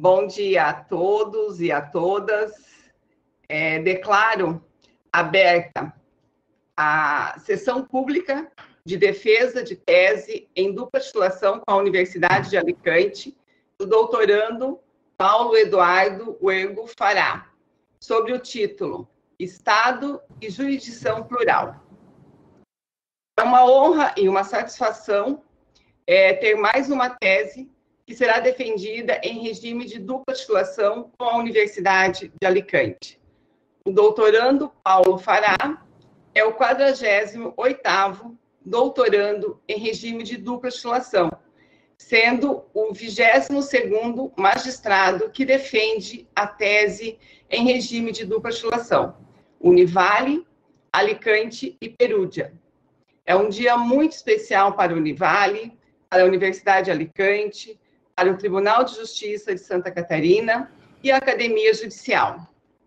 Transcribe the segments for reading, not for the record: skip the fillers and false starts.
Bom dia a todos e a todas. Declaro aberta a sessão pública de defesa de tese em dupla titulação com a Universidade de Alicante, do doutorando Paulo Eduardo Uergo Fará, sobre o título Estado e Jurisdição Plural. É uma honra e uma satisfação ter mais uma tese que será defendida em regime de dupla titulação com a Universidade de Alicante. O doutorando Paulo Fará é o 48º doutorando em regime de dupla titulação, sendo o 22º magistrado que defende a tese em regime de dupla titulação, Univale, Alicante e Perúdia. É um dia muito especial para a Univale, para a Universidade de Alicante, para o Tribunal de Justiça de Santa Catarina e a Academia Judicial.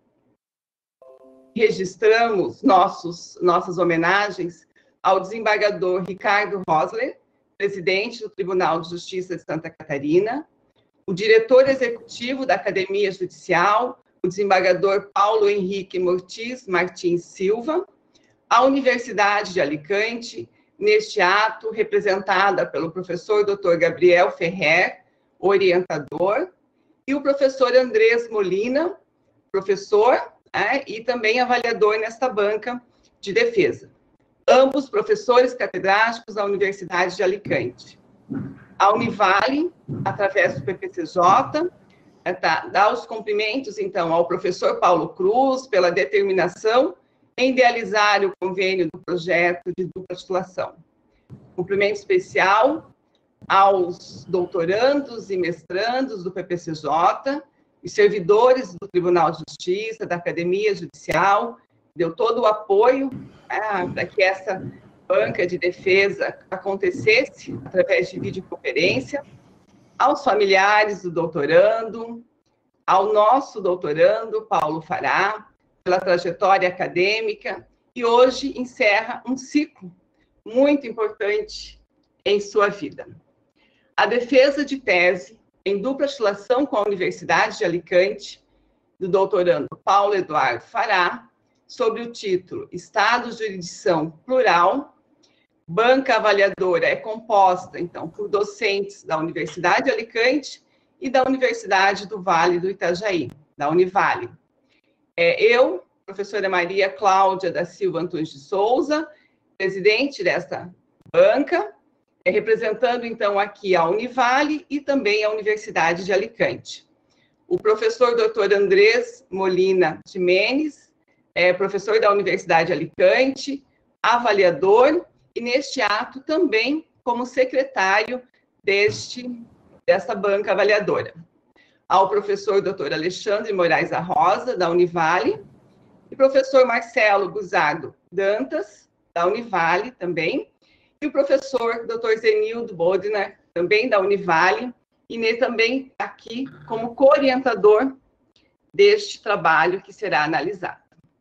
Registramos nossas homenagens ao desembargador Ricardo Rosler, presidente do Tribunal de Justiça de Santa Catarina, o diretor executivo da Academia Judicial, o desembargador Paulo Henrique Mortiz Martins Silva, a Universidade de Alicante, neste ato representada pelo professor Dr. Gabriel Ferrer, orientador, e o professor Andrés Molina, professor, e também avaliador nesta banca de defesa. Ambos professores catedráticos da Universidade de Alicante. A Univale, através do PPCJ, dá os cumprimentos, então, ao professor Paulo Cruz pela determinação em idealizar o convênio do projeto de dupla titulação. Cumprimento especial aos doutorandos e mestrandos do PPCJ, e servidores do Tribunal de Justiça, da Academia Judicial, deu todo o apoio para que essa banca de defesa acontecesse através de videoconferência, aos familiares do doutorando, ao nosso doutorando, Paulo Fará, pela trajetória acadêmica, e hoje encerra um ciclo muito importante em sua vida. A defesa de tese em dupla titulação com a Universidade de Alicante, do doutorando Paulo Eduardo Fará, sobre o título Estado e Jurisdição Plural. Banca avaliadora é composta, então, por docentes da Universidade de Alicante e da Universidade do Vale do Itajaí, da Univale. Eu, professora Maria Cláudia da Silva Antunes de Souza, presidente desta banca, representando, então, aqui a Univale e também a Universidade de Alicante. O professor Dr. Andrés Molina Jimenez, professor da Universidade de Alicante, avaliador, e neste ato também como secretário dessa banca avaliadora. Ao professor Dr. Alexandre Moraes da Rosa, da Univale, e professor Marcelo Guzardo Dantas, da Univale também, e o professor Dr. Zenildo Bodner, também da Univale, e também aqui como co-orientador deste trabalho que será analisado.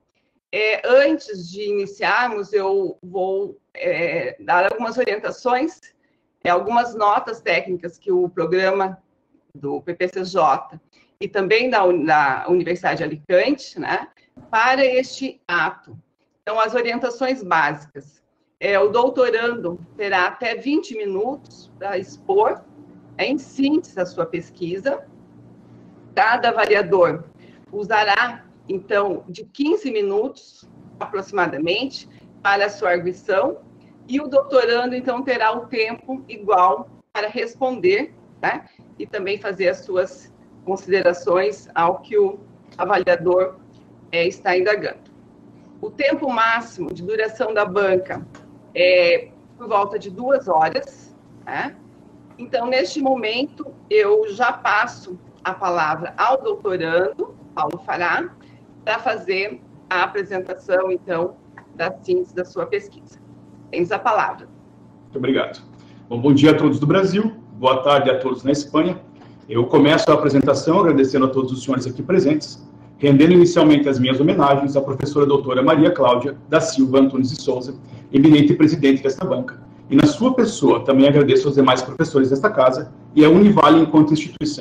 Antes de iniciarmos, eu vou dar algumas orientações, algumas notas técnicas que o programa do PPCJ e também da Universidade de Alicante, para este ato. Então, as orientações básicas. O doutorando terá até 20 minutos para expor, em síntese, a sua pesquisa. Cada avaliador usará, então, de 15 minutos, aproximadamente, para a sua arguição, e o doutorando, então, terá o tempo igual para responder, e também fazer as suas considerações ao que o avaliador está indagando. O tempo máximo de duração da banca por volta de 2 horas. Então, neste momento, eu já passo a palavra ao doutorando, Paulo Fará, para fazer a apresentação, então, da síntese da sua pesquisa. Temos a palavra. Muito obrigado. Bom dia a todos do Brasil, boa tarde a todos na Espanha. Eu começo a apresentação agradecendo a todos os senhores aqui presentes, rendendo inicialmente as minhas homenagens à professora doutora Maria Cláudia da Silva Antunes de Souza, eminente presidente desta banca, e na sua pessoa também agradeço aos demais professores desta casa e à Univale enquanto instituição,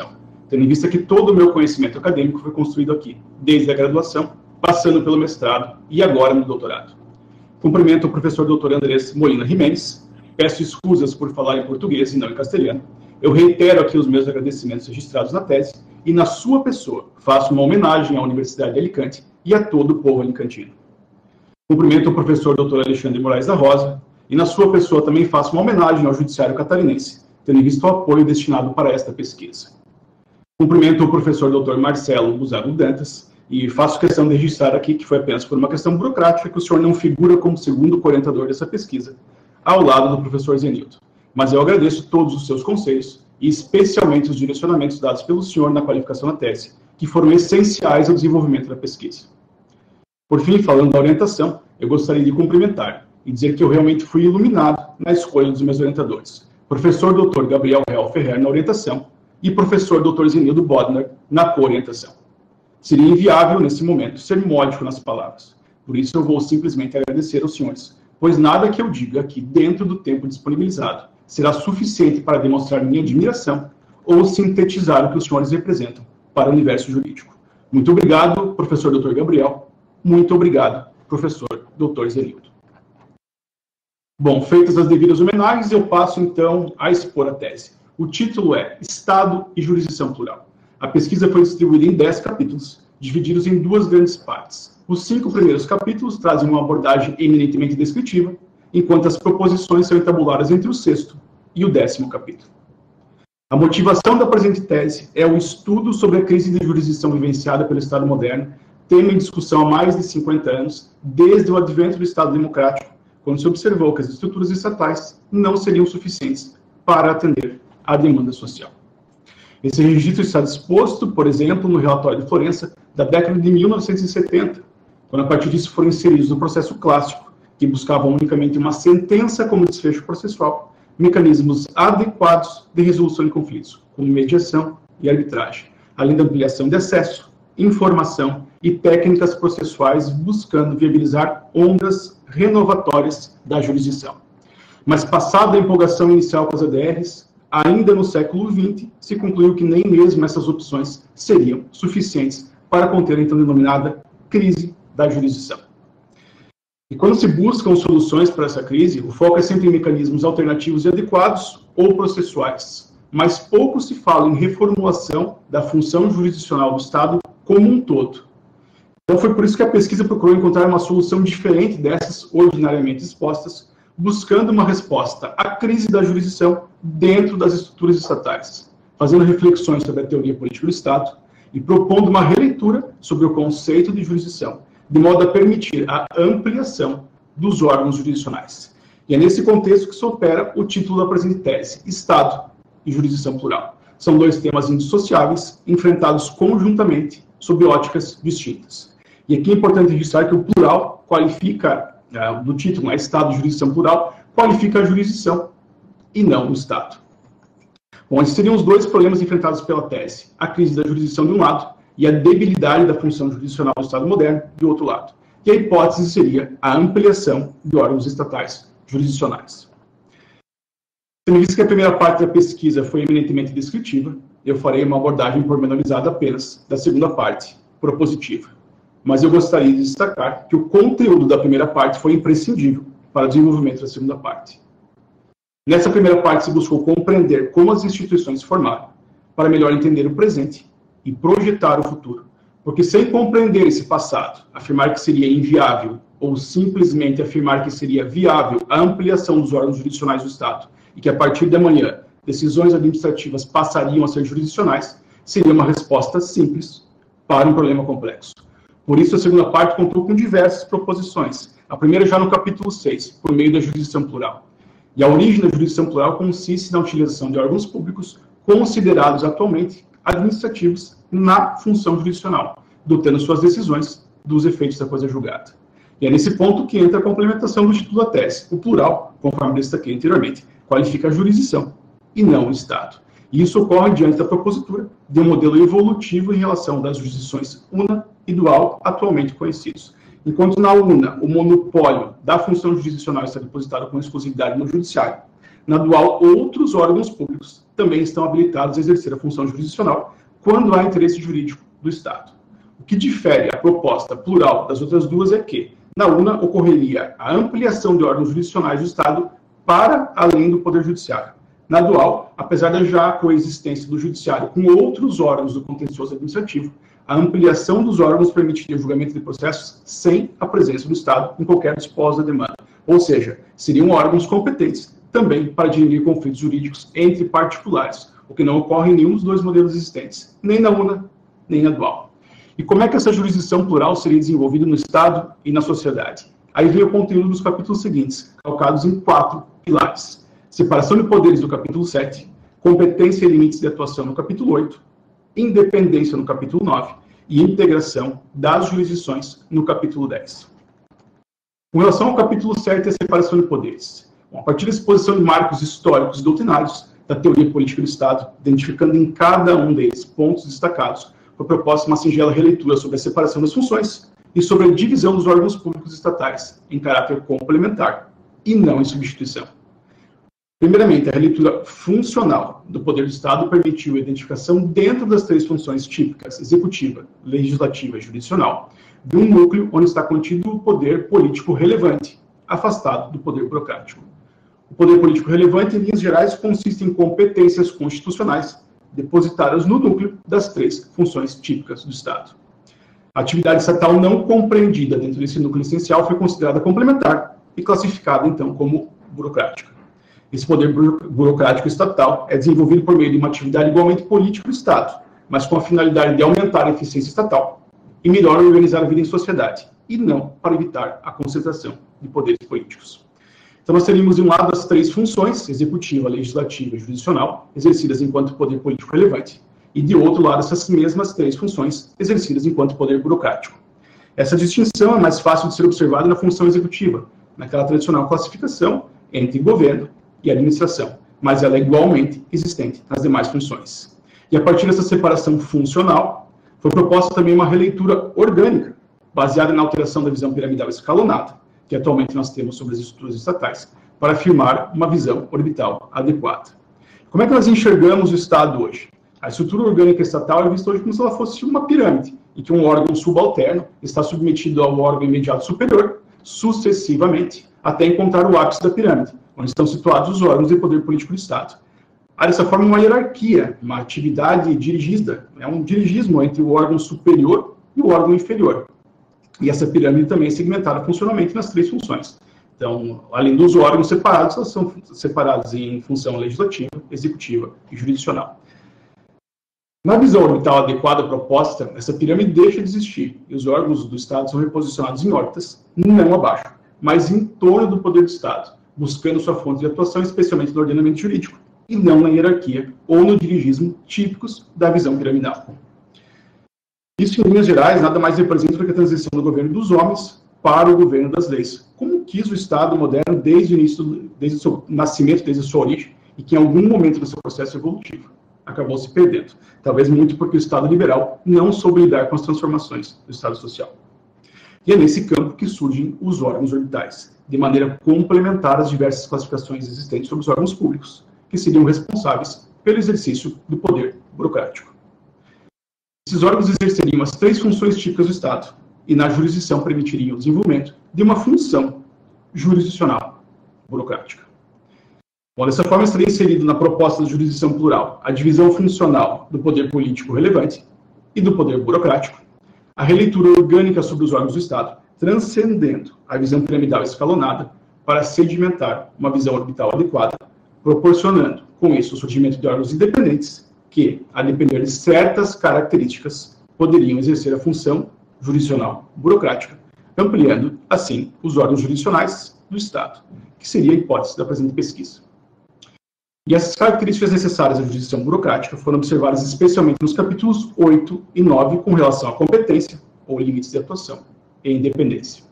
tendo em vista que todo o meu conhecimento acadêmico foi construído aqui, desde a graduação, passando pelo mestrado e agora no doutorado. Cumprimento o professor Dr. Andrés Molina Jiménez, peço escusas por falar em português e não em castelhano. Eu reitero aqui os meus agradecimentos registrados na tese e, na sua pessoa, faço uma homenagem à Universidade de Alicante e a todo o povo alicantino. Cumprimento o professor Dr. Alexandre Moraes da Rosa e, na sua pessoa, também faço uma homenagem ao Judiciário Catarinense, tendo em vista o apoio destinado para esta pesquisa. Cumprimento o professor Dr. Marcelo Buzago Dantas e faço questão de registrar aqui que foi apenas por uma questão burocrática que o senhor não figura como segundo coorientador dessa pesquisa, ao lado do professor Zenildo. Mas eu agradeço todos os seus conselhos e especialmente os direcionamentos dados pelo senhor na qualificação da tese, que foram essenciais ao desenvolvimento da pesquisa. Por fim, falando da orientação, eu gostaria de cumprimentar e dizer que eu realmente fui iluminado na escolha dos meus orientadores. Professor Dr. Gabriel Real Ferrer na orientação e professor Dr. Zenildo Bodner na coorientação. Seria inviável, nesse momento, ser módico nas palavras. Por isso, eu vou simplesmente agradecer aos senhores, pois nada que eu diga aqui dentro do tempo disponibilizado será suficiente para demonstrar minha admiração ou sintetizar o que os senhores representam para o universo jurídico. Muito obrigado, professor Dr. Gabriel. Muito obrigado, professor Dr. Zenildo. Bom, feitas as devidas homenagens, eu passo, então, a expor a tese. O título é Estado e Jurisdição Plural. A pesquisa foi distribuída em 10 capítulos, divididos em 2 grandes partes. Os 5 primeiros capítulos trazem uma abordagem eminentemente descritiva, enquanto as proposições são entabuladas entre o 6º e o 10º capítulo. A motivação da presente tese é o estudo sobre a crise de jurisdição vivenciada pelo Estado moderno, tema em discussão há mais de 50 anos, desde o advento do Estado democrático, quando se observou que as estruturas estatais não seriam suficientes para atender à demanda social. Esse registro está disposto, por exemplo, no relatório de Florença da década de 1970, quando a partir disso foram inseridos no processo clássico, que buscavam unicamente uma sentença como desfecho processual, mecanismos adequados de resolução de conflitos, como mediação e arbitragem, além da ampliação de acesso, informação e técnicas processuais buscando viabilizar ondas renovatórias da jurisdição. Mas passada a empolgação inicial com as ADRs, ainda no século XX, se concluiu que nem mesmo essas opções seriam suficientes para conter a então denominada crise da jurisdição. E quando se buscam soluções para essa crise, o foco é sempre em mecanismos alternativos e adequados ou processuais, mas pouco se fala em reformulação da função jurisdicional do Estado como um todo. Então foi por isso que a pesquisa procurou encontrar uma solução diferente dessas ordinariamente expostas, buscando uma resposta à crise da jurisdição dentro das estruturas estatais, fazendo reflexões sobre a teoria política do Estado e propondo uma releitura sobre o conceito de jurisdição, de modo a permitir a ampliação dos órgãos jurisdicionais. E é nesse contexto que se opera o título da presente tese, Estado e Jurisdição Plural. São 2 temas indissociáveis, enfrentados conjuntamente, sob óticas distintas. E aqui é importante registrar que o plural qualifica, do título, Estado e Jurisdição Plural, qualifica a jurisdição e não o Estado. Bom, esses seriam os 2 problemas enfrentados pela tese, a crise da jurisdição de um lado e a debilidade da função jurisdicional do Estado moderno, do outro lado. E a hipótese seria a ampliação de órgãos estatais jurisdicionais. Tendo visto que a primeira parte da pesquisa foi eminentemente descritiva, eu farei uma abordagem pormenorizada apenas da segunda parte, propositiva. Mas eu gostaria de destacar que o conteúdo da primeira parte foi imprescindível para o desenvolvimento da segunda parte. Nessa primeira parte se buscou compreender como as instituições se formaram, para melhor entender o presente e projetar o futuro. Porque sem compreender esse passado, afirmar que seria inviável ou simplesmente afirmar que seria viável a ampliação dos órgãos jurisdicionais do Estado e que a partir de amanhã decisões administrativas passariam a ser jurisdicionais, seria uma resposta simples para um problema complexo. Por isso, a segunda parte contou com diversas proposições. A primeira já no capítulo 6, por meio da jurisdição plural. E a origem da jurisdição plural consiste na utilização de órgãos públicos considerados atualmente administrativos na função jurisdicional, dotando suas decisões dos efeitos da coisa julgada. E é nesse ponto que entra a complementação do título da tese. O plural, conforme destaquei anteriormente, qualifica a jurisdição e não o Estado. E isso ocorre diante da propositura de um modelo evolutivo em relação das jurisdições una e dual atualmente conhecidos. Enquanto na una, o monopólio da função jurisdicional está depositado com exclusividade no judiciário, na dual, outros órgãos públicos também estão habilitados a exercer a função jurisdicional, quando há interesse jurídico do Estado. O que difere a proposta plural das outras duas é que, na una, ocorreria a ampliação de órgãos jurisdicionais do Estado para além do Poder Judiciário. Na dual, apesar da já coexistência do Judiciário com outros órgãos do contencioso administrativo, a ampliação dos órgãos permitiria o julgamento de processos sem a presença do Estado em qualquer disposta demanda. Ou seja, seriam órgãos competentes também para dirimir conflitos jurídicos entre particulares, o que não ocorre em nenhum dos dois modelos existentes, nem na una, nem na dual. E como é que essa jurisdição plural seria desenvolvida no Estado e na sociedade? Aí vem o conteúdo dos capítulos seguintes, calcados em 4 pilares. Separação de poderes no capítulo 7, competência e limites de atuação no capítulo 8, independência no capítulo 9 e integração das jurisdições no capítulo 10. Com relação ao capítulo 7 e a separação de poderes, a partir da exposição de marcos históricos e doutrinários da teoria política do Estado, identificando em cada um deles pontos destacados, foi proposta uma singela releitura sobre a separação das funções e sobre a divisão dos órgãos públicos estatais em caráter complementar e não em substituição. Primeiramente, a releitura funcional do poder do Estado permitiu a identificação dentro das 3 funções típicas, executiva, legislativa e jurisdicional, de um núcleo onde está contido o poder político relevante, afastado do poder burocrático. O poder político relevante, em linhas gerais, consiste em competências constitucionais depositadas no núcleo das 3 funções típicas do Estado. A atividade estatal não compreendida dentro desse núcleo essencial foi considerada complementar e classificada, então, como burocrática. Esse poder burocrático estatal é desenvolvido por meio de uma atividade igualmente política do Estado, mas com a finalidade de aumentar a eficiência estatal e melhor organizar a vida em sociedade, e não para evitar a concentração de poderes políticos. Então, nós teríamos, de um lado, as 3 funções, executiva, legislativa e jurisdicional, exercidas enquanto poder político relevante, e, de outro lado, essas mesmas 3 funções, exercidas enquanto poder burocrático. Essa distinção é mais fácil de ser observada na função executiva, naquela tradicional classificação entre governo e administração, mas ela é igualmente existente nas demais funções. E a partir dessa separação funcional, foi proposta também uma releitura orgânica, baseada na alteração da visão piramidal escalonada, que atualmente nós temos sobre as estruturas estatais, para afirmar uma visão orbital adequada. Como é que nós enxergamos o Estado hoje? A estrutura orgânica estatal é vista hoje como se ela fosse uma pirâmide, em que um órgão subalterno está submetido ao órgão imediato superior, sucessivamente, até encontrar o ápice da pirâmide, onde estão situados os órgãos de poder político do Estado. Há dessa forma uma hierarquia, uma atividade dirigida, um dirigismo entre o órgão superior e o órgão inferior. E essa pirâmide também é segmentada funcionalmente nas 3 funções. Então, além dos órgãos separados, elas são separadas em função legislativa, executiva e jurisdicional. Na visão orbital adequada proposta, essa pirâmide deixa de existir, e os órgãos do Estado são reposicionados em órbitas, não abaixo, mas em torno do poder do Estado, buscando sua fonte de atuação, especialmente no ordenamento jurídico, e não na hierarquia ou no dirigismo típicos da visão piramidal. Isso, em linhas gerais, nada mais representa do que a transição do governo dos homens para o governo das leis, como quis o Estado moderno desde o início, desde o seu nascimento, desde a sua origem, e que em algum momento do seu processo evolutivo acabou se perdendo. Talvez muito porque o Estado liberal não soube lidar com as transformações do Estado social. E é nesse campo que surgem os órgãos orbitais, de maneira complementar às diversas classificações existentes sobre os órgãos públicos, que seriam responsáveis pelo exercício do poder burocrático. Esses órgãos exerceriam as 3 funções típicas do Estado, e na jurisdição permitiriam o desenvolvimento de uma função jurisdicional burocrática. Bom, dessa forma, estaria inserido na proposta da jurisdição plural a divisão funcional do poder político relevante e do poder burocrático, a releitura orgânica sobre os órgãos do Estado, transcendendo a visão piramidal escalonada para sedimentar uma visão orbital adequada, proporcionando, com isso, o surgimento de órgãos independentes que, a depender de certas características, poderiam exercer a função jurisdicional burocrática, ampliando, assim, os órgãos jurisdicionais do Estado, que seria a hipótese da presente pesquisa. E essas características necessárias à jurisdição burocrática foram observadas especialmente nos capítulos 8 e 9 com relação à competência, ou limites de atuação, e independência.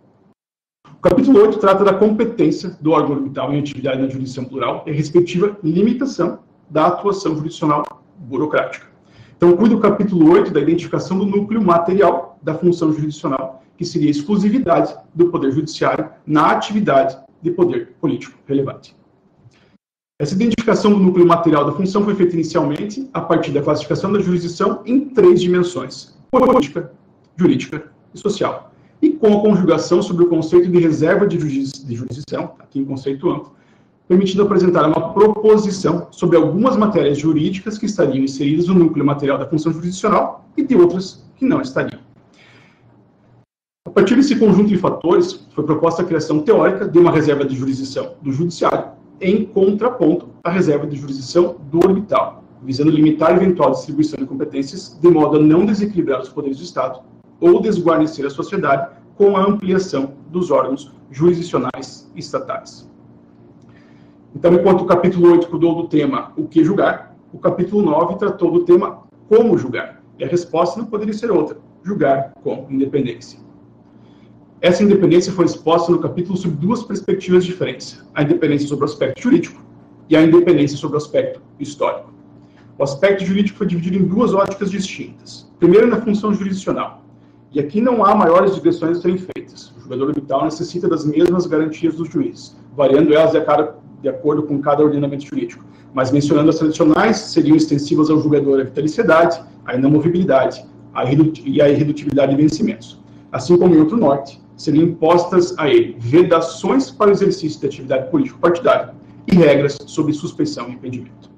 O capítulo 8 trata da competência do órgão orbital em atividade na jurisdição plural e a respectiva limitação da atuação jurisdicional burocrática. Então, cuida o capítulo 8 da identificação do núcleo material da função jurisdicional, que seria a exclusividade do Poder Judiciário na atividade de poder político relevante. Essa identificação do núcleo material da função foi feita inicialmente a partir da classificação da jurisdição em 3 dimensões: política, jurídica e social, e com a conjugação sobre o conceito de reserva de jurisdição, aqui em conceito amplo, permitindo apresentar uma proposição sobre algumas matérias jurídicas que estariam inseridas no núcleo material da função jurisdicional e de outras que não estariam. A partir desse conjunto de fatores, foi proposta a criação teórica de uma reserva de jurisdição do judiciário, em contraponto à reserva de jurisdição do orbital, visando limitar a eventual distribuição de competências de modo a não desequilibrar os poderes do Estado ou desguarnecer a sociedade com a ampliação dos órgãos jurisdicionais estatais. Então, enquanto o capítulo 8 cuidou do tema o que julgar, o capítulo 9 tratou do tema como julgar, e a resposta não poderia ser outra: julgar com independência. Essa independência foi exposta no capítulo sob 2 perspectivas diferentes: a independência sobre o aspecto jurídico e a independência sobre o aspecto histórico. O aspecto jurídico foi dividido em 2 óticas distintas. Primeiro, na função jurisdicional. E aqui não há maiores digressões a serem feitas. O julgador orbital necessita das mesmas garantias dos juízes, variando elas de acordo com cada ordenamento jurídico. Mas mencionando as tradicionais, seriam extensivas ao julgador a vitaliciedade, a inamovibilidade e a irredutibilidade de vencimentos. Assim como em outro norte, seriam impostas a ele vedações para o exercício de atividade político-partidária e regras sobre suspeição e impedimento.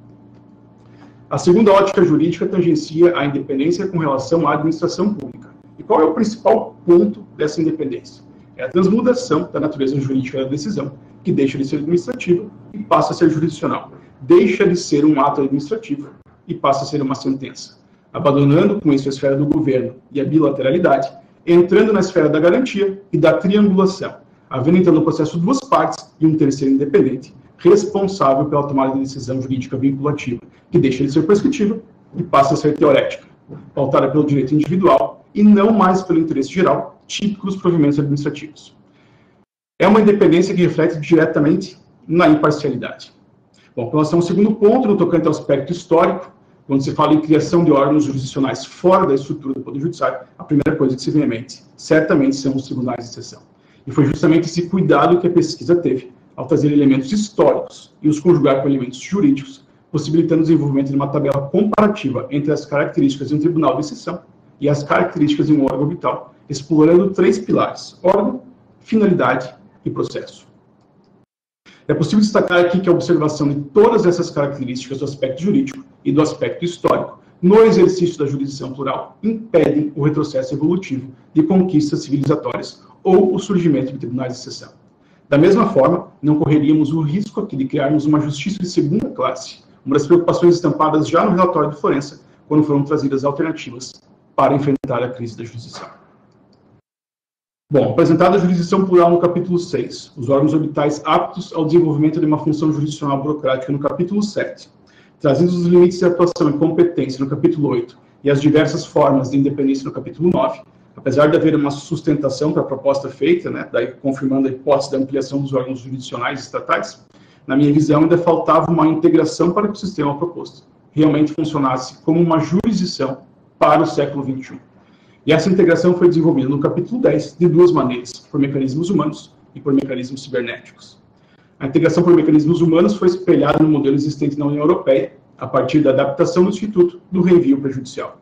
A segunda ótica jurídica tangencia a independência com relação à administração pública. E qual é o principal ponto dessa independência? É a transmudação da natureza jurídica da decisão, que deixa de ser administrativa e passa a ser jurisdicional. Deixa de ser um ato administrativo e passa a ser uma sentença, abandonando com isso a esfera do governo e a bilateralidade, entrando na esfera da garantia e da triangulação, havendo então no processo 2 partes e um terceiro independente, responsável pela tomada de decisão jurídica vinculativa, que deixa de ser prescritiva e passa a ser teorética, pautada pelo direito individual e não mais pelo interesse geral, típico dos provimentos administrativos. É uma independência que reflete diretamente na imparcialidade. Bom, com relação ao segundo ponto, no tocante ao aspecto histórico, quando se fala em criação de órgãos jurisdicionais fora da estrutura do Poder Judiciário, a primeira coisa que se vem à mente, certamente, são os tribunais de exceção. E foi justamente esse cuidado que a pesquisa teve, ao trazer elementos históricos e os conjugar com elementos jurídicos, possibilitando o desenvolvimento de uma tabela comparativa entre as características de um tribunal de exceção e as características de um órgão orbital, explorando 3 pilares: órgão, finalidade e processo. É possível destacar aqui que a observação de todas essas características do aspecto jurídico e do aspecto histórico no exercício da jurisdição plural impedem o retrocesso evolutivo de conquistas civilizatórias ou o surgimento de tribunais de exceção. Da mesma forma, não correríamos o risco aqui de criarmos uma justiça de segunda classe, uma das preocupações estampadas já no relatório de Florença, quando foram trazidas alternativas para enfrentar a crise da jurisdição. Bom, apresentada a jurisdição plural no capítulo 6, os órgãos orbitais aptos ao desenvolvimento de uma função jurisdicional burocrática no capítulo 7, trazendo os limites de atuação e competência no capítulo 8 e as diversas formas de independência no capítulo 9, apesar de haver uma sustentação para a proposta feita, daí confirmando a hipótese da ampliação dos órgãos jurisdicionais estatais, na minha visão ainda faltava uma integração para que o sistema proposto realmente funcionasse como uma jurisdição para o século XXI. E essa integração foi desenvolvida no capítulo 10 de 2 maneiras, por mecanismos humanos e por mecanismos cibernéticos. A integração por mecanismos humanos foi espelhada no modelo existente na União Europeia, a partir da adaptação do Instituto do Reenvio Prejudicial.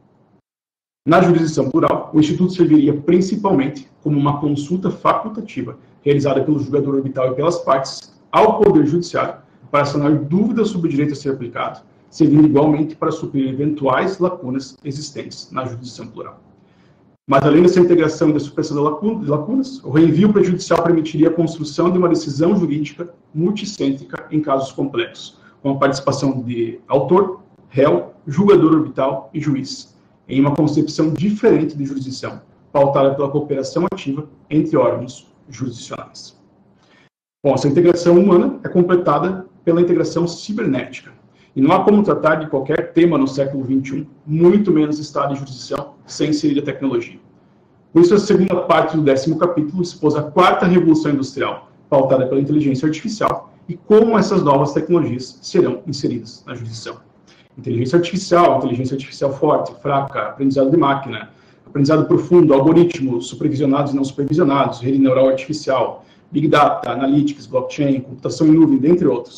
Na jurisdição plural, o Instituto serviria principalmente como uma consulta facultativa, realizada pelo julgador orbital e pelas partes, ao Poder Judiciário, para sanar dúvidas sobre o direito a ser aplicado, servindo igualmente para suprir eventuais lacunas existentes na jurisdição plural. Mas, além dessa integração e da supressão de lacunas, o reenvio prejudicial permitiria a construção de uma decisão jurídica multicêntrica em casos complexos, com a participação de autor, réu, julgador orbital e juiz, em uma concepção diferente de jurisdição, pautada pela cooperação ativa entre órgãos jurisdicionais. Bom, essa integração humana é completada pela integração cibernética. E não há como tratar de qualquer tema no século XXI, muito menos Estado e jurisdição, sem inserir a tecnologia. Por isso, a segunda parte do 10º capítulo expôs a 4ª revolução industrial, pautada pela inteligência artificial, e como essas novas tecnologias serão inseridas na jurisdição. Inteligência artificial forte, fraca, aprendizado de máquina, aprendizado profundo, algoritmos supervisionados e não supervisionados, rede neural artificial, Big Data, Analytics, Blockchain, computação em nuvem, dentre outros.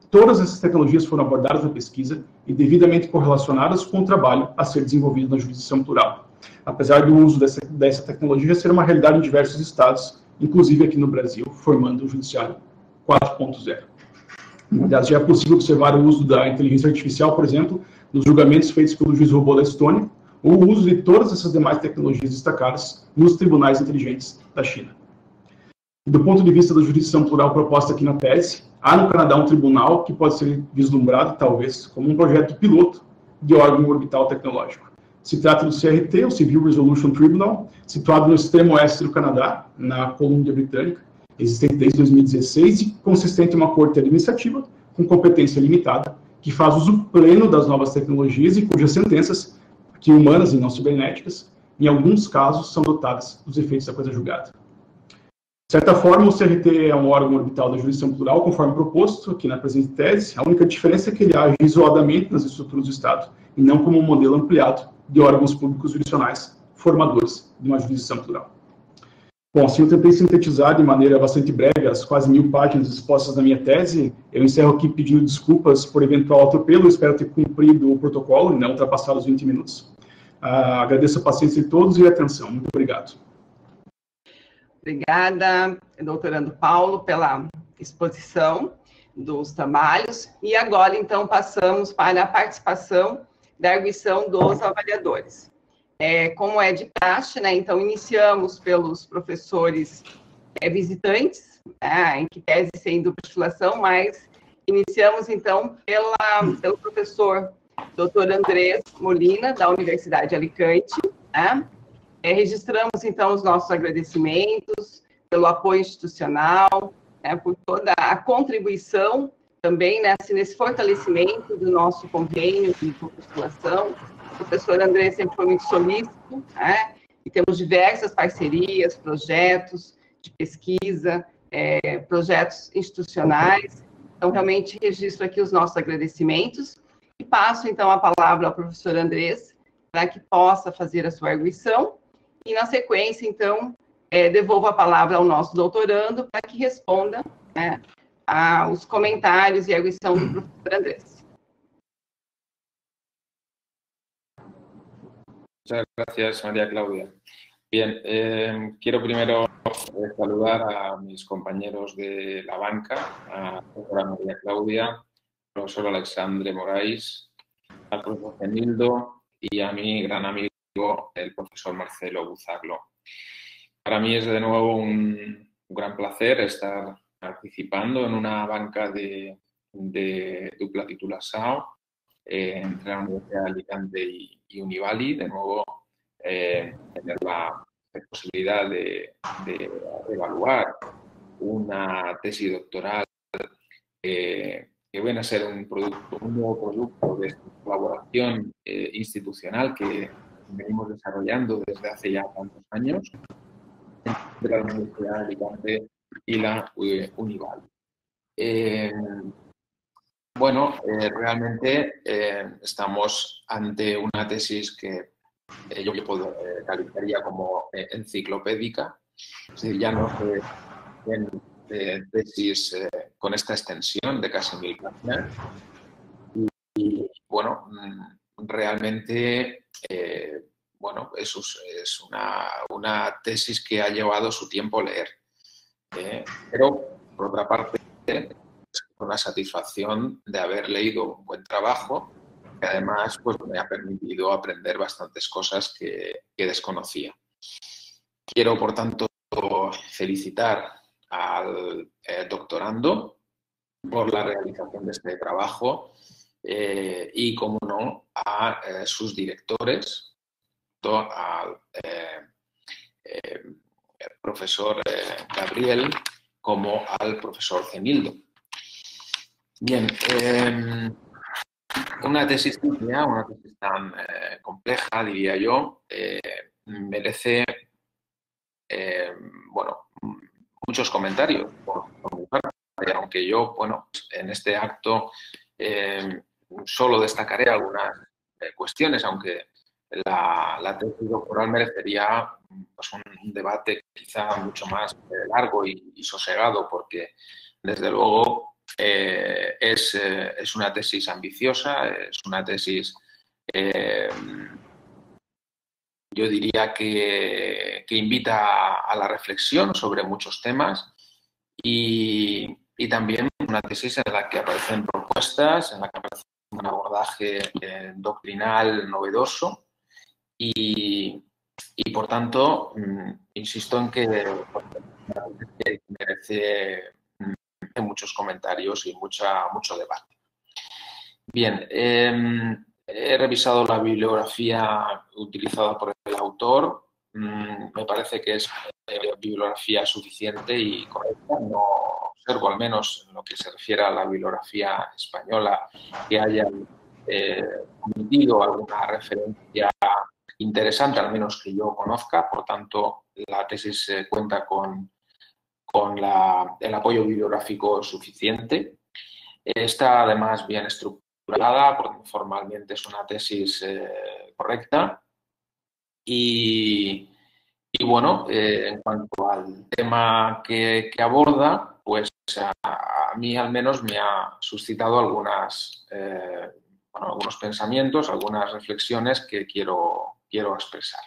todas essas tecnologias foram abordadas na pesquisa e devidamente correlacionadas com o trabalho a ser desenvolvido na jurisdição plural, apesar do uso dessa tecnologia ser uma realidade em diversos estados, inclusive aqui no Brasil, formando o Judiciário 4.0. Aliás, já é possível observar o uso da inteligência artificial, por exemplo, nos julgamentos feitos pelo juiz robô da Estônia, ou o uso de todas essas demais tecnologias destacadas nos tribunais inteligentes da China. Do ponto de vista da jurisdição plural proposta aqui na tese, há no Canadá um tribunal que pode ser vislumbrado, talvez, como um projeto piloto de órgão orbital tecnológico. Se trata do CRT, o Civil Resolution Tribunal, situado no extremo oeste do Canadá, na Colômbia Britânica, existente desde 2016 e consistente em uma corte administrativa com competência limitada, que faz uso pleno das novas tecnologias e cujas sentenças, aqui humanas e não cibernéticas, em alguns casos são dotadas dos efeitos da coisa julgada. De certa forma, o CRT é um órgão orbital da jurisdição plural, conforme proposto aqui na presente tese. A única diferença é que ele age isoladamente nas estruturas do Estado, e não como um modelo ampliado de órgãos públicos jurisdicionais formadores de uma jurisdição plural. Bom, assim eu tentei sintetizar de maneira bastante breve as quase 1000 páginas expostas na minha tese. Eu encerro aqui pedindo desculpas por eventual atropelo, espero ter cumprido o protocolo e não ultrapassado os 20 minutos. Agradeço a paciência de todos e a atenção. Muito obrigado. Obrigada, doutorando Paulo, pela exposição dos trabalhos. E agora, então, passamos para a participação da arguição dos avaliadores. Como é de praxe, né, então, iniciamos pelos professores visitantes, em que tese sem dupla titulação, mas iniciamos, então, pelo professor Dr. Andrés Molina, da Universidade de Alicante, né? Registramos, então, os nossos agradecimentos pelo apoio institucional, por toda a contribuição também nesse fortalecimento do nosso convênio de postulação. O professor André sempre foi muito solícito, e temos diversas parcerias, projetos de pesquisa, projetos institucionais. Então, realmente, registro aqui os nossos agradecimentos e passo, então, a palavra ao professor Andrés para que possa fazer a sua arguição. E, na sequência, então, devolvo a palavra ao nosso doutorando para que responda aos comentários e a arguição do professor Andrés. Muchas gracias, María Claudia. Bien, quiero primero saludar a mis compañeros de la banca, a la profesora María Claudia, al profesor Alexandre Moraes, al profesor Genildo y a mi gran amigo, el profesor Marcelo Buzaglo. Para mí es de nuevo un gran placer estar participando en una banca de dupla titulación entre la Universidad de Alicante y Univali. De nuevo, tener la posibilidad de evaluar una tesis doctoral que viene a ser un nuevo producto de colaboración institucional que venimos desarrollando desde hace ya tantos años entre la Universidad de Alicante y la Univali. Realmente estamos ante una tesis que yo calificaría como enciclopédica. Es decir, ya no se ven tesis con esta extensión de casi 1000 páginas. Y bueno, realmente es una tesis que ha llevado su tiempo leer. Pero, por otra parte, con la satisfacción de haber leído un buen trabajo, que además pues, me ha permitido aprender bastantes cosas que desconocía. Quiero, por tanto, felicitar al doctorando por la realización de este trabajo y, como no, a sus directores, al profesor Gabriel como al profesor Genildo. Bien, una tesis tan compleja, diría yo, merece muchos comentarios por mi parte, aunque yo, en este acto solo destacaré algunas cuestiones, aunque la tesis doctoral merecería pues, un debate quizá mucho más largo y sosegado, porque desde luego es una tesis ambiciosa, es una tesis, yo diría que invita a la reflexión sobre muchos temas y también una tesis en la que aparecen propuestas, en la que aparece un abordaje doctrinal novedoso y por tanto, insisto en que merece muchos comentarios y mucho debate. Bien, he revisado la bibliografía utilizada por el autor. Me parece que es bibliografía suficiente y correcta. No observo, al menos en lo que se refiere a la bibliografía española, que haya omitido alguna referencia interesante, al menos que yo conozca. Por tanto, la tesis cuenta con el apoyo bibliográfico suficiente. Está además bien estructurada, porque formalmente es una tesis correcta. Y bueno, en cuanto al tema que aborda, pues a mí al menos me ha suscitado algunos pensamientos, algunas reflexiones que quiero expresar.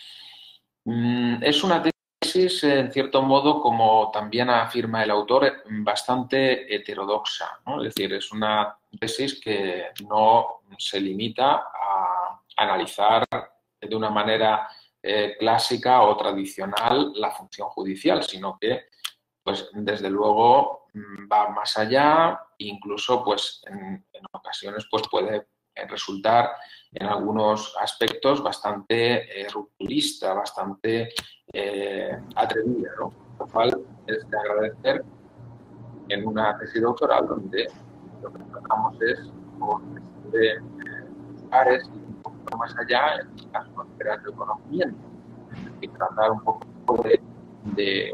Es una tesis, en cierto modo, como también afirma el autor, bastante heterodoxa, ¿no? Es decir, es una tesis que no se limita a analizar de una manera clásica o tradicional la función judicial, sino que, pues, desde luego va más allá, incluso, pues, en ocasiones, pues, puede resultar en algunos aspectos bastante rupturista, bastante atrevida, ¿no? Lo cual es de agradecer en una tesis doctoral donde lo que tratamos es por lugares y un poquito más allá en las fronteras del conocimiento, y tratar un poco de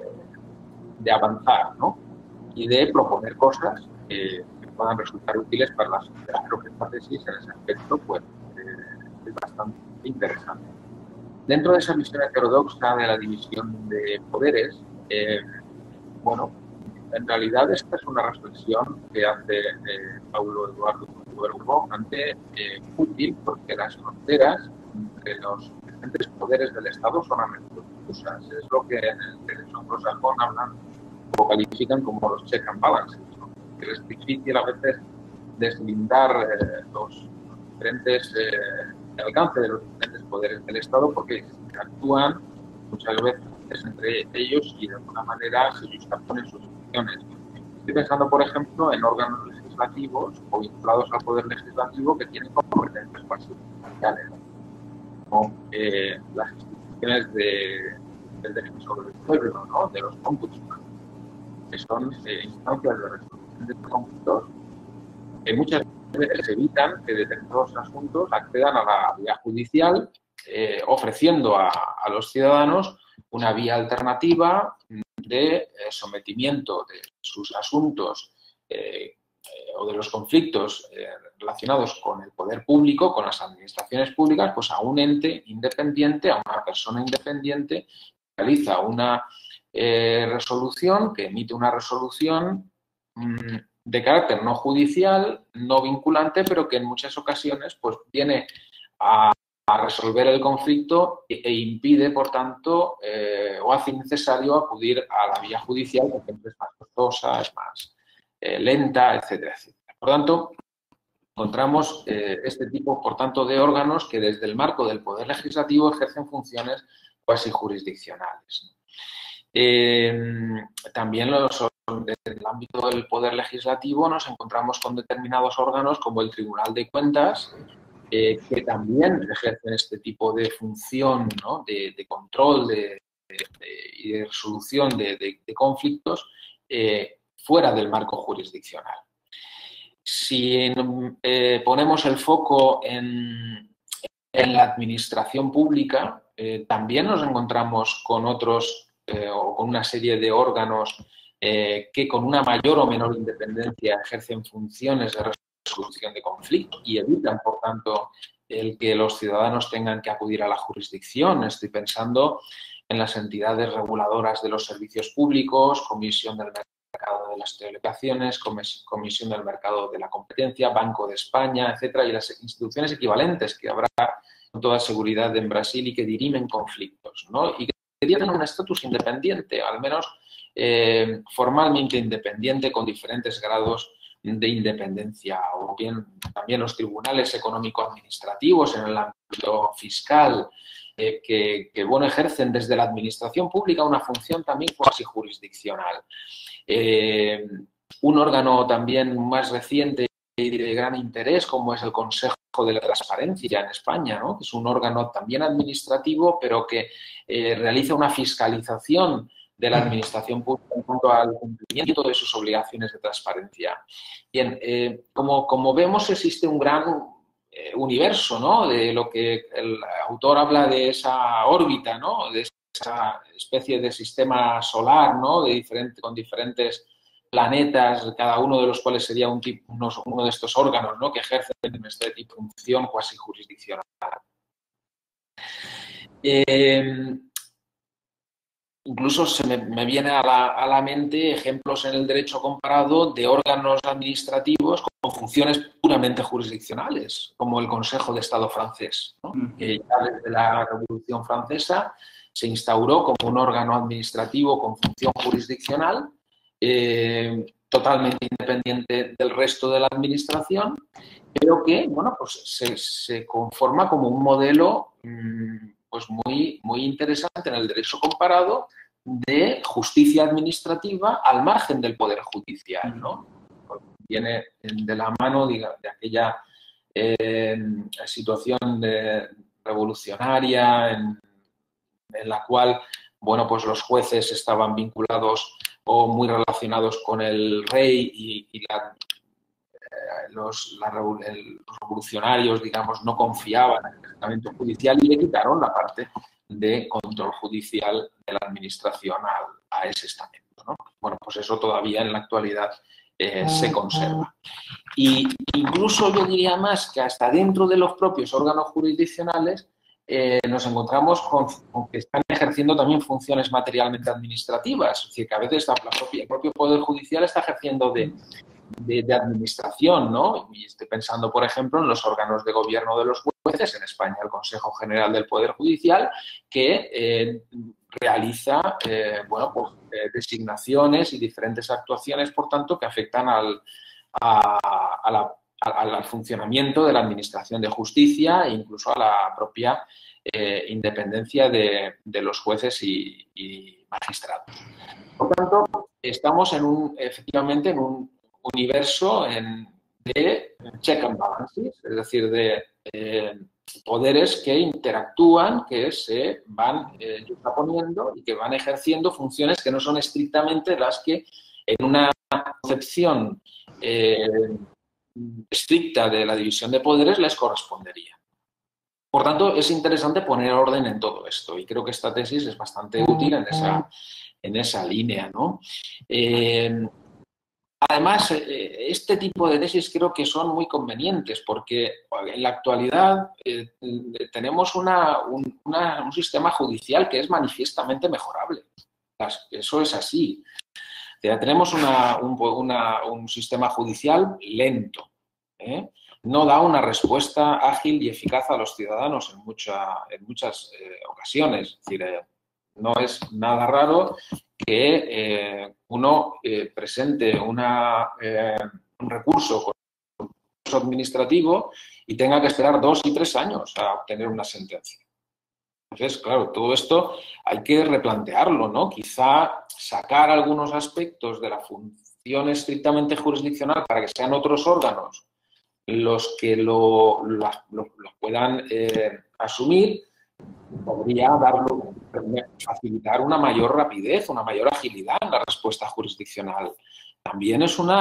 avanzar, ¿no? Y de proponer cosas que puedan resultar útiles para la sociedad. Creo que esta tesis en ese aspecto pues, es bastante interesante. Dentro de esa visión heterodoxa de la división de poderes, bueno, en realidad esta es una reflexión que hace Paulo Eduardo Verbo, bastante útil, porque las fronteras entre los diferentes poderes del Estado son a menudo difusas. Es lo que en el derecho anglosajón hablan o califican como los check and balances, ¿no? Que es difícil a veces deslindar los diferentes el alcance de los diferentes poderes del Estado, porque actúan muchas veces entre ellos y de alguna manera se justaponen sus funciones. Estoy pensando, por ejemplo, en órganos legislativos o vinculados al poder legislativo que tienen competencias parciales, como las instituciones del defensor del pueblo, ¿no? De los ombudsman, que son instancias de resolución de conflictos que muchas veces evitan que determinados asuntos accedan a la vía judicial, ofreciendo a los ciudadanos una vía alternativa de sometimiento de sus asuntos o de los conflictos relacionados con el poder público, con las administraciones públicas, pues a un ente independiente, a una persona independiente que realiza una resolución, que emite una resolución de carácter no judicial, no vinculante, pero que en muchas ocasiones pues viene a resolver el conflicto e impide, por tanto, o hace innecesario acudir a la vía judicial porque es más costosa, es más lenta, etcétera, etcétera. Por tanto, encontramos este tipo, por tanto, de órganos que desde el marco del poder legislativo ejercen funciones cuasi jurisdiccionales. También en el ámbito del poder legislativo nos encontramos con determinados órganos como el Tribunal de Cuentas, que también ejercen este tipo de función, ¿no? de control y de resolución de conflictos fuera del marco jurisdiccional. Si ponemos el foco en la administración pública, también nos encontramos con otros o con una serie de órganos que con una mayor o menor independencia ejercen funciones de resolución de conflictos y evitan, por tanto, el que los ciudadanos tengan que acudir a la jurisdicción. Estoy pensando en las entidades reguladoras de los servicios públicos, Comisión del Mercado de las Telecomunicaciones, Comisión del Mercado de la Competencia, Banco de España, etcétera, y las instituciones equivalentes que habrá con toda seguridad en Brasil y que dirimen conflictos, ¿no? Y que tienen un estatus independiente, al menos formalmente independiente, con diferentes grados de independencia, o bien también los tribunales económico-administrativos en el ámbito fiscal, bueno, ejercen desde la administración pública una función también cuasi jurisdiccional. Un órgano también más reciente y de gran interés, como es el Consejo de la Transparencia en España, ¿no? Que es un órgano también administrativo, pero que realiza una fiscalización de la administración pública en cuanto al cumplimiento de sus obligaciones de transparencia. Bien, como vemos, existe un gran universo, ¿no? De lo que el autor habla de esa órbita, ¿no? De esa especie de sistema solar, ¿no? Con diferentes planetas, cada uno de los cuales sería uno de estos órganos, ¿no? Que ejercen esta función cuasi jurisdiccional. Incluso se me viene a la mente ejemplos en el derecho comparado de órganos administrativos con funciones puramente jurisdiccionales, como el Consejo de Estado francés, ¿no? Que ya desde la Revolución Francesa se instauró como un órgano administrativo con función jurisdiccional, totalmente independiente del resto de la administración, pero que, bueno, pues se conforma como un modelo pues muy interesante en el derecho comparado de justicia administrativa al margen del Poder Judicial, ¿no? Viene de la mano de aquella situación revolucionaria en la cual, bueno, pues los jueces estaban vinculados o muy relacionados con el rey y los revolucionarios, digamos, no confiaban en el estamento judicial y le quitaron la parte de control judicial de la administración a ese estamento, ¿no? Bueno, pues eso todavía en la actualidad se conserva. Y incluso yo diría más que hasta dentro de los propios órganos jurisdiccionales nos encontramos con que están ejerciendo también funciones materialmente administrativas, es decir, que a veces el propio Poder Judicial está ejerciendo de administración, ¿no? Y estoy pensando, por ejemplo, en los órganos de gobierno de los jueces, en España el Consejo General del Poder Judicial, que realiza bueno, pues, designaciones y diferentes actuaciones, por tanto, que afectan al funcionamiento de la Administración de Justicia e incluso a la propia independencia de los jueces y magistrados. Por tanto, estamos efectivamente en un universo de check and balances, es decir, de poderes que interactúan, que se van juxtaponiendo y que van ejerciendo funciones que no son estrictamente las que en una concepción estricta de la división de poderes les correspondería. Por tanto, es interesante poner orden en todo esto y creo que esta tesis es bastante útil en esa línea, ¿no? Además, este tipo de tesis creo que son muy convenientes porque en la actualidad tenemos un sistema judicial que es manifiestamente mejorable. Eso es así. Tenemos un sistema judicial lento, ¿eh? No da una respuesta ágil y eficaz a los ciudadanos en muchas ocasiones. Es decir, no es nada raro que uno presente un recurso administrativo y tenga que esperar 2 y 3 años a obtener una sentencia. Entonces, claro, todo esto hay que replantearlo, ¿no? Quizá sacar algunos aspectos de la función estrictamente jurisdiccional para que sean otros órganos los que lo puedan asumir, podría facilitar una mayor rapidez, una mayor agilidad en la respuesta jurisdiccional. También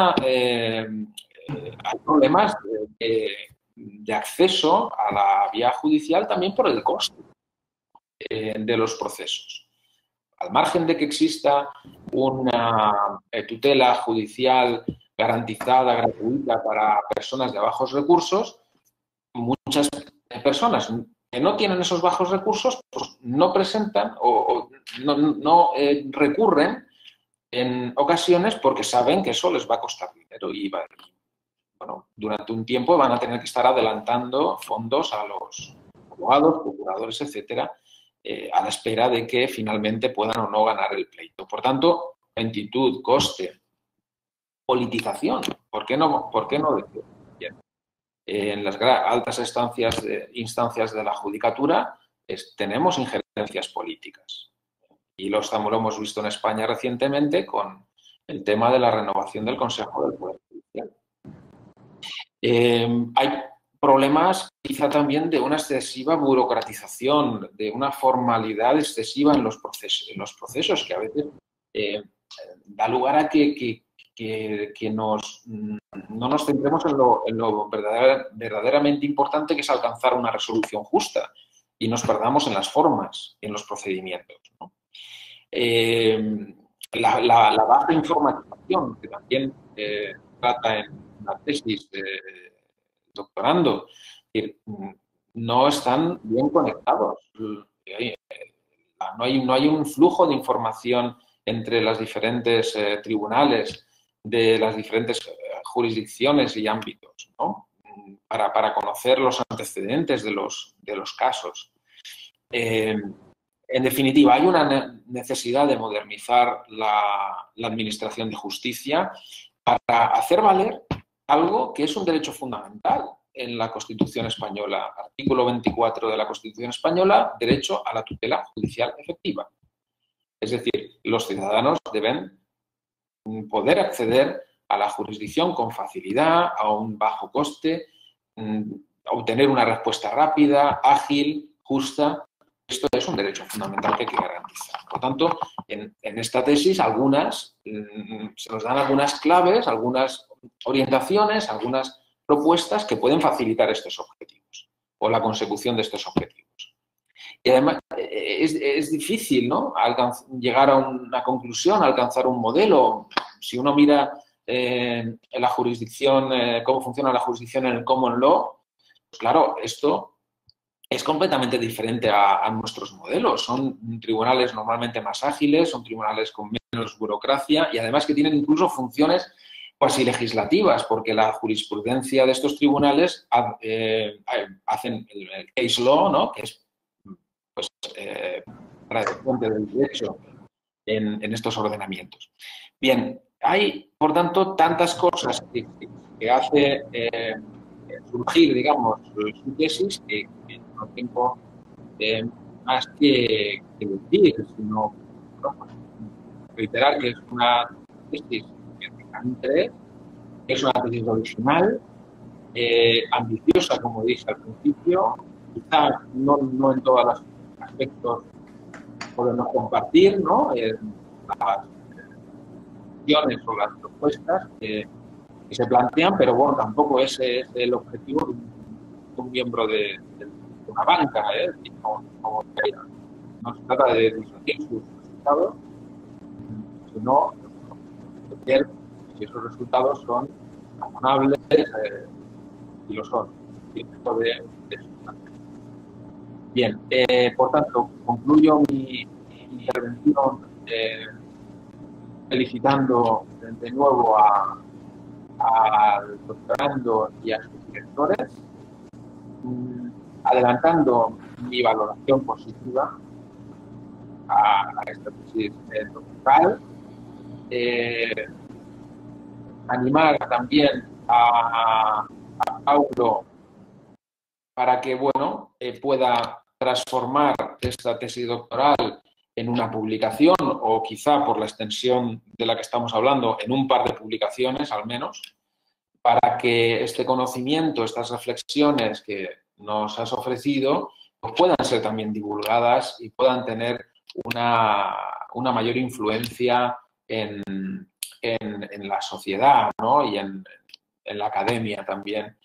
hay problemas de acceso a la vía judicial también por el coste de los procesos. Al margen de que exista una tutela judicial garantizada, gratuita para personas de bajos recursos, muchas personas que no tienen esos bajos recursos pues no presentan o no recurren en ocasiones porque saben que eso les va a costar dinero y bueno, durante un tiempo van a tener que estar adelantando fondos a los abogados, procuradores, etcétera, a la espera de que finalmente puedan o no ganar el pleito. Por tanto, lentitud, coste, politización, ¿por qué no decirlo? Bien. En las altas instancias de la judicatura tenemos injerencias políticas y lo hemos visto en España recientemente con el tema de la renovación del Consejo del Poder Judicial. Hay problemas quizá también de una excesiva burocratización, de una formalidad excesiva en los procesos que a veces da lugar a que no nos centremos en lo verdaderamente importante, que es alcanzar una resolución justa, y nos perdamos en las formas, en los procedimientos, ¿no? La baja informatización, que también trata en la tesis de doctorando, no están bien conectados. No hay un flujo de información entre las diferentes tribunales de las diferentes jurisdicciones y ámbitos, ¿no? Para conocer los antecedentes de los casos. En definitiva, hay una necesidad de modernizar la administración de justicia para hacer valer algo que es un derecho fundamental en la Constitución española. Artículo 24 de la Constitución española, derecho a la tutela judicial efectiva. Es decir, los ciudadanos deben poder acceder a la jurisdicción con facilidad, a un bajo coste, obtener una respuesta rápida, ágil, justa. Esto es un derecho fundamental que hay que garantizar. Por tanto, en esta tesis se nos dan algunas claves, algunas orientaciones, algunas propuestas que pueden facilitar estos objetivos o la consecución de estos objetivos. Y además es difícil, ¿no?, llegar a una conclusión, alcanzar un modelo. Si uno mira la jurisdicción, cómo funciona la jurisdicción en el common law, pues claro, esto es completamente diferente a nuestros modelos. Son tribunales normalmente más ágiles, son tribunales con menos burocracia y además que tienen incluso funciones cuasi legislativas, porque la jurisprudencia de estos tribunales hacen el case law, ¿no?, que es pues, fuente del derecho en estos ordenamientos. Bien, hay, por tanto, tantas cosas que hace surgir, digamos, su tesis que no tengo más que decir, sino reiterar que es una tesis que es una tesis original, ambiciosa, como dije al principio, quizás no en todos los aspectos podemos compartir, ¿no?, las opciones o las propuestas que se plantean, pero bueno, tampoco ese es el objetivo de un miembro de una banca, no se trata de discutir sus resultados, sino ver si esos resultados son razonables y lo son. Bien, por tanto, concluyo mi intervención felicitando de nuevo al doctorando y a sus directores, adelantando mi valoración positiva a esta tesis doctoral, animar también a Paulo para que, bueno, pueda transformar esta tesis doctoral en una publicación o quizá por la extensión de la que estamos hablando en un par de publicaciones al menos, para que este conocimiento, estas reflexiones que nos has ofrecido, pues puedan ser también divulgadas y puedan tener una mayor influencia en la sociedad, ¿no?, y en la academia también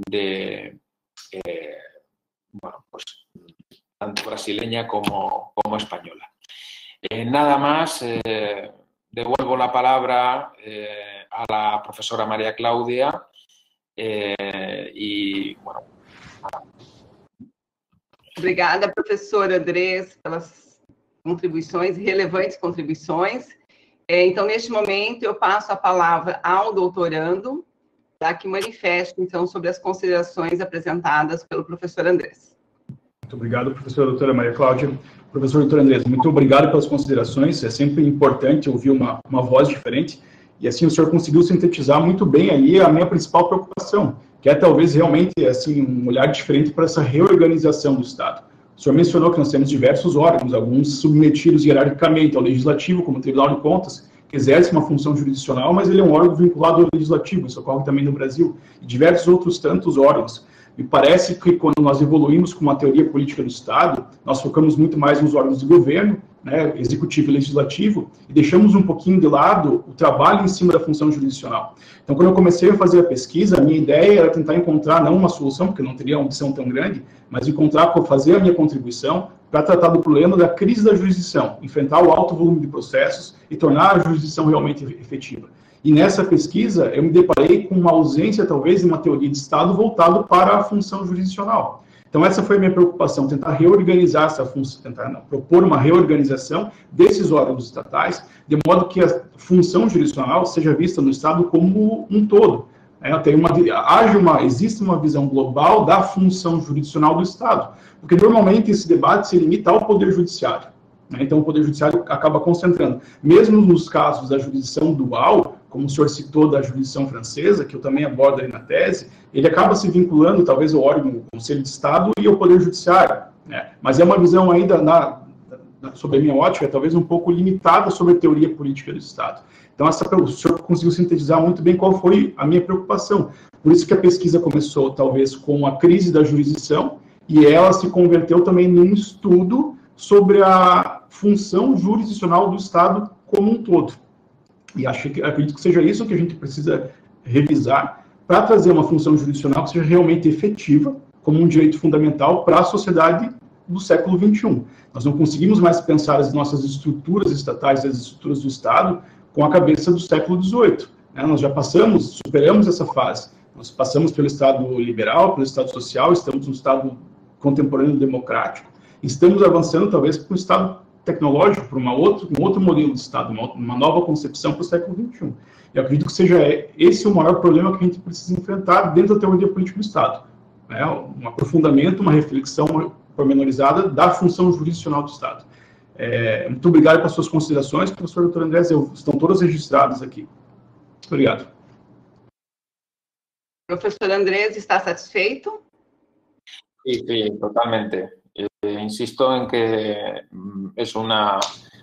bueno, pues tanto brasileña como española. Nada más, devuelvo la palabra a la profesora María Claudia e, bueno... Obrigada, professor Andrés, pelas contribuições, relevantes contribuições. Então, neste momento, eu passo a palavra ao doutorando, para que manifeste, então, sobre as considerações apresentadas pelo professor Andrés. Muito obrigado, professora doutora Maria Cláudia. Professor doutor Andrés, muito obrigado pelas considerações. É sempre importante ouvir uma voz diferente. E, assim, o senhor conseguiu sintetizar muito bem ali a minha principal preocupação, que é, talvez, realmente, assim, um olhar diferente para essa reorganização do Estado. O senhor mencionou que nós temos diversos órgãos, alguns submetidos hierarquicamente ao Legislativo, como o Tribunal de Contas, que exerce uma função jurisdicional, mas ele é um órgão vinculado ao Legislativo, isso ocorre também no Brasil, e diversos outros tantos órgãos. Me parece que, quando nós evoluímos com uma teoria política do Estado, nós focamos muito mais nos órgãos de governo, né, executivo e legislativo, e deixamos um pouquinho de lado o trabalho em cima da função jurisdicional. Então, quando eu comecei a fazer a pesquisa, a minha ideia era tentar encontrar, não uma solução, porque não teria uma opção tão grande, mas fazer a minha contribuição para tratar do problema da crise da jurisdição, enfrentar o alto volume de processos e tornar a jurisdição realmente efetiva. E nessa pesquisa, eu me deparei com uma ausência, talvez, de uma teoria de Estado voltado para a função jurisdicional. Então, essa foi a minha preocupação, tentar reorganizar essa função, propor uma reorganização desses órgãos estatais, de modo que a função jurisdicional seja vista no Estado como um todo. Existe uma visão global da função jurisdicional do Estado, porque normalmente esse debate se limita ao Poder Judiciário. Então, o Poder Judiciário acaba concentrando. Mesmo nos casos da jurisdição dual, como o senhor citou da jurisdição francesa, que eu também abordo aí na tese, ele acaba se vinculando, talvez, ao órgão do Conselho de Estado e ao Poder Judiciário. Né? Mas é uma visão ainda, sob a minha ótica, talvez um pouco limitada sobre a teoria política do Estado. Então, o senhor conseguiu sintetizar muito bem qual foi a minha preocupação. Por isso que a pesquisa começou, talvez, com a crise da jurisdição, e ela se converteu também num estudo sobre a função jurisdicional do Estado como um todo. E acredito que seja isso que a gente precisa revisar para trazer uma função jurisdicional que seja realmente efetiva, como um direito fundamental para a sociedade do século XXI. Nós não conseguimos mais pensar as nossas estruturas estatais, as estruturas do Estado, com a cabeça do século XVIII. Nós já superamos essa fase. Nós passamos pelo Estado liberal, pelo Estado social, estamos no Estado contemporâneo democrático. Estamos avançando, talvez, para um Estado tecnológico, para um outro modelo de Estado, uma nova concepção para o século XXI. Eu acredito que seja esse o maior problema que a gente precisa enfrentar dentro da teoria política do Estado. Um aprofundamento, uma reflexão pormenorizada da função jurisdicional do Estado. Muito obrigado pelas suas considerações, professor Dr. Andrés, estão todas registradas aqui. Obrigado. Professor Andrés, está satisfeito? Sí, totalmente. Insisto en que es una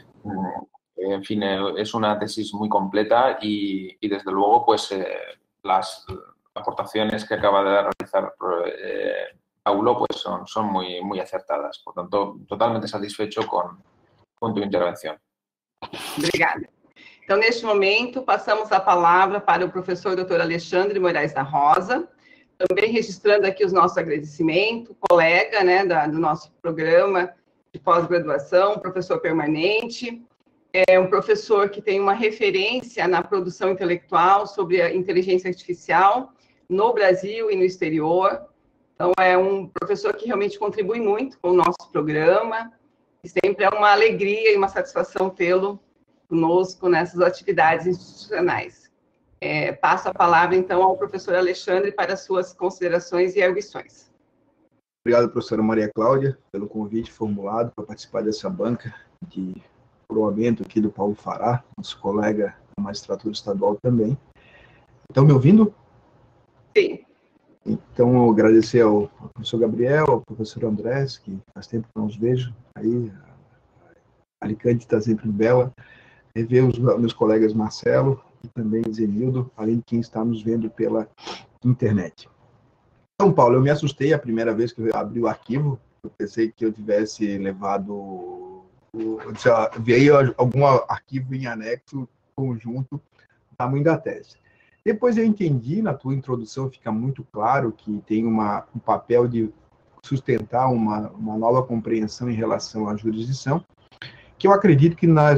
tesis muy completa y desde luego, pues, las aportaciones que acaba de realizar Paulo, pues, son muy acertadas. Por tanto, totalmente satisfecho con tu intervenção. Obrigada. Então, neste momento, passamos a palavra para o professor Dr. Alexandre Moraes da Rosa, também registrando aqui os nossos agradecimentos, colega, né, do nosso programa de pós-graduação, professor permanente, um professor que tem uma referência na produção intelectual sobre a inteligência artificial no Brasil e no exterior. Então, é um professor que realmente contribui muito com o nosso programa, e sempre é uma alegria e uma satisfação tê-lo conosco nessas atividades institucionais. Passo a palavra, então, ao professor Alexandre para suas considerações e arguições. Obrigado, professora Maria Cláudia, pelo convite formulado para participar dessa banca de proamento aqui do Paulo Fará, nosso colega da magistratura estadual também. Estão me ouvindo? Sim. Então, agradecer ao professor Gabriel, ao professor Andrés, que faz tempo que não os vejo, aí a Alicante está sempre bela, rever os meus colegas Marcelo e também Zenildo, além de quem está nos vendo pela internet. Então, Paulo, eu me assustei a primeira vez que eu abri o arquivo, eu pensei que eu tivesse levado, veio algum arquivo em anexo conjunto do tamanho da tese. Depois eu entendi, na tua introdução fica muito claro que tem um papel de sustentar uma nova compreensão em relação à jurisdição, que eu acredito que na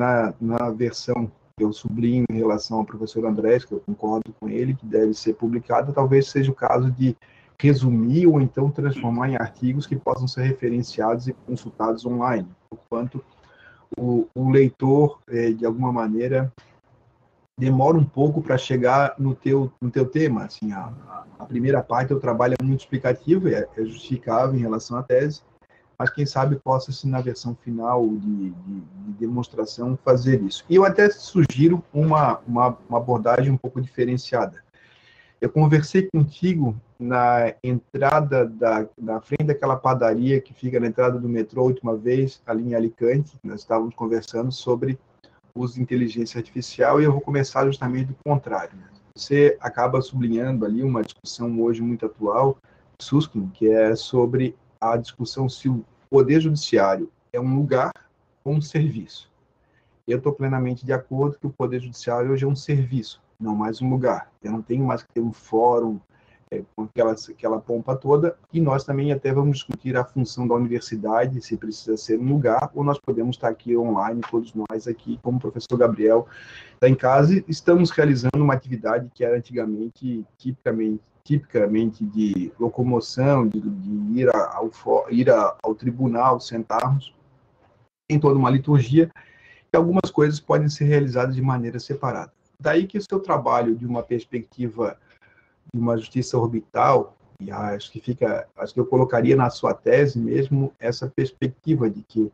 versão que eu sublinho em relação ao professor Andrés, que eu concordo com ele, que deve ser publicada, talvez seja o caso de resumir ou então transformar em artigos que possam ser referenciados e consultados online, porquanto o leitor, de alguma maneira, demora um pouco para chegar no teu tema. Assim, a primeira parte do trabalho é muito explicativa, é justificável em relação à tese, mas quem sabe possa-se, na versão final de demonstração, fazer isso. E eu até sugiro uma abordagem um pouco diferenciada. Eu conversei contigo na entrada na frente daquela padaria que fica na entrada do metrô, a última vez, ali em Alicante. Nós estávamos conversando sobre o uso de inteligência artificial, e eu vou começar justamente do contrário. Você acaba sublinhando ali uma discussão hoje muito atual, Susskind, que é sobre a discussão se o Poder Judiciário é um lugar ou um serviço. Eu estou plenamente de acordo que o Poder Judiciário hoje é um serviço, não mais um lugar. Eu não tenho mais que ter um fórum com aquela pompa toda, e nós também até vamos discutir a função da universidade, se precisa ser um lugar, ou nós podemos estar aqui online, todos nós aqui, como o professor Gabriel está em casa, e estamos realizando uma atividade que era antigamente, tipicamente de locomoção, de ir ao tribunal, sentarmos em toda uma liturgia, e algumas coisas podem ser realizadas de maneira separada. Daí que o seu trabalho de uma perspectiva de uma justiça orbital, e acho que eu colocaria na sua tese mesmo essa perspectiva de que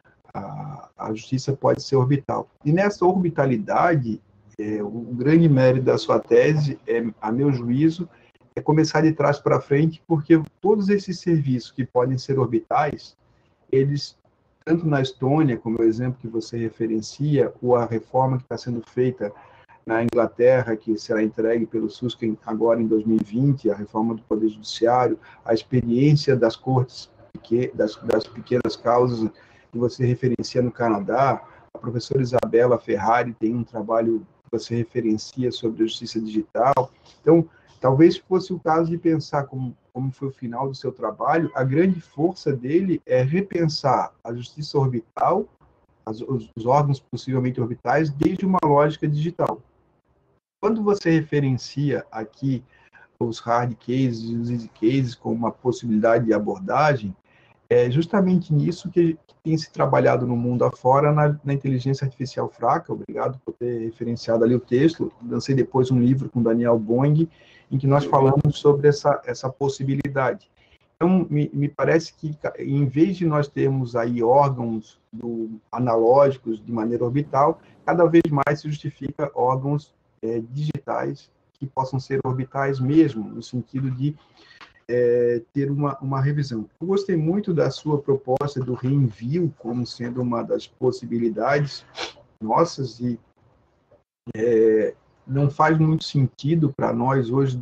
a justiça pode ser orbital. E nessa orbitalidade, o grande mérito da sua tese, a meu juízo, é começar de trás para frente, porque todos esses serviços que podem ser orbitais, eles, tanto na Estônia, como o exemplo que você referencia, ou a reforma que está sendo feita na Inglaterra, que será entregue pelo Susskind agora em 2020, a reforma do Poder Judiciário, a experiência das cortes, das pequenas causas que você referencia no Canadá, a professora Isabela Ferrari tem um trabalho que você referencia sobre a justiça digital. Então, talvez fosse o caso de pensar como foi o final do seu trabalho, a grande força dele é repensar a justiça orbital, os órgãos possivelmente orbitais, desde uma lógica digital. Quando você referencia aqui os hard cases e os easy cases como uma possibilidade de abordagem, é justamente nisso que tem se trabalhado no mundo afora na inteligência artificial fraca. Obrigado por ter referenciado ali o texto. Lancei depois um livro com Daniel Boing, em que nós falamos sobre essa possibilidade. Então, me parece que, em vez de nós termos aí órgãos analógicos de maneira orbital, cada vez mais se justifica órgãos digitais que possam ser orbitais mesmo, no sentido de ter uma revisão. Eu gostei muito da sua proposta do reenvio como sendo uma das possibilidades nossas, e não faz muito sentido para nós hoje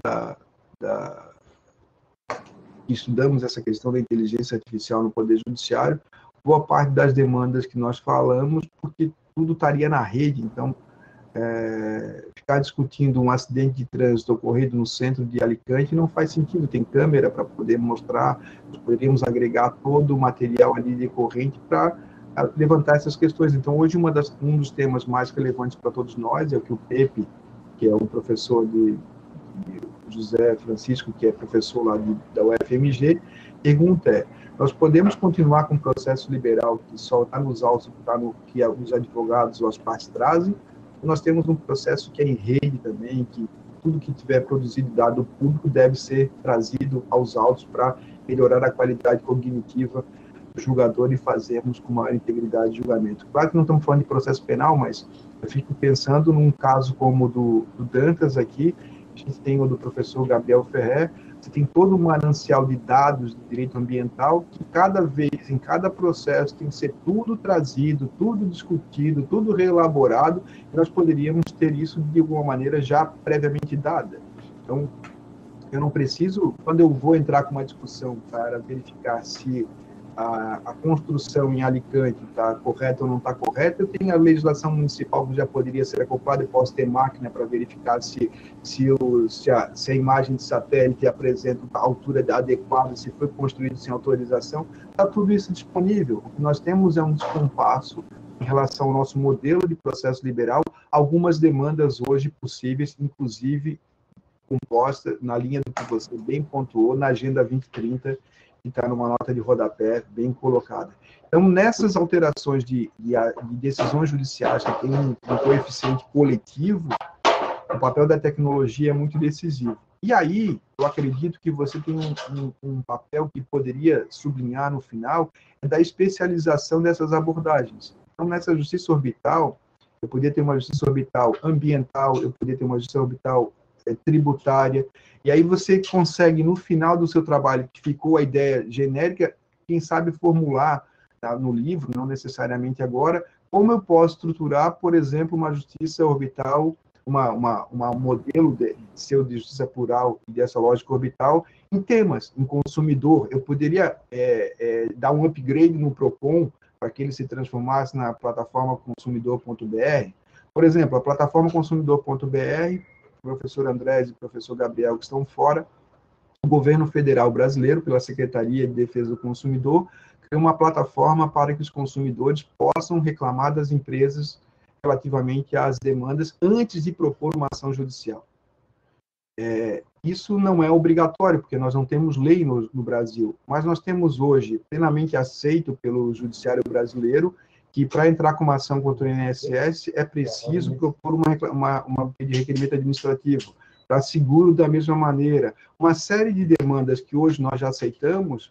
que estudamos essa questão da inteligência artificial no Poder Judiciário, boa parte das demandas que nós falamos, porque tudo estaria na rede. Então, ficar discutindo um acidente de trânsito ocorrido no centro de Alicante não faz sentido. Tem câmera para poder mostrar, nós poderíamos agregar todo o material ali decorrente para levantar essas questões. Então, hoje, um dos temas mais relevantes para todos nós é o que o Pepe, que é um professor de José Francisco, que é professor lá da UFMG, pergunta nós podemos continuar com o processo liberal que só está nos autos, que os advogados ou as partes trazem? Nós temos um processo que é em rede também, que tudo que tiver produzido e dado ao público deve ser trazido aos autos para melhorar a qualidade cognitiva do julgador e fazermos com maior integridade de julgamento. Claro que não estamos falando de processo penal, mas eu fico pensando num caso como o do Dantas aqui, a gente tem o do professor Gabriel Ferrer, você tem todo um manancial de dados de direito ambiental que cada vez, em cada processo, tem que ser tudo trazido, tudo discutido, tudo reelaborado, e nós poderíamos ter isso de alguma maneira já previamente dada. Então, eu não preciso, quando eu vou entrar com uma discussão para verificar se a construção em Alicante está correta ou não está correta, eu tenho a legislação municipal que já poderia ser acoplada, eu posso ter máquina para verificar se a imagem de satélite apresenta a altura adequada, se foi construído sem autorização, está tudo isso disponível. O que nós temos é um descompasso em relação ao nosso modelo de processo liberal, algumas demandas hoje possíveis, inclusive composta na linha do que você bem pontuou, na Agenda 2030, que está numa nota de rodapé bem colocada. Então, nessas alterações de decisões judiciais que tem um coeficiente coletivo, o papel da tecnologia é muito decisivo. E aí, eu acredito que você tem um papel que poderia sublinhar no final, é da especialização dessas abordagens. Então, nessa justiça orbital, eu poderia ter uma justiça orbital ambiental, eu poderia ter uma justiça orbital tributária, e aí você consegue, no final do seu trabalho, que ficou a ideia genérica, quem sabe formular no livro, não necessariamente agora, como eu posso estruturar, por exemplo, uma justiça orbital, uma modelo de justiça plural e dessa lógica orbital em temas, em consumidor. Eu poderia dar um upgrade no PROCON para que ele se transformasse na plataforma consumidor.br. Por exemplo, a plataforma consumidor.br, o professor Andrés e o professor Gabriel, que estão fora, o governo federal brasileiro, pela Secretaria de Defesa do Consumidor, criou uma plataforma para que os consumidores possam reclamar das empresas relativamente às demandas antes de propor uma ação judicial. Isso não é obrigatório, porque nós não temos lei no Brasil, mas nós temos hoje, plenamente aceito pelo judiciário brasileiro, que para entrar com uma ação contra o INSS é preciso propor uma de requerimento administrativo, para seguro da mesma maneira. Uma série de demandas que hoje nós já aceitamos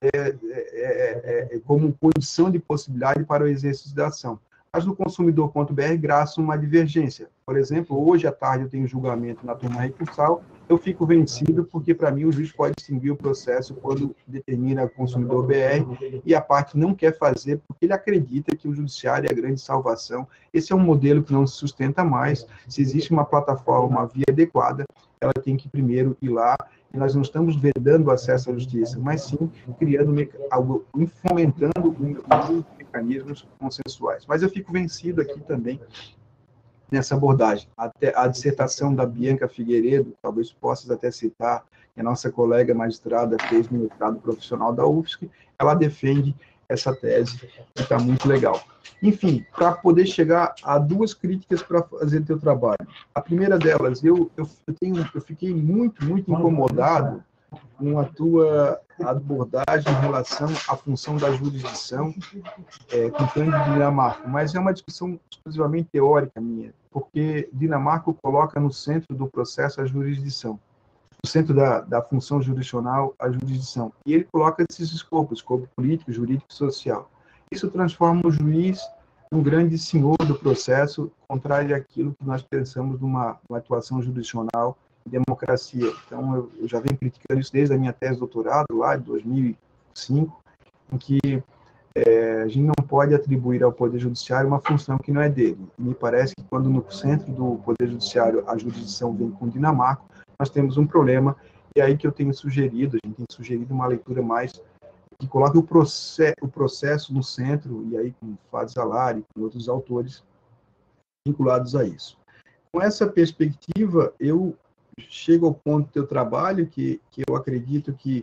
como condição de possibilidade para o exercício da ação. Mas no consumidor.br graça uma divergência. Por exemplo, hoje à tarde eu tenho julgamento na turma recursal, eu fico vencido porque, para mim, o juiz pode extinguir o processo quando determina o consumidor BR e a parte não quer fazer porque ele acredita que o judiciário é a grande salvação. Esse é um modelo que não se sustenta mais. Se existe uma plataforma, uma via adequada, ela tem que primeiro ir lá. E nós não estamos vedando o acesso à justiça, mas sim criando fomentando mecanismos consensuais. Mas eu fico vencido aqui também nessa abordagem. Até a dissertação da Bianca Figueiredo, talvez possas até citar, que a nossa colega magistrada fez no mestrado profissional da UFSC, ela defende essa tese, que está muito legal. Enfim, para poder chegar a duas críticas para fazer teu trabalho. A primeira delas, eu fiquei muito incomodado com a tua abordagem em relação à função da jurisdição com o Cândido Dinamarco, mas é uma discussão exclusivamente teórica minha, porque Dinamarco coloca no centro do processo a jurisdição, no centro da função jurisdicional a jurisdição, e ele coloca esses escopos, escopo político, jurídico e social. Isso transforma o juiz num grande senhor do processo, contrário àquilo que nós pensamos numa atuação jurisdicional e democracia. Então, eu já venho criticando isso desde a minha tese de doutorado, lá de 2005, em que a gente não pode atribuir ao Poder Judiciário uma função que não é dele. E me parece que quando no centro do Poder Judiciário a jurisdição vem com Dinamarco, nós temos um problema, e é aí que eu tenho sugerido, a gente tem sugerido uma leitura mais que coloque o processo no centro, e aí com Fadi Zalari, com outros autores vinculados a isso. Com essa perspectiva, eu chego ao ponto do teu trabalho, que eu acredito que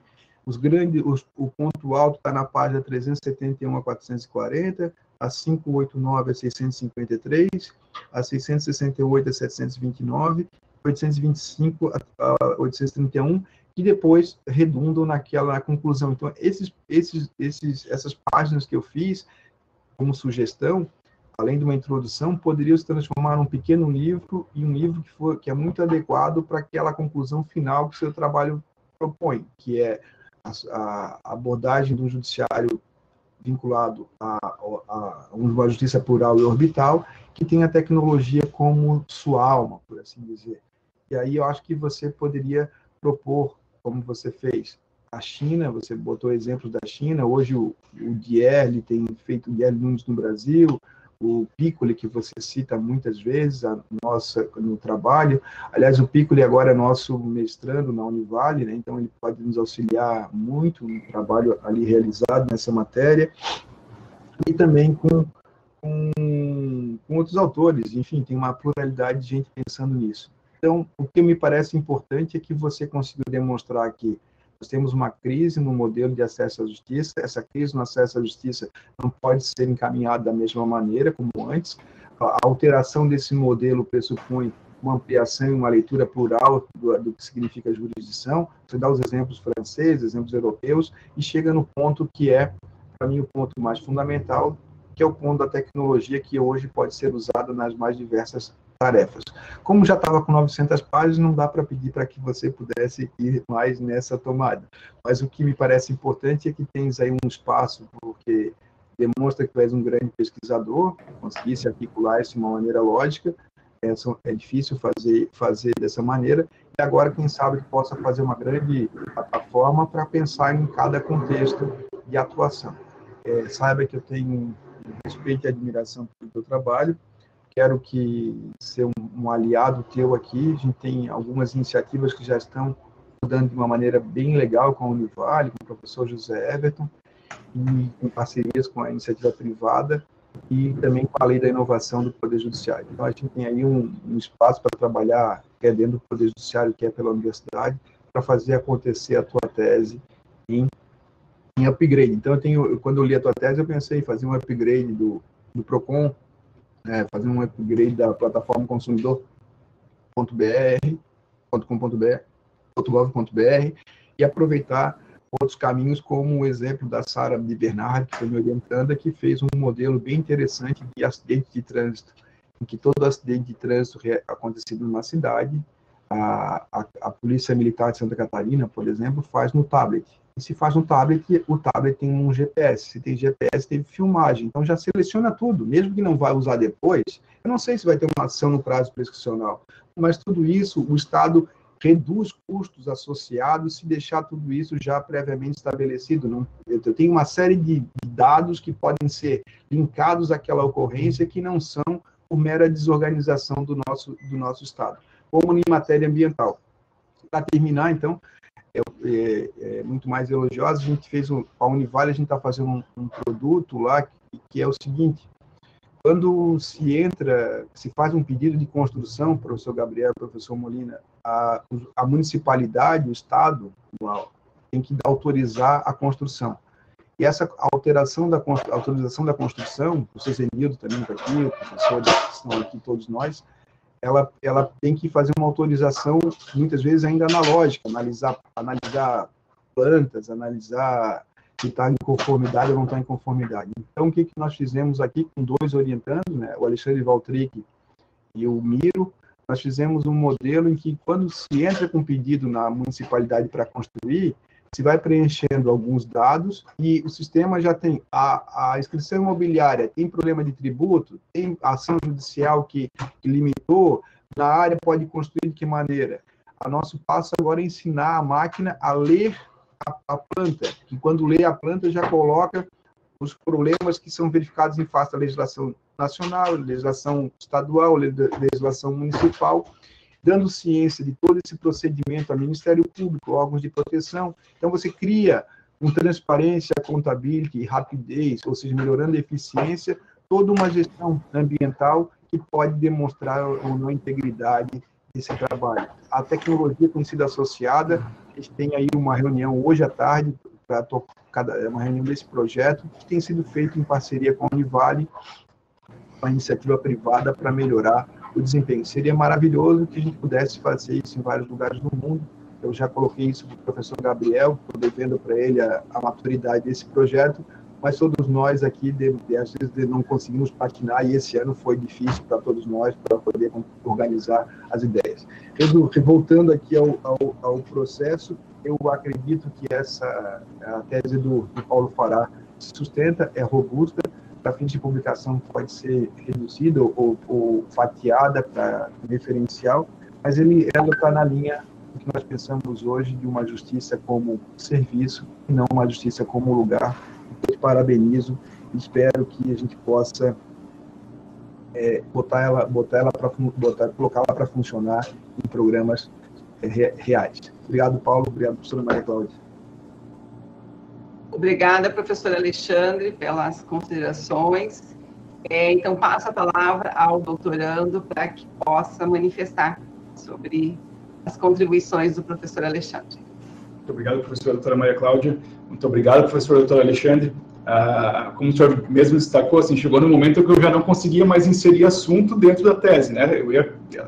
o ponto alto está na página 371 a 440, a 589 a 653, a 668 a 729, 825 a 831, que depois redundam naquela conclusão. Então, essas páginas que eu fiz como sugestão, além de uma introdução, poderiam se transformar num pequeno livro, e um livro que é muito adequado para aquela conclusão final que o seu trabalho propõe, que é a abordagem do judiciário vinculado a uma justiça plural e orbital, que tem a tecnologia como sua alma, por assim dizer. E aí eu acho que você poderia propor, como você fez, a China, você botou exemplos da China, hoje o Dierle tem feito o Dierle Nunes no Brasil, o Piccoli, que você cita muitas vezes no trabalho. Aliás, o Piccoli agora é nosso mestrando na Univale, né? Então ele pode nos auxiliar muito no trabalho ali realizado nessa matéria, e também com outros autores. Enfim, tem uma pluralidade de gente pensando nisso. Então, o que me parece importante é que você conseguiu demonstrar que nós temos uma crise no modelo de acesso à justiça. Essa crise no acesso à justiça não pode ser encaminhada da mesma maneira como antes. A alteração desse modelo pressupõe uma ampliação e uma leitura plural do que significa jurisdição. Você dá os exemplos franceses, exemplos europeus, e chega no ponto que é, para mim, o ponto mais fundamental, que é o ponto da tecnologia que hoje pode ser usada nas mais diversas tarefas. Como já estava com 900 páginas, não dá para pedir para que você pudesse ir mais nessa tomada. Mas o que me parece importante é que tens aí um espaço, porque demonstra que tu és um grande pesquisador, conseguisse articular isso de uma maneira lógica, é difícil fazer dessa maneira, e agora, quem sabe, que possa fazer uma grande plataforma para pensar em cada contexto de atuação. Saiba que eu tenho respeito e admiração pelo teu trabalho, quero que ser um aliado teu aqui. A gente tem algumas iniciativas que já estão mudando de uma maneira bem legal com a Univale, com o professor José Everton, e em parcerias com a iniciativa privada e também com a Lei da Inovação do Poder Judiciário. Então, a gente tem aí um espaço para trabalhar, quer dentro do Poder Judiciário, quer pela universidade, para fazer acontecer a tua tese em upgrade. Então, quando eu li a tua tese, eu pensei em fazer um upgrade do PROCON, fazer um upgrade da plataforma consumidor.gov.br e aproveitar outros caminhos, como o exemplo da Sara de Bernard, que foi me orientando, que fez um modelo bem interessante de acidente de trânsito, em que todo acidente de trânsito acontecido numa cidade, a Polícia Militar de Santa Catarina, por exemplo, faz no tablet. E se faz no tablet, o tablet tem um GPS. Se tem GPS, tem filmagem. Então, já seleciona tudo, mesmo que não vai usar depois. Eu não sei se vai ter uma ação no prazo prescricional, mas tudo isso, o Estado reduz custos associados se deixar tudo isso já previamente estabelecido. Eu tenho uma série de dados que podem ser linkados àquela ocorrência que não são por mera desorganização do nosso Estado, como em matéria ambiental. Para terminar, então, muito mais elogiosa, a gente fez, a Univale, a gente está fazendo um produto lá que é o seguinte: quando se faz um pedido de construção, professor Gabriel, professor Molina, a municipalidade, o Estado, tem que autorizar a construção. E essa autorização da construção, o Cesenildo também está aqui, o professor, estão aqui todos nós, ela tem que fazer uma autorização, muitas vezes ainda analógica, analisar plantas, analisar se está em conformidade ou não está em conformidade. Então, o que nós fizemos aqui com dois orientandos, né, o Alexandre Valtric e o Miro, nós fizemos um modelo em que, quando se entra com pedido na municipalidade para construir, se vai preenchendo alguns dados e o sistema já tem a inscrição imobiliária, tem problema de tributo, tem ação judicial que limitou, na área pode construir de que maneira? O nosso passo agora é ensinar a máquina a ler a planta, que quando lê a planta já coloca os problemas que são verificados em face da legislação nacional, legislação estadual, legislação municipal, dando ciência de todo esse procedimento ao Ministério Público, órgãos de proteção. Então, você cria com transparência, contabilidade e rapidez, ou seja, melhorando a eficiência, toda uma gestão ambiental que pode demonstrar ou não a integridade desse trabalho. A tecnologia tem sido associada, a gente tem aí uma reunião hoje à tarde, uma reunião desse projeto, que tem sido feito em parceria com a Univale, uma iniciativa privada para melhorar o desempenho. Seria maravilhoso que a gente pudesse fazer isso em vários lugares do mundo. Eu já coloquei isso para o professor Gabriel, estou devendo para ele a maturidade desse projeto, mas todos nós aqui, às vezes, não conseguimos patinar, e esse ano foi difícil para todos nós, para poder organizar as ideias. Voltando aqui ao processo, eu acredito que a tese do Paulo Fará se sustenta, é robusta, para fins de publicação pode ser reduzida ou fatiada para referencial, mas ela está na linha do que nós pensamos hoje de uma justiça como serviço e não uma justiça como lugar. Eu te parabenizo e espero que a gente possa colocá-la para funcionar em programas reais. Obrigado, Paulo. Obrigado, professora Maria Cláudia. Obrigada, professor Alexandre, pelas considerações. Então, passo a palavra ao doutorando para que possa manifestar sobre as contribuições do professor Alexandre. Muito obrigado, professora doutora Maria Cláudia. Muito obrigado, professor doutor Alexandre. Como o senhor mesmo destacou, assim, chegou no momento que eu já não conseguia mais inserir assunto dentro da tese, né?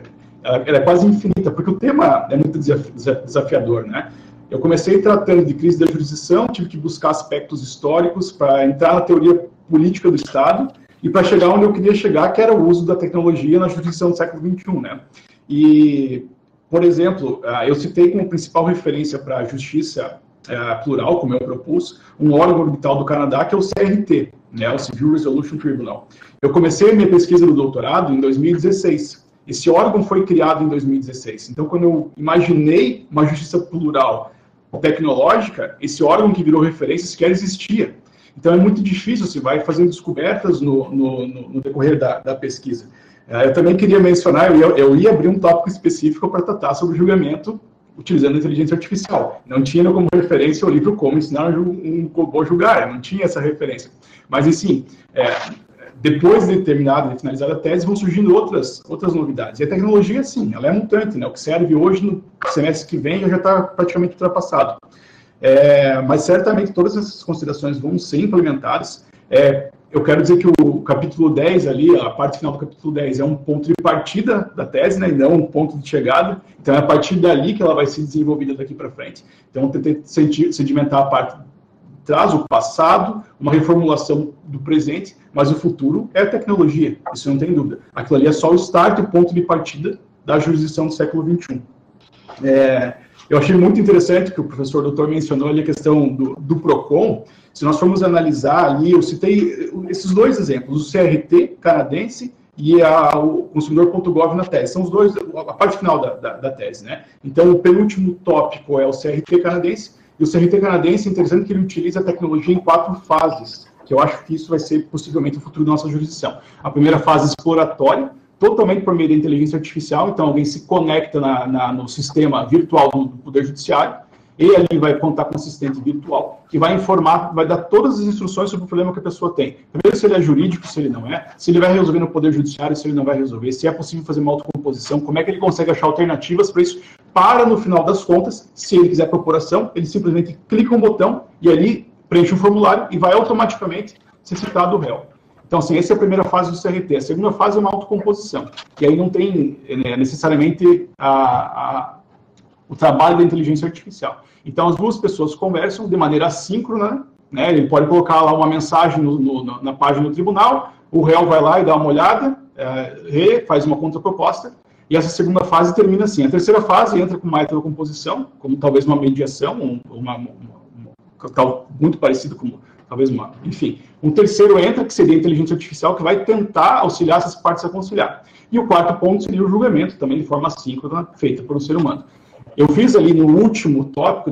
ela é quase infinita, porque o tema é muito desafiador, né? Eu comecei tratando de crise da jurisdição, tive que buscar aspectos históricos para entrar na teoria política do Estado e para chegar onde eu queria chegar, que era o uso da tecnologia na jurisdição do século XXI, né? E, por exemplo, eu citei como principal referência para a justiça plural, como eu propus, um órgão orbital do Canadá, que é o CRT, né, o Civil Resolution Tribunal. Eu comecei a minha pesquisa do doutorado em 2016. Esse órgão foi criado em 2016. Então, quando eu imaginei uma justiça plural tecnológica, esse órgão que virou referência sequer existia. Então, é muito difícil, você vai fazendo descobertas no decorrer da pesquisa. Eu também queria mencionar, eu ia abrir um tópico específico para tratar sobre julgamento utilizando a inteligência artificial. Não tinha como referência o livro Como Ensinar um Robô a Julgar, não tinha essa referência. Mas, assim, depois de terminada, de finalizada a tese, vão surgindo outras novidades. E a tecnologia, sim, ela é mutante, né? O que serve hoje, no semestre que vem, já está praticamente ultrapassado. Mas, certamente, todas essas considerações vão ser implementadas. Eu quero dizer que o capítulo 10 ali, a parte final do capítulo 10, é um ponto de partida da tese, né, e não um ponto de chegada. Então, é a partir dali que ela vai ser desenvolvida daqui para frente. Então, eu tentei sedimentar a parte traz o passado, uma reformulação do presente, mas o futuro é a tecnologia, isso não tem dúvida. Aquilo ali é só o start, o ponto de partida da jurisdição do século XXI. Eu achei muito interessante que o professor doutor mencionou ali a questão do PROCON. Se nós formos analisar ali, eu citei esses dois exemplos, o CRT canadense e o consumidor.gov na tese. São os dois, a parte final da tese, né? Então, o penúltimo tópico é o CRT canadense, e o CRT canadense é interessante que ele utiliza a tecnologia em 4 fases, que eu acho que isso vai ser possivelmente o futuro da nossa jurisdição. A primeira fase exploratória, totalmente por meio da inteligência artificial, então alguém se conecta no sistema virtual do Poder Judiciário, e ali vai contar com um assistente virtual, que vai informar, vai dar todas as instruções sobre o problema que a pessoa tem. Primeiro, se ele é jurídico, se ele não é, se ele vai resolver no Poder Judiciário, se ele não vai resolver, se é possível fazer uma autocomposição, como é que ele consegue achar alternativas para isso, para, no final das contas, se ele quiser propor ação, ele simplesmente clica um botão e ali preenche um formulário e vai automaticamente ser citado o réu. Então, assim, essa é a primeira fase do CRT. A segunda fase é uma autocomposição, e aí não tem necessariamente o trabalho da inteligência artificial. Então, as duas pessoas conversam de maneira assíncrona, né? Ele pode colocar lá uma mensagem na página do tribunal, o réu vai lá e dá uma olhada, faz uma contraproposta, e essa segunda fase termina assim. A terceira fase entra com uma heterocomposição, como talvez uma mediação, muito parecido com talvez enfim. Um terceiro entra, que seria a inteligência artificial, que vai tentar auxiliar essas partes a conciliar. E o quarto ponto seria o julgamento, também de forma assíncrona, feita por um ser humano. Eu fiz ali no último tópico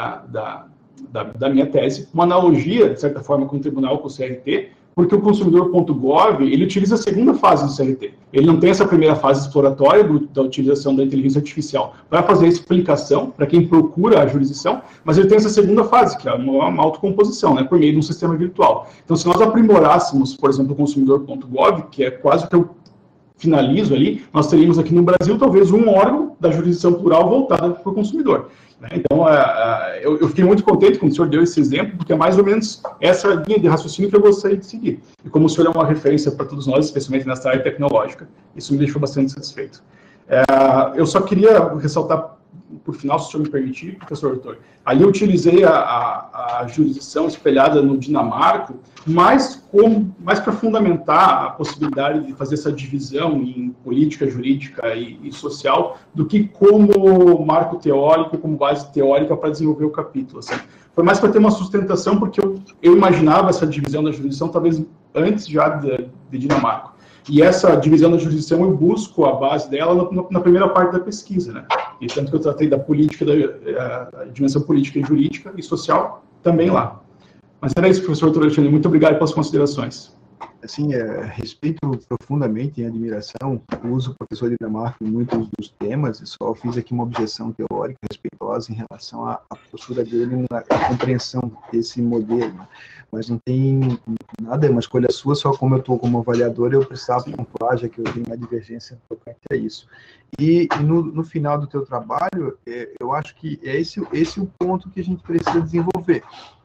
da minha tese uma analogia, de certa forma, com o tribunal, com o CRT, porque o consumidor.gov, ele utiliza a segunda fase do CRT. Ele não tem essa primeira fase exploratória da utilização da inteligência artificial para fazer a explicação para quem procura a jurisdição, mas ele tem essa segunda fase, que é uma autocomposição, né, por meio de um sistema virtual. Então, se nós aprimorássemos, por exemplo, o consumidor.gov, que é quase o que eu finalizo ali, nós teríamos aqui no Brasil talvez um órgão da jurisdição plural voltada para o consumidor. Então, eu fiquei muito contente quando o senhor deu esse exemplo, porque é mais ou menos essa linha de raciocínio que eu gostaria de seguir. E como o senhor é uma referência para todos nós, especialmente nessa área tecnológica, isso me deixou bastante satisfeito. Eu só queria ressaltar, por final, se o senhor me permitir, professor doutor, ali eu utilizei a jurisdição espelhada no Dinamarco, mais para fundamentar a possibilidade de fazer essa divisão em política, jurídica e social, do que como marco teórico, como base teórica para desenvolver o capítulo. Assim. Foi mais para ter uma sustentação, porque eu imaginava essa divisão da jurisdição talvez antes já de Dinamarca. E essa divisão da jurisdição eu busco a base dela na primeira parte da pesquisa, né? E tanto que eu tratei da política, da dimensão política e jurídica e social também lá. Mas era isso, professor Alexandre. Muito obrigado pelas considerações. Assim, respeito profundamente e admiração o uso do professor de Dinamarca em muitos dos temas, e só fiz aqui uma objeção teórica respeitosa em relação à postura dele na compreensão desse modelo. Mas não tem nada, é uma escolha sua, só como eu estou como avaliador, eu precisava pontuar, já que eu tenho uma divergência tocante a isso. E no final do teu trabalho, eu acho que é esse o ponto que a gente precisa desenvolver.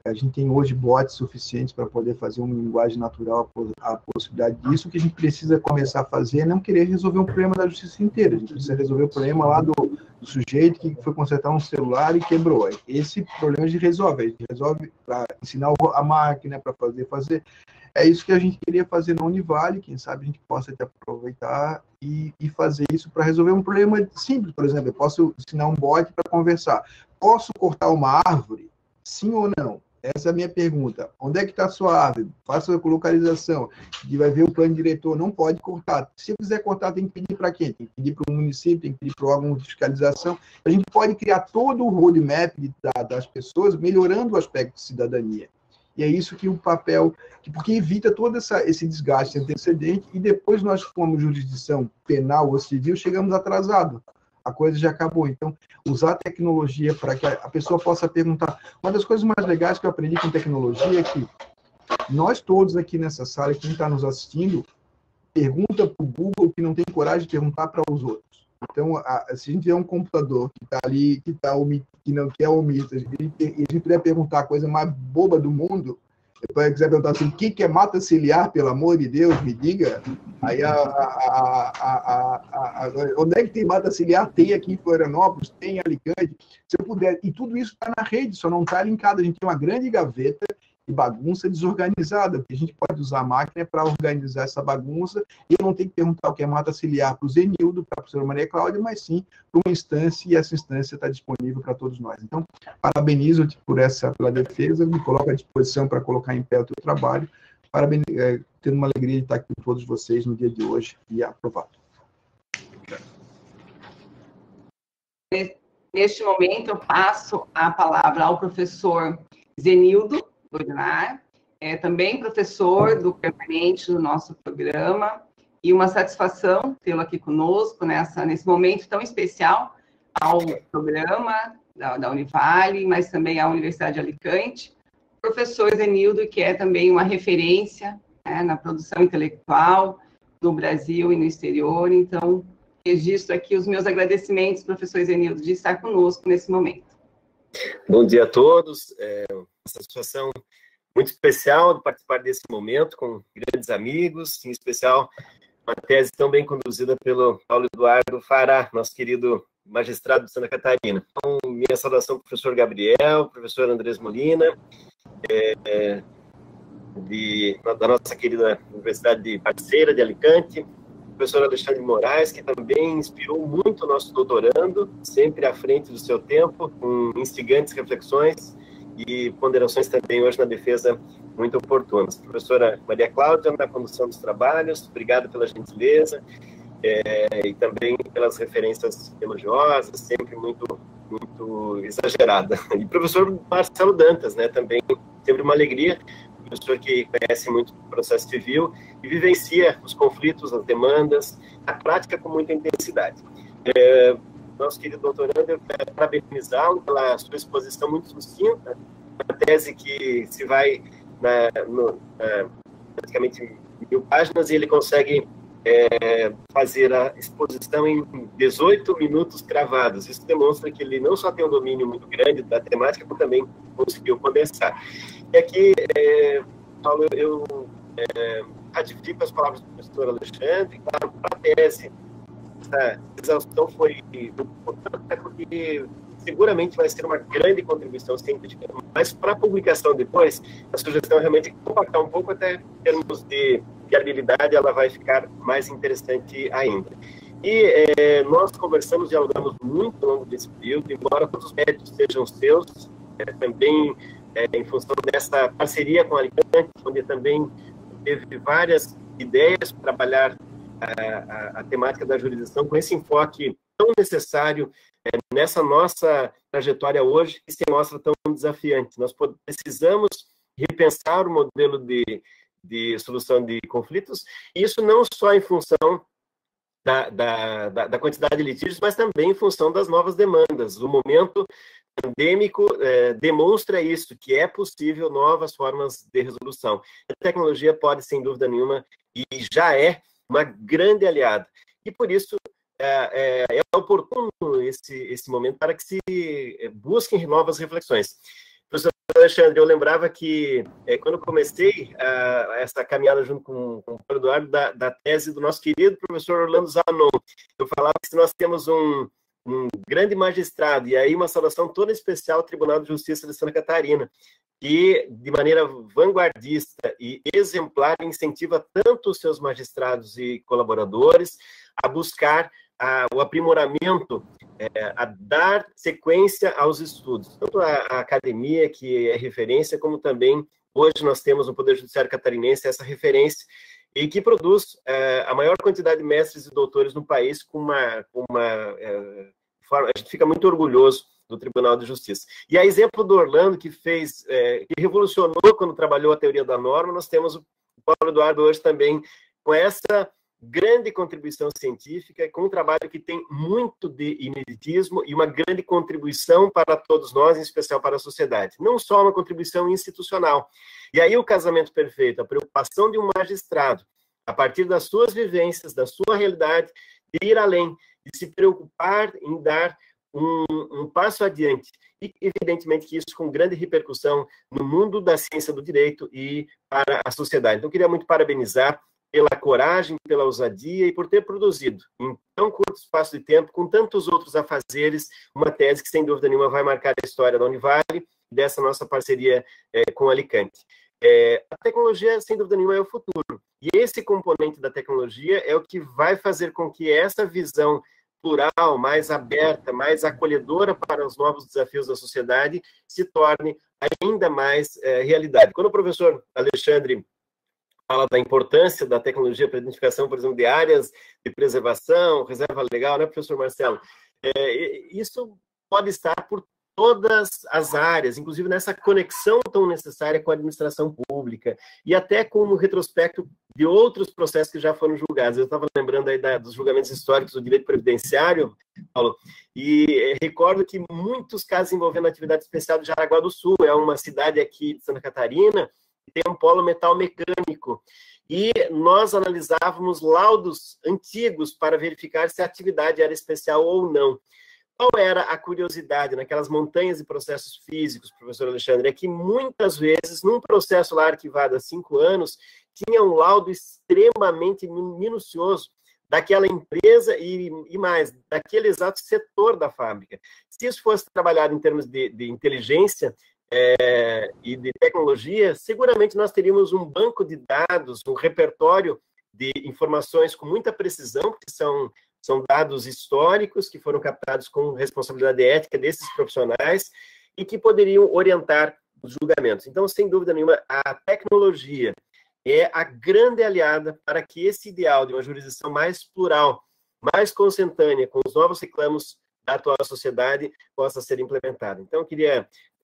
A gente tem hoje bots suficientes para poder fazer uma linguagem natural, a possibilidade disso. O que a gente precisa começar a fazer é não querer resolver um problema da justiça inteira. A gente precisa resolver o problema lá do sujeito que foi consertar um celular e quebrou. Esse problema a gente resolve para ensinar a máquina, para fazer. É isso que a gente queria fazer na Univale, quem sabe a gente possa até aproveitar e fazer isso para resolver um problema simples. Por exemplo, eu posso ensinar um bot para conversar. Posso cortar uma árvore? Sim ou não? Essa é a minha pergunta. Onde é que está a sua árvore? Faça a localização. E vai ver o plano diretor. Não pode cortar. Se eu quiser cortar, tem que pedir para quem? Tem que pedir para o município, tem que pedir para o órgão de fiscalização. A gente pode criar todo o roadmap das pessoas, melhorando o aspecto de cidadania. E é isso que o papel... Porque evita todo esse desgaste antecedente e depois nós, como jurisdição penal ou civil, chegamos atrasados. A coisa já acabou. Então, usar a tecnologia para que a pessoa possa perguntar. Uma das coisas mais legais que eu aprendi com tecnologia é que nós todos aqui nessa sala, quem está nos assistindo, pergunta para o Google que não tem coragem de perguntar para os outros. Então, se a gente tiver um computador que está ali, que não quer omito, e a gente puder perguntar a coisa mais boba do mundo, depois quiser perguntar assim, o que é mata ciliar, pelo amor de Deus, me diga. Aí, onde é que tem mata ciliar? Tem aqui em Florianópolis, tem em Alicante. Se eu puder, e tudo isso está na rede, só não está linkado. A gente tem uma grande gaveta de bagunça desorganizada, porque a gente pode usar a máquina para organizar essa bagunça e eu não tenho que perguntar o que é mata ciliar para o Zenildo, para a professora Maria Cláudia, mas sim para uma instância, e essa instância está disponível para todos nós. Então, parabenizo-te pela defesa, me coloco à disposição para colocar em pé o teu trabalho, tendo uma alegria de estar aqui com todos vocês no dia de hoje e aprovado. Neste momento, eu passo a palavra ao professor Zenildo Bodinar, também professor do permanente do nosso programa, e uma satisfação tê-lo aqui conosco nesse momento tão especial ao programa da Univale, mas também à Universidade de Alicante. O professor Zenildo, que é também uma referência na produção intelectual no Brasil e no exterior, então registro aqui os meus agradecimentos, professor Zenildo, de estar conosco nesse momento. Bom dia a todos, uma satisfação muito especial de participar desse momento com grandes amigos, em especial uma tese tão bem conduzida pelo Paulo Eduardo Fará, nosso querido magistrado de Santa Catarina. Então, minha saudação ao professor Gabriel, professor Andrés Molina, da nossa querida Universidade Parceira de Alicante, professor Alexandre Moraes, que também inspirou muito o nosso doutorando, sempre à frente do seu tempo, com instigantes reflexões e ponderações também hoje na defesa muito oportunas. Professora Maria Cláudia, na condução dos trabalhos, obrigado pela gentileza e também pelas referências elogiosas, sempre muito exagerada. E professor Marcelo Dantas, né, também sempre uma alegria, professor que conhece muito o processo civil e vivencia os conflitos, as demandas, a prática com muita intensidade. Nosso querido doutorando, eu quero parabenizá-lo pela sua exposição muito sucinta, uma tese que se vai praticamente 1000 páginas e ele consegue fazer a exposição em 18 minutos cravados. Isso demonstra que ele não só tem um domínio muito grande da temática, como também conseguiu condensar. E aqui, Paulo, eu ratifico as palavras do professor Alexandre, claro, para a tese. Essa exaustão foi importante, porque seguramente vai ser uma grande contribuição científica, mas para a publicação depois, a sugestão é realmente compactar um pouco, até em termos de habilidade, ela vai ficar mais interessante ainda. E nós conversamos, dialogamos muito ao longo desse período, embora todos os méritos sejam seus, também em função dessa parceria com a Alicante, onde também teve várias ideias para trabalhar a temática da jurisdição com esse enfoque tão necessário nessa nossa trajetória hoje, que se mostra tão desafiante. Nós precisamos repensar o modelo de solução de conflitos, e isso não só em função da quantidade de litígios, mas também em função das novas demandas. O momento pandêmico demonstra isso, que é possível novas formas de resolução. A tecnologia pode, sem dúvida nenhuma, e já é uma grande aliada. E, por isso, é oportuno esse momento para que se busquem novas reflexões. Professor Alexandre, eu lembrava que quando eu comecei essa caminhada junto com o Eduardo da tese do nosso querido professor Orlando Zanon, eu falava que se nós temos um grande magistrado, e aí uma saudação toda especial ao Tribunal de Justiça de Santa Catarina, que, de maneira vanguardista e exemplar, incentiva tanto os seus magistrados e colaboradores a buscar o aprimoramento, a dar sequência aos estudos. Tanto a academia, que é referência, como também, hoje nós temos no Poder Judiciário Catarinense essa referência, e que produz a maior quantidade de mestres e doutores no país com uma forma... A gente fica muito orgulhoso do Tribunal de Justiça. E a exemplo do Orlando, que que revolucionou quando trabalhou a teoria da norma, nós temos o Paulo Eduardo hoje também com essa grande contribuição científica, com um trabalho que tem muito de ineditismo e uma grande contribuição para todos nós, em especial para a sociedade. Não só uma contribuição institucional. E aí o casamento perfeito, a preocupação de um magistrado, a partir das suas vivências, da sua realidade, de ir além, de se preocupar em dar um passo adiante, e evidentemente que isso com grande repercussão no mundo da ciência do direito e para a sociedade. Então, eu queria muito parabenizar pela coragem, pela ousadia e por ter produzido, em tão curto espaço de tempo, com tantos outros afazeres, uma tese que, sem dúvida nenhuma, vai marcar a história da Univale e dessa nossa parceria com Alicante. A tecnologia, sem dúvida nenhuma, é o futuro. E esse componente da tecnologia é o que vai fazer com que essa visão plural, mais aberta, mais acolhedora para os novos desafios da sociedade, se torne ainda mais realidade. Quando o professor Alexandre fala da importância da tecnologia para a identificação, por exemplo, de áreas de preservação, reserva legal, né, professor Marcelo? Isso pode estar por todas as áreas, inclusive nessa conexão tão necessária com a administração pública, e até com o retrospecto de outros processos que já foram julgados. Eu estava lembrando aí dos julgamentos históricos do direito previdenciário, Paulo, e recordo que muitos casos envolvendo a atividade especial de Jaraguá do Sul, é uma cidade aqui de Santa Catarina, que tem um polo metal mecânico, e nós analisávamos laudos antigos para verificar se a atividade era especial ou não. Qual era a curiosidade naquelas montanhas de processos físicos, professor Alexandre? É que muitas vezes, num processo lá arquivado há 5 anos, tinha um laudo extremamente minucioso daquela empresa e mais, daquele exato setor da fábrica. Se isso fosse trabalhado em termos de inteligência e de tecnologia, seguramente nós teríamos um banco de dados, um repertório de informações com muita precisão, que são dados históricos que foram captados com responsabilidade ética desses profissionais e que poderiam orientar os julgamentos. Então, sem dúvida nenhuma, a tecnologia é a grande aliada para que esse ideal de uma jurisdição mais plural, mais consentânea com os novos reclamos da atual sociedade possa ser implementado. Então, eu queria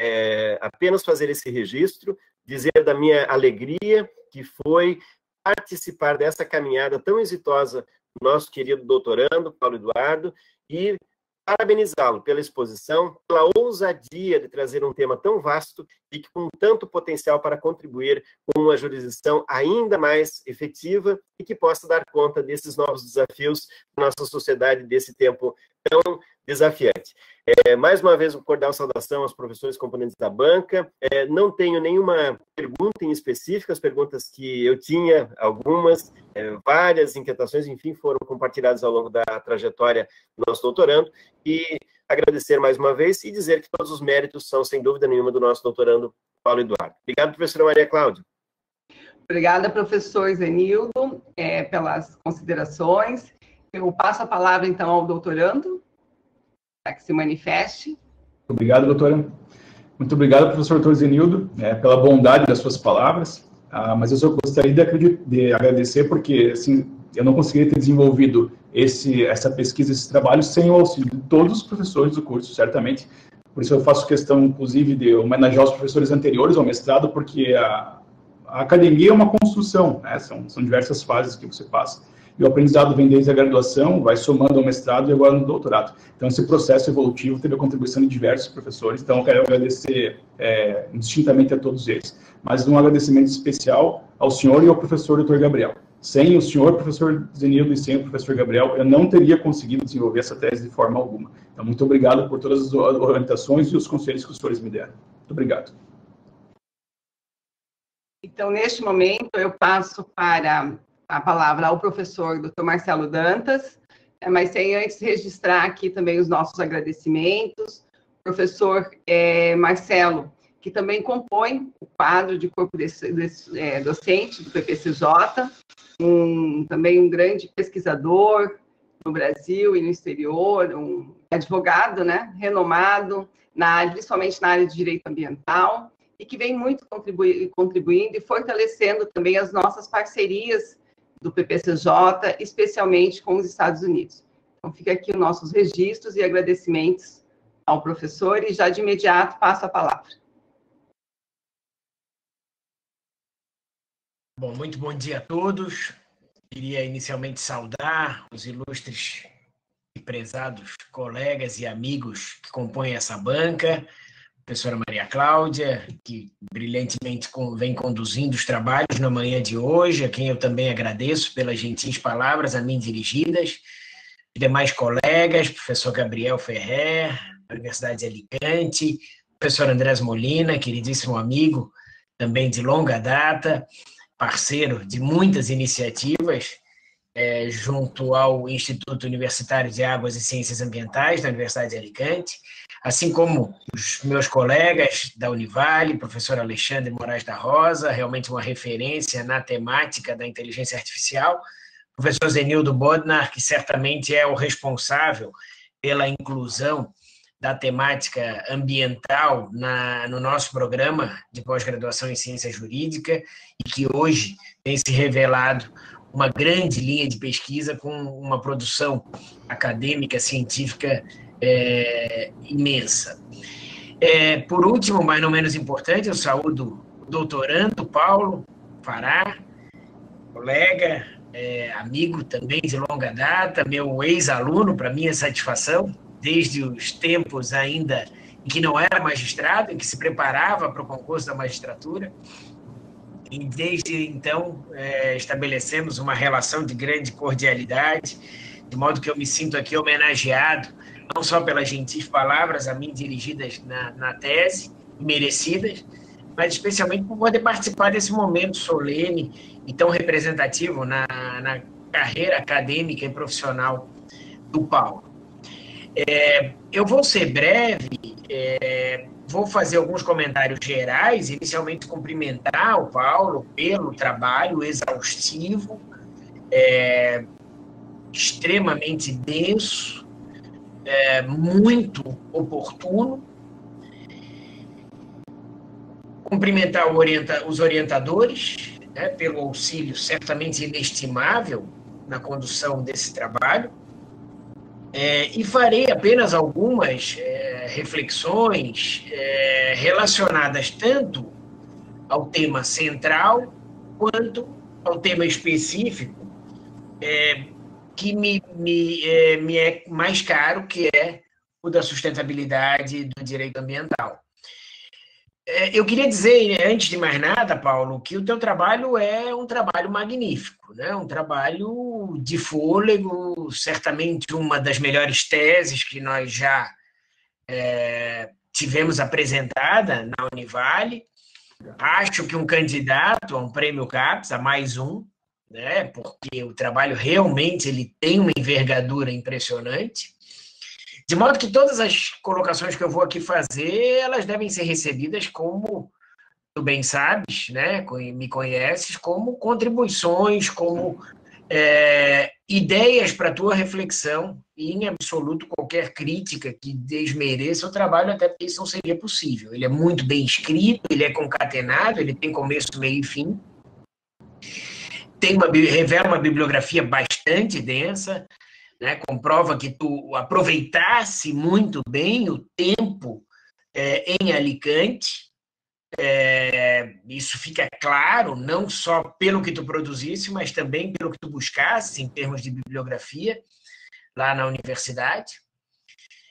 apenas fazer esse registro, dizer da minha alegria que foi participar dessa caminhada tão exitosa do nosso querido doutorando, Paulo Eduardo, e parabenizá-lo pela exposição, pela ousadia de trazer um tema tão vasto e com tanto potencial para contribuir com uma jurisdição ainda mais efetiva e que possa dar conta desses novos desafios da nossa sociedade desse tempo tão desafiante. Mais uma vez, um cordial saudação aos professores componentes da banca. Não tenho nenhuma pergunta em específico, as perguntas que eu tinha, algumas, várias inquietações, enfim, foram compartilhadas ao longo da trajetória do nosso doutorando, e agradecer mais uma vez e dizer que todos os méritos são, sem dúvida nenhuma, do nosso doutorando Paulo Eduardo. Obrigado, professora Maria Cláudia. Obrigada, professor Zenildo, pelas considerações. Eu passo a palavra, então, ao doutorando, para que se manifeste. Muito obrigado, doutora. Muito obrigado, professor doutor Zenildo, pela bondade das suas palavras, mas eu só gostaria de agradecer porque, assim, eu não conseguiria ter desenvolvido essa pesquisa, esse trabalho, sem o auxílio de todos os professores do curso, certamente. Por isso eu faço questão, inclusive, de homenagear os professores anteriores ao mestrado, porque a academia é uma construção, né? São diversas fases que você passa. E o aprendizado vem desde a graduação, vai somando ao mestrado e agora no doutorado. Então, esse processo evolutivo teve a contribuição de diversos professores, então eu quero agradecer indistintamente a todos eles. Mas um agradecimento especial ao senhor e ao professor Dr. Gabriel. Sem o senhor professor Zenildo e sem o professor Gabriel, eu não teria conseguido desenvolver essa tese de forma alguma. Então, muito obrigado por todas as orientações e os conselhos que os senhores me deram. Muito obrigado. Então, neste momento, eu passo para a palavra ao professor Dr. Marcelo Dantas, mas sem antes registrar aqui também os nossos agradecimentos. Professor Marcelo, que também compõe o quadro de corpo docente do PPCJ, também um grande pesquisador no Brasil e no exterior, um advogado, né, renomado, principalmente na área de direito ambiental, e que vem muito contribuindo e fortalecendo também as nossas parcerias do PPCJ, especialmente com os Estados Unidos. Então, fica aqui os nossos registros e agradecimentos ao professor, e já de imediato passo a palavra. Bom, muito bom dia a todos. Queria inicialmente saudar os ilustres e prezados colegas e amigos que compõem essa banca, a professora Maria Cláudia, que brilhantemente vem conduzindo os trabalhos na manhã de hoje, a quem eu também agradeço pelas gentis palavras a mim dirigidas, os demais colegas, professor Gabriel Ferrer, da Universidade de Alicante, professor Andrés Molina, queridíssimo amigo, também de longa data, parceiro de muitas iniciativas, junto ao Instituto Universitário de Águas e Ciências Ambientais da Universidade de Alicante, assim como os meus colegas da Univale, professor Alexandre Moraes da Rosa, realmente uma referência na temática da inteligência artificial, professor Zenildo Bodnar, que certamente é o responsável pela inclusão da temática ambiental no nosso programa de pós-graduação em ciência jurídica, e que hoje tem se revelado uma grande linha de pesquisa com uma produção acadêmica, científica imensa. Por último, mas não menos importante, eu saúdo o doutorando Paulo Fará, colega, amigo também de longa data, meu ex-aluno, para minha satisfação, desde os tempos ainda em que não era magistrado, em que se preparava para o concurso da magistratura. E desde então estabelecemos uma relação de grande cordialidade, de modo que eu me sinto aqui homenageado, não só pelas gentis palavras a mim dirigidas na tese, merecidas, mas especialmente por poder participar desse momento solene e tão representativo na carreira acadêmica e profissional do Paulo. Eu vou ser breve, vou fazer alguns comentários gerais, inicialmente cumprimentar o Paulo pelo trabalho exaustivo, extremamente denso, muito oportuno, cumprimentar os orientadores, pelo auxílio certamente inestimável na condução desse trabalho, e farei apenas algumas reflexões relacionadas tanto ao tema central quanto ao tema específico que me é mais caro, que é o da sustentabilidade do direito ambiental. Eu queria dizer, antes de mais nada, Paulo, que o teu trabalho é um trabalho magnífico, né? Um trabalho de fôlego, certamente uma das melhores teses que nós já tivemos apresentada na Univale. Acho que um candidato a um prêmio CAPES, a mais um, né? Porque o trabalho realmente ele tem uma envergadura impressionante. De modo que todas as colocações que eu vou aqui fazer, elas devem ser recebidas como, tu bem sabes, né, me conheces, como contribuições, como ideias para a tua reflexão, e em absoluto qualquer crítica que desmereça o trabalho, até porque isso não seria possível. Ele é muito bem escrito, ele é concatenado, ele tem começo, meio e fim, revela uma bibliografia bastante densa, né, comprova que tu aproveitasse muito bem o tempo em Alicante. Isso fica claro, não só pelo que tu produzisse, mas também pelo que tu buscasse em termos de bibliografia lá na universidade.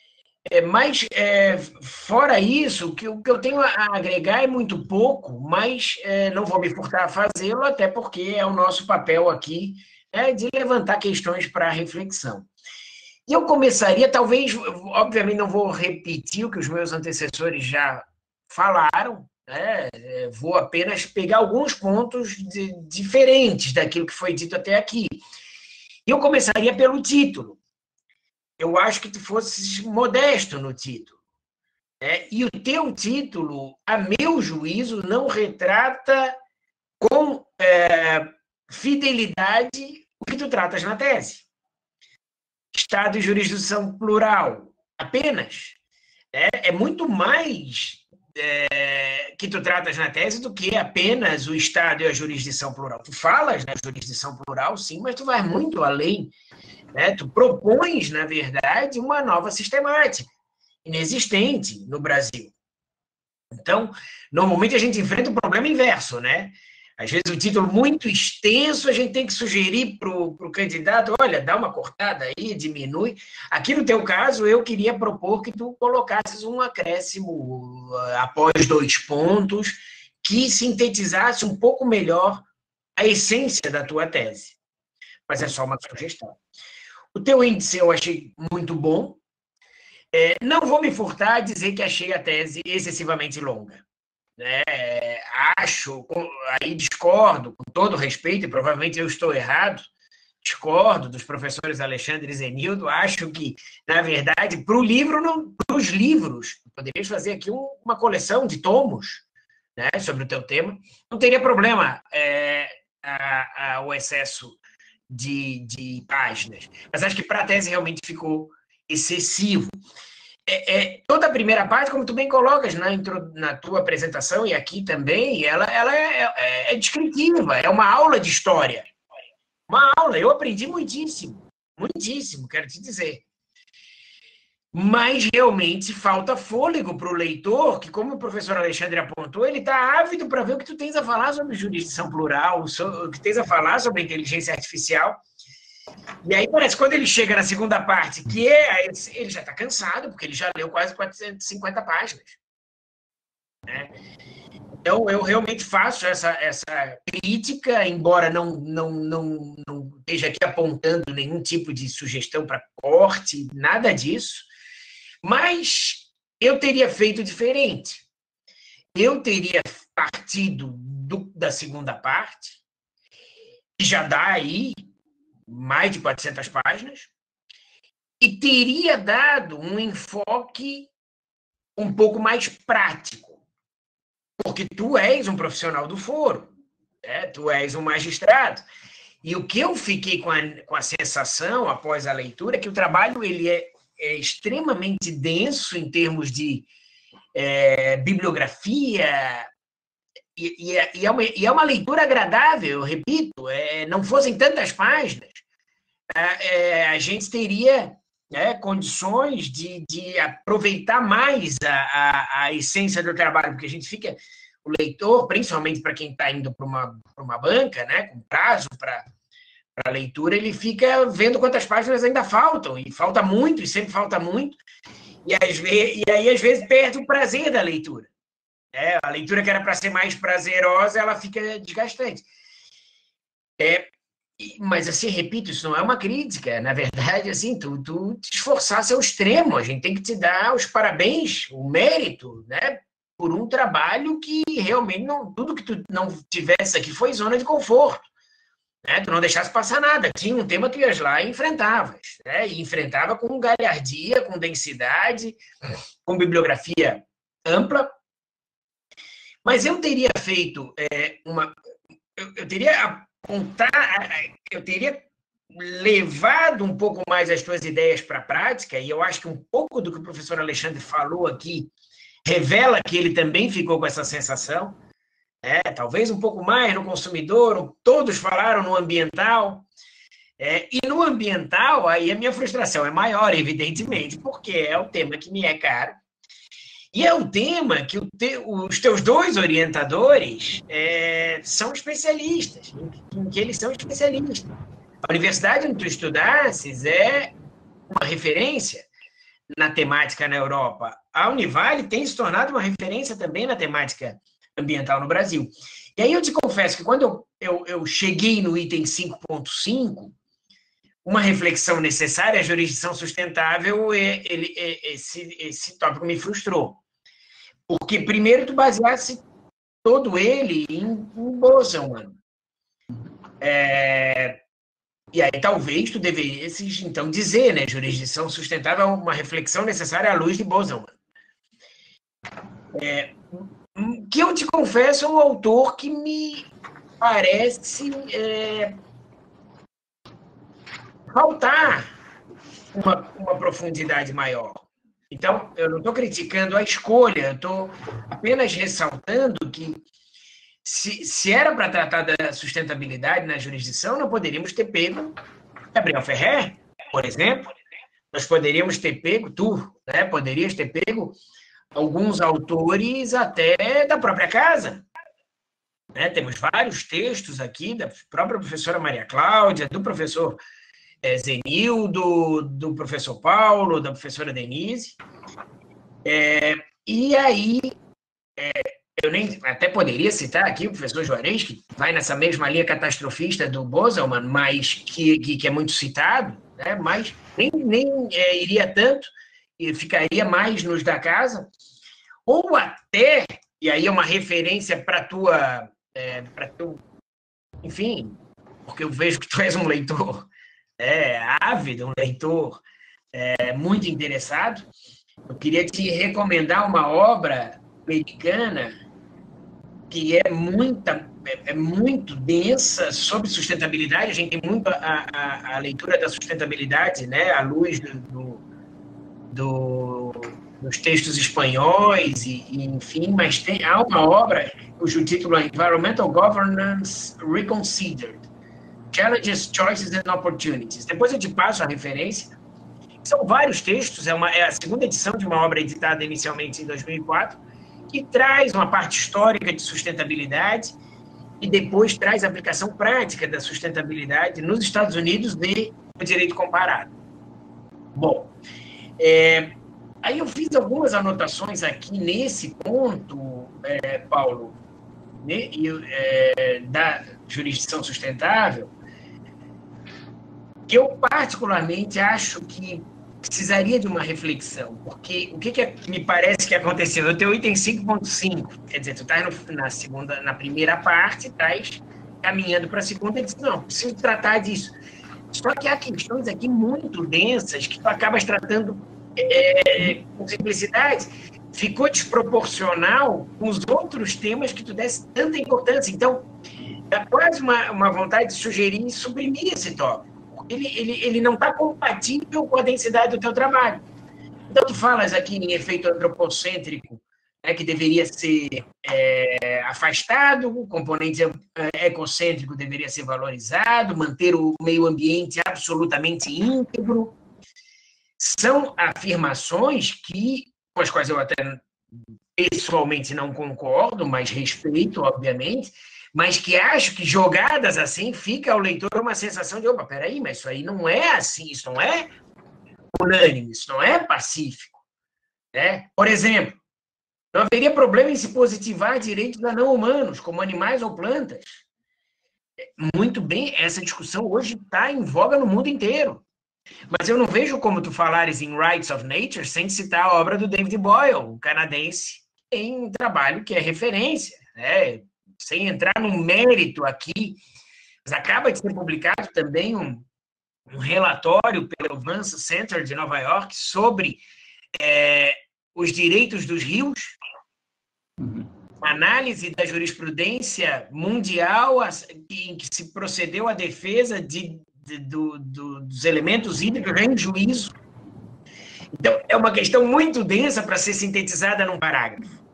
Mas, fora isso, o que eu tenho a agregar é muito pouco, mas não vou me furtar a fazê-lo, até porque é o nosso papel aqui de levantar questões para reflexão. E eu começaria, talvez, obviamente não vou repetir o que os meus antecessores já falaram, vou apenas pegar alguns pontos diferentes daquilo que foi dito até aqui. E eu começaria pelo título. Eu acho que tu fosses modesto no título. E o teu título, a meu juízo, não retrata com fidelidade o que tu tratas na tese. Estado e jurisdição plural, apenas. É muito mais que tu tratas na tese do que apenas o Estado e a jurisdição plural. Tu falas na jurisdição plural, sim, mas tu vais muito além. Tu propões, na verdade, uma nova sistemática, inexistente no Brasil. Então, normalmente a gente enfrenta o problema inverso, né? Às vezes o título muito extenso, a gente tem que sugerir para o candidato, olha, dá uma cortada aí, diminui. Aqui no teu caso, eu queria propor que tu colocasses um acréscimo após 2 pontos, que sintetizasse um pouco melhor a essência da tua tese. Mas é só uma sugestão. O teu índice eu achei muito bom. Não vou me furtar a dizer que achei a tese excessivamente longa. Acho, aí discordo, com todo respeito, e provavelmente eu estou errado, discordo dos professores Alexandre e Zenildo, acho que, na verdade, para os livros, poderias fazer aqui uma coleção de tomos, sobre o teu tema, não teria problema o excesso de páginas, mas acho que para a tese realmente ficou excessivo. Toda a primeira parte, como tu bem colocas na tua apresentação, e aqui também, ela é descritiva, é uma aula de história. Uma aula, eu aprendi muitíssimo, quero te dizer. Mas realmente falta fôlego para o leitor, que, como o professor Alexandre apontou, ele está ávido para ver o que tu tens a falar sobre jurisdição plural, o que tens a falar sobre inteligência artificial. E aí parece que quando ele chega na segunda parte, ele já está cansado, porque ele já leu quase 450 páginas. Então, eu realmente faço essa crítica, embora não esteja aqui apontando nenhum tipo de sugestão para corte, nada disso. Mas eu teria feito diferente. Eu teria partido da segunda parte, que já dá aí mais de 400 páginas, e teria dado um enfoque um pouco mais prático, porque tu és um profissional do foro, tu és um magistrado, e o que eu fiquei com a sensação, após a leitura, é que o trabalho ele é extremamente denso em termos de bibliografia, e é uma leitura agradável, eu repito, não fossem tantas páginas, a gente teria condições de aproveitar mais a essência do trabalho, porque a gente fica, o leitor, principalmente para quem está indo para uma banca, com prazo para leitura, ele fica vendo quantas páginas ainda faltam, e falta muito, e sempre falta muito, e aí às vezes perde o prazer da leitura. A leitura que era para ser mais prazerosa, ela fica desgastante. Mas, assim, repito, isso não é uma crítica. Na verdade, assim, tu te esforçasse ao extremo. A gente tem que te dar os parabéns, o mérito, por um trabalho que realmente tudo que tu não tivesse aqui foi zona de conforto. Tu não deixasse passar nada. Tinha um tema que tu ias lá e enfrentavas. E enfrentava com galhardia, com densidade, com bibliografia ampla. Mas eu teria feito eu teria eu teria levado um pouco mais as tuas ideias para a prática, e eu acho que um pouco do que o professor Alexandre falou aqui revela que ele também ficou com essa sensação, talvez um pouco mais no consumidor, todos falaram no ambiental, e no ambiental, aí a minha frustração é maior, evidentemente, porque é o tema que me é caro, e é o tema que os teus 2 orientadores são especialistas, em que eles são especialistas. A universidade onde tu estudasses é uma referência na temática na Europa. A Univale tem se tornado uma referência também na temática ambiental no Brasil. E aí eu te confesso que quando eu cheguei no item 5.5, uma reflexão necessária, a jurisdição sustentável, esse tópico me frustrou. Porque primeiro tu baseasse todo ele em Boselman. E aí talvez tu deverias, então, dizer, né, jurisdição sustentável é uma reflexão necessária à luz de Boselman. Que eu te confesso é um autor que me parece faltar uma profundidade maior. Então, eu não estou criticando a escolha, eu estou apenas ressaltando que se era para tratar da sustentabilidade na jurisdição, não poderíamos ter pego Gabriel Ferrer, por exemplo. Nós poderíamos ter pego, poderias ter pego alguns autores até da própria casa. Temos vários textos aqui da própria professora Maria Cláudia, do professor Zenildo, do professor Paulo, da professora Denise. E aí, eu nem até poderia citar aqui o professor Juarez, que vai nessa mesma linha catastrofista do Boselman, mas que é muito citado, né? Mas nem iria tanto, e ficaria mais nos da casa. Ou até, e aí é uma referência para tu, enfim, porque eu vejo que tu és um leitor ávido, um leitor muito interessado. Eu queria te recomendar uma obra americana que é muito densa sobre sustentabilidade. A gente tem muito a leitura da sustentabilidade, né, à luz dos textos espanhóis, enfim, mas há uma obra cujo título é Environmental Governance Reconsidered, Challenges, Choices and Opportunities. Depois eu te passo a referência. São vários textos, é a segunda edição de uma obra editada inicialmente em 2004, que traz uma parte histórica de sustentabilidade e depois traz a aplicação prática da sustentabilidade nos Estados Unidos de direito comparado. Bom, aí eu fiz algumas anotações aqui nesse ponto, Paulo, né, da jurisdição sustentável, que eu particularmente acho que precisaria de uma reflexão, porque o que me parece que aconteceu? O teu item 5.5, quer dizer, tu estás na primeira parte, estás caminhando para a segunda e diz, não, preciso tratar disso. Só que há questões aqui muito densas que tu acabas tratando com simplicidade. Ficou desproporcional com os outros temas que tu desse tanta importância. Então, é quase uma vontade de sugerir e suprimir esse tópico. Ele não está compatível com a densidade do teu trabalho. Então, tu falas aqui em efeito antropocêntrico, né, que deveria ser afastado, o componente ecocêntrico deveria ser valorizado, manter o meio ambiente absolutamente íntegro. São afirmações com as quais eu até pessoalmente não concordo, mas respeito, obviamente, mas que acho que jogadas assim fica ao leitor uma sensação de, opa, peraí, mas isso aí não é assim, isso não é unânime, isso não é pacífico. Né? Por exemplo, não haveria problema em se positivar direitos a não-humanos, como animais ou plantas. Muito bem, essa discussão hoje está em voga no mundo inteiro. Mas eu não vejo como tu falares em Rights of Nature sem citar a obra do David Boyle, um canadense, em um trabalho que é referência, né? Sem entrar no mérito aqui, mas acaba de ser publicado também um relatório pelo Vance Center de Nova York sobre os direitos dos rios, uma análise da jurisprudência mundial em que se procedeu à defesa dos elementos hídricos em juízo. Então, é uma questão muito densa para ser sintetizada num parágrafo.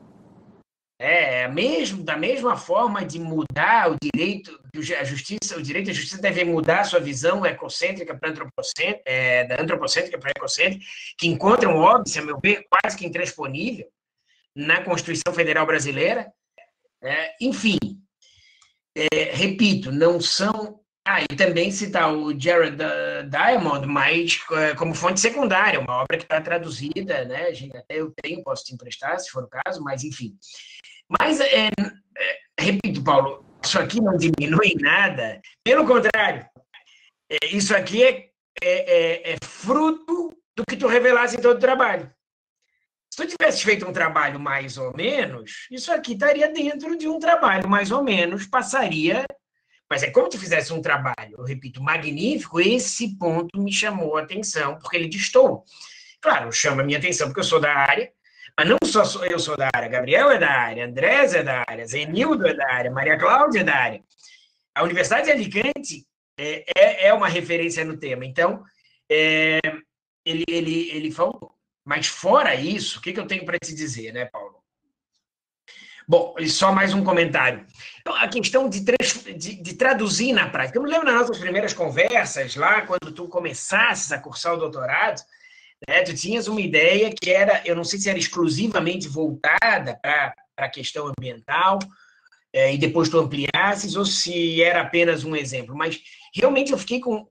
Da mesma forma de mudar o direito, o direito à justiça deve mudar a sua visão ecocêntrica para antropocêntrica, da antropocêntrica para ecocêntrica, que encontram óbvio, a meu ver, quase que intransponível na Constituição Federal Brasileira. Enfim, repito, não são E também citar o Jared Diamond, mas como fonte secundária, uma obra que está traduzida, né? Até eu tenho, posso te emprestar, se for o caso, mas enfim. Mas, repito, Paulo, isso aqui não diminui nada, pelo contrário, isso aqui é fruto do que tu revelaste em todo o trabalho. Se tu tivesse feito um trabalho mais ou menos, isso aqui estaria dentro de um trabalho mais ou menos, passaria... Mas é como tu fizesse um trabalho, eu repito, magnífico, esse ponto me chamou a atenção, porque ele destoou. Claro, chama a minha atenção porque eu sou da área, mas não só eu sou da área, Gabriel é da área, Andrés é da área, Zenildo é da área, Maria Cláudia é da área. A Universidade de Alicante é uma referência no tema. Então, ele falou. Mas fora isso, o que eu tenho para te dizer, né, Paulo? Bom, e só mais um comentário. Então, a questão de traduzir na prática. Eu me lembro nas nossas primeiras conversas, lá, quando tu começasses a cursar o doutorado, né, tu tinhas uma ideia que era, eu não sei se era exclusivamente voltada para a questão ambiental, e depois tu ampliasses, ou se era apenas um exemplo. Mas, realmente, eu fiquei com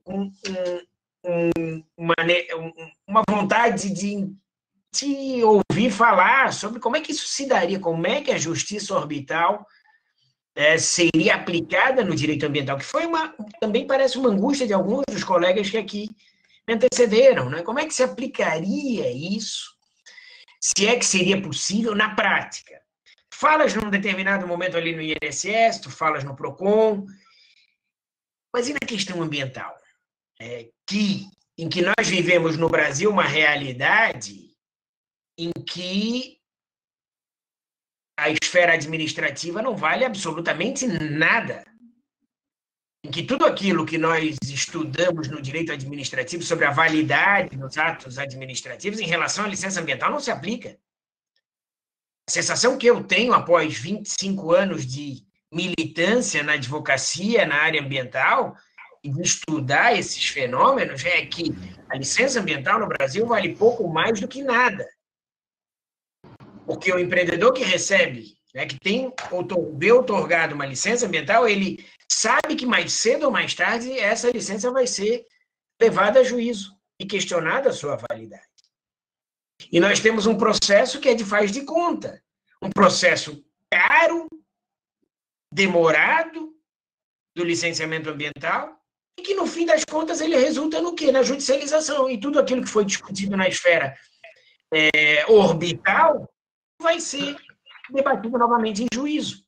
uma vontade de ouvir falar sobre como é que isso se daria, como é que a justiça orbital seria aplicada no direito ambiental, que foi também parece uma angústia de alguns dos colegas que aqui me antecederam, né? Como é que se aplicaria isso? Se é que seria possível na prática? Falas num determinado momento ali no INSS, tu falas no PROCON, mas e na questão ambiental? Em que nós vivemos no Brasil uma realidade em que a esfera administrativa não vale absolutamente nada. Em que tudo aquilo que nós estudamos no direito administrativo sobre a validade dos atos administrativos em relação à licença ambiental não se aplica. A sensação que eu tenho após 25 anos de militância na advocacia, na área ambiental, e de estudar esses fenômenos, é que a licença ambiental no Brasil vale pouco mais do que nada. Porque o empreendedor que recebe, né, que vê otorgado uma licença ambiental, ele sabe que mais cedo ou mais tarde essa licença vai ser levada a juízo e questionada a sua validade. E nós temos um processo que é de faz de conta. Um processo caro, demorado, do licenciamento ambiental, e que, no fim das contas, ele resulta no quê? Na judicialização. E tudo aquilo que foi discutido na esfera orbital vai ser debatido novamente em juízo.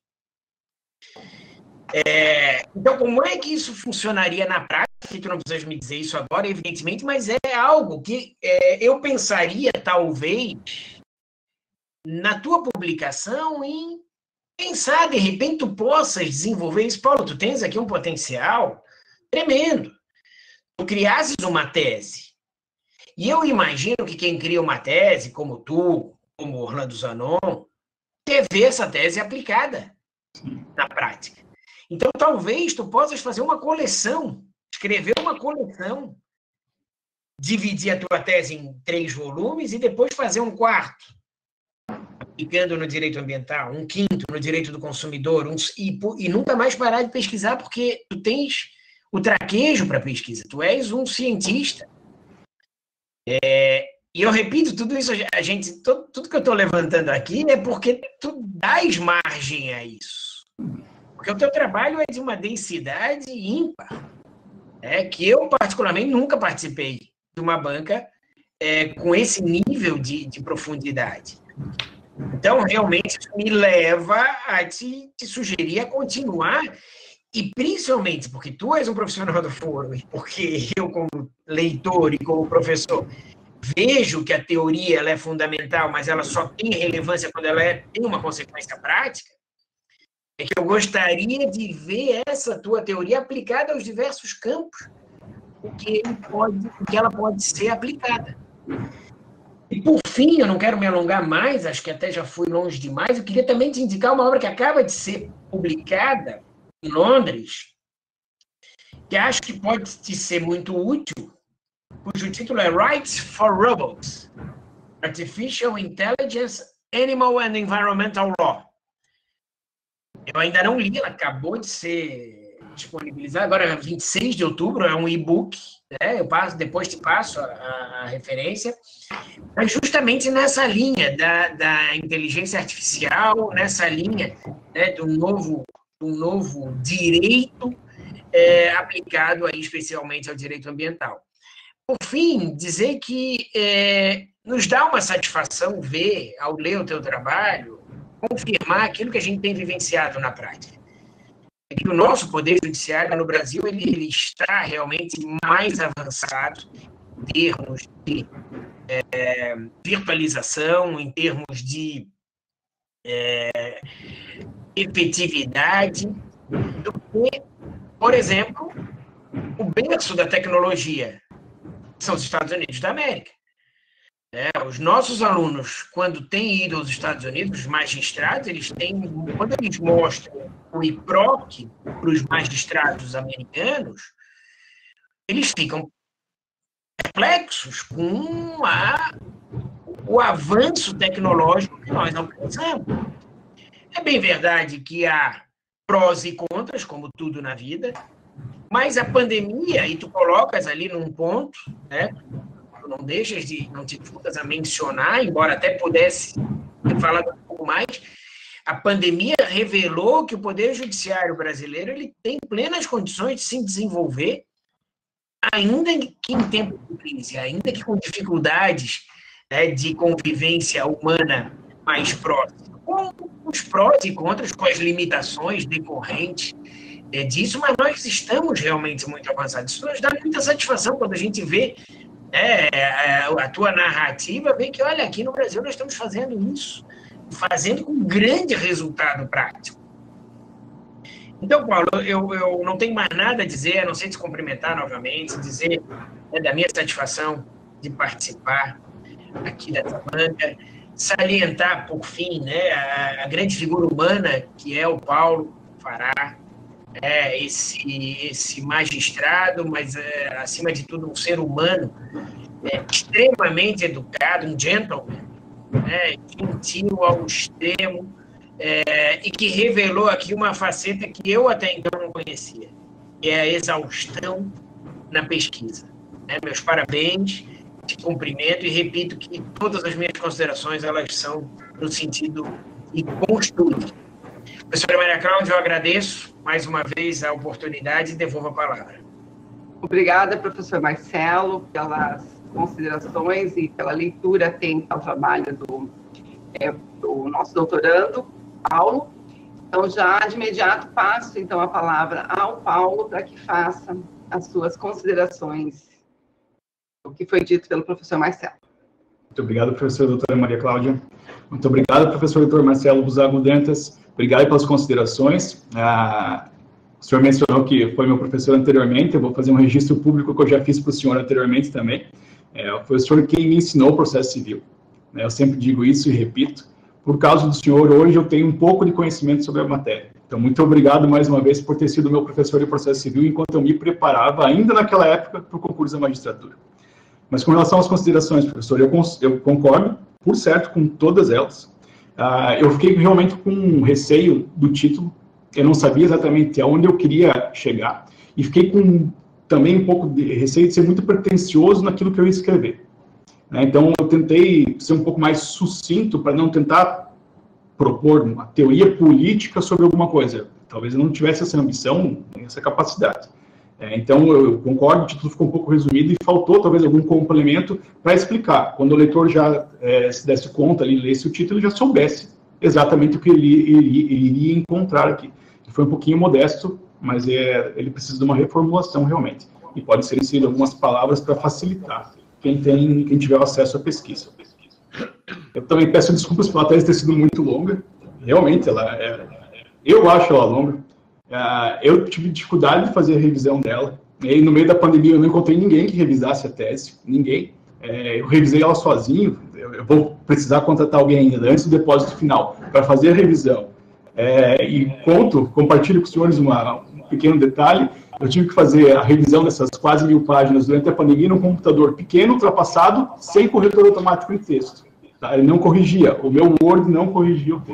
Então, como é que isso funcionaria na prática? Tu não precisa me dizer isso agora, evidentemente, mas é algo que eu pensaria, talvez, na tua publicação, em pensar, de repente, tu possas desenvolver isso. Paulo, tu tens aqui um potencial tremendo. Tu criasses uma tese. E eu imagino que quem cria uma tese, como tu, como Orlando Zanon, quer ver essa tese aplicada na prática. Então, talvez tu possas fazer uma coleção, escrever uma coleção, dividir a tua tese em 3 volumes e depois fazer um 4º, aplicando no direito ambiental, um 5º no direito do consumidor, e nunca mais parar de pesquisar, porque tu tens o traquejo para pesquisa, tu és um cientista. E eu repito, tudo isso, tudo que eu estou levantando aqui é porque tu dás margem a isso. Porque o teu trabalho é de uma densidade ímpar, que eu, particularmente, nunca participei de uma banca com esse nível de profundidade. Então, realmente, isso me leva a te sugerir a continuar, e principalmente porque tu és um profissional do foro, e porque eu, como leitor e como professor, vejo que a teoria ela é fundamental, mas ela só tem relevância quando ela tem uma consequência prática, é que eu gostaria de ver essa tua teoria aplicada aos diversos campos em que ela pode ser aplicada. E, por fim, eu não quero me alongar mais, acho que até já fui longe demais, eu queria também te indicar uma obra que acaba de ser publicada em Londres, que acho que pode te ser muito útil, cujo título é Rights for Robots, Artificial Intelligence, Animal and Environmental Law. Eu ainda não li, ela acabou de ser disponibilizar, agora 26 de outubro, é um e-book, né? Depois te passo a referência, mas justamente nessa linha da inteligência artificial, nessa linha, né, do novo direito aplicado aí especialmente ao direito ambiental. Por fim, dizer que nos dá uma satisfação ver, ao ler o teu trabalho, confirmar aquilo que a gente tem vivenciado na prática. Que o nosso poder judiciário no Brasil ele está realmente mais avançado em termos de virtualização, em termos de efetividade, do que, por exemplo, o berço da tecnologia são os Estados Unidos da América. Os nossos alunos, quando têm ido aos Estados Unidos, os magistrados, quando eles mostram o IPROC para os magistrados americanos, eles ficam perplexos com o avanço tecnológico que nós alcançamos. É bem verdade que há prós e contras, como tudo na vida, mas a pandemia, e tu colocas ali num ponto, né? Não deixas não te dificultas a mencionar, embora até pudesse ter falado um pouco mais, a pandemia revelou que o Poder Judiciário brasileiro ele tem plenas condições de se desenvolver, ainda que em tempo de crise, ainda que com dificuldades, né, de convivência humana mais próxima, com os prós e contras, com as limitações decorrentes disso, mas nós estamos realmente muito avançados. Isso nos dá muita satisfação quando a gente vê a tua narrativa, vê que, olha, aqui no Brasil nós estamos fazendo isso, fazendo com grande resultado prático. Então, Paulo, eu não tenho mais nada a dizer, a não ser te cumprimentar novamente, dizer da minha satisfação de participar aqui dessa banca, salientar, por fim, né, a grande figura humana que é o Paulo Fará, esse magistrado, mas, acima de tudo, um ser humano extremamente educado, um gentleman, gentil ao extremo, e que revelou aqui uma faceta que eu até então não conhecia, que é a exaustão na pesquisa. Meus parabéns, te cumprimento e repito que todas as minhas considerações elas são no sentido de construir. Professora Maria Cláudia, eu agradeço mais uma vez a oportunidade e devolvo a palavra. Obrigada, professor Marcelo, pelas considerações e pela leitura atenta ao trabalho do nosso doutorando, Paulo. Então, já de imediato passo, então, a palavra ao Paulo para que faça as suas considerações do que foi dito pelo professor Marcelo. Muito obrigado, professora doutora Maria Cláudia. Muito obrigado, professor doutor Marcelo Busago Dantas. Obrigado pelas considerações. O senhor mencionou que foi meu professor anteriormente, eu vou fazer um registro público que eu já fiz para o senhor anteriormente também. Foi o senhor quem me ensinou o processo civil. Eu sempre digo isso e repito. Por causa do senhor, hoje eu tenho um pouco de conhecimento sobre a matéria. Então, muito obrigado mais uma vez por ter sido meu professor de processo civil enquanto eu me preparava, ainda naquela época, para o concurso da magistratura. Mas com relação às considerações, professor, eu concordo, por certo, com todas elas. Eu fiquei realmente com receio do título, eu não sabia exatamente aonde eu queria chegar, e fiquei com também um pouco de receio de ser muito pretensioso naquilo que eu ia escrever. Então, eu tentei ser um pouco mais sucinto para não tentar propor uma teoria política sobre alguma coisa. Talvez eu não tivesse essa ambição, essa capacidade. Então, eu concordo, o título ficou um pouco resumido e faltou talvez algum complemento para explicar. Quando o leitor já se desse conta, ali, lesse o título, ele já soubesse exatamente o que ele iria encontrar aqui. Ele foi um pouquinho modesto, mas ele precisa de uma reformulação realmente. E pode ser inserido algumas palavras para facilitar quem tiver acesso à pesquisa. Eu também peço desculpas pela tese ter sido muito longa. Realmente, eu acho ela longa. Eu tive dificuldade de fazer a revisão dela. E no meio da pandemia eu não encontrei ninguém que revisasse a tese. Ninguém. Eu revisei ela sozinho. Eu vou precisar contratar alguém ainda antes do depósito final para fazer a revisão. E compartilho com os senhores um pequeno detalhe. Eu tive que fazer a revisão dessas quase 1000 páginas durante a pandemia num computador pequeno, ultrapassado, sem corretor automático de texto. Ele não corrigia. O meu Word não corrigia o texto.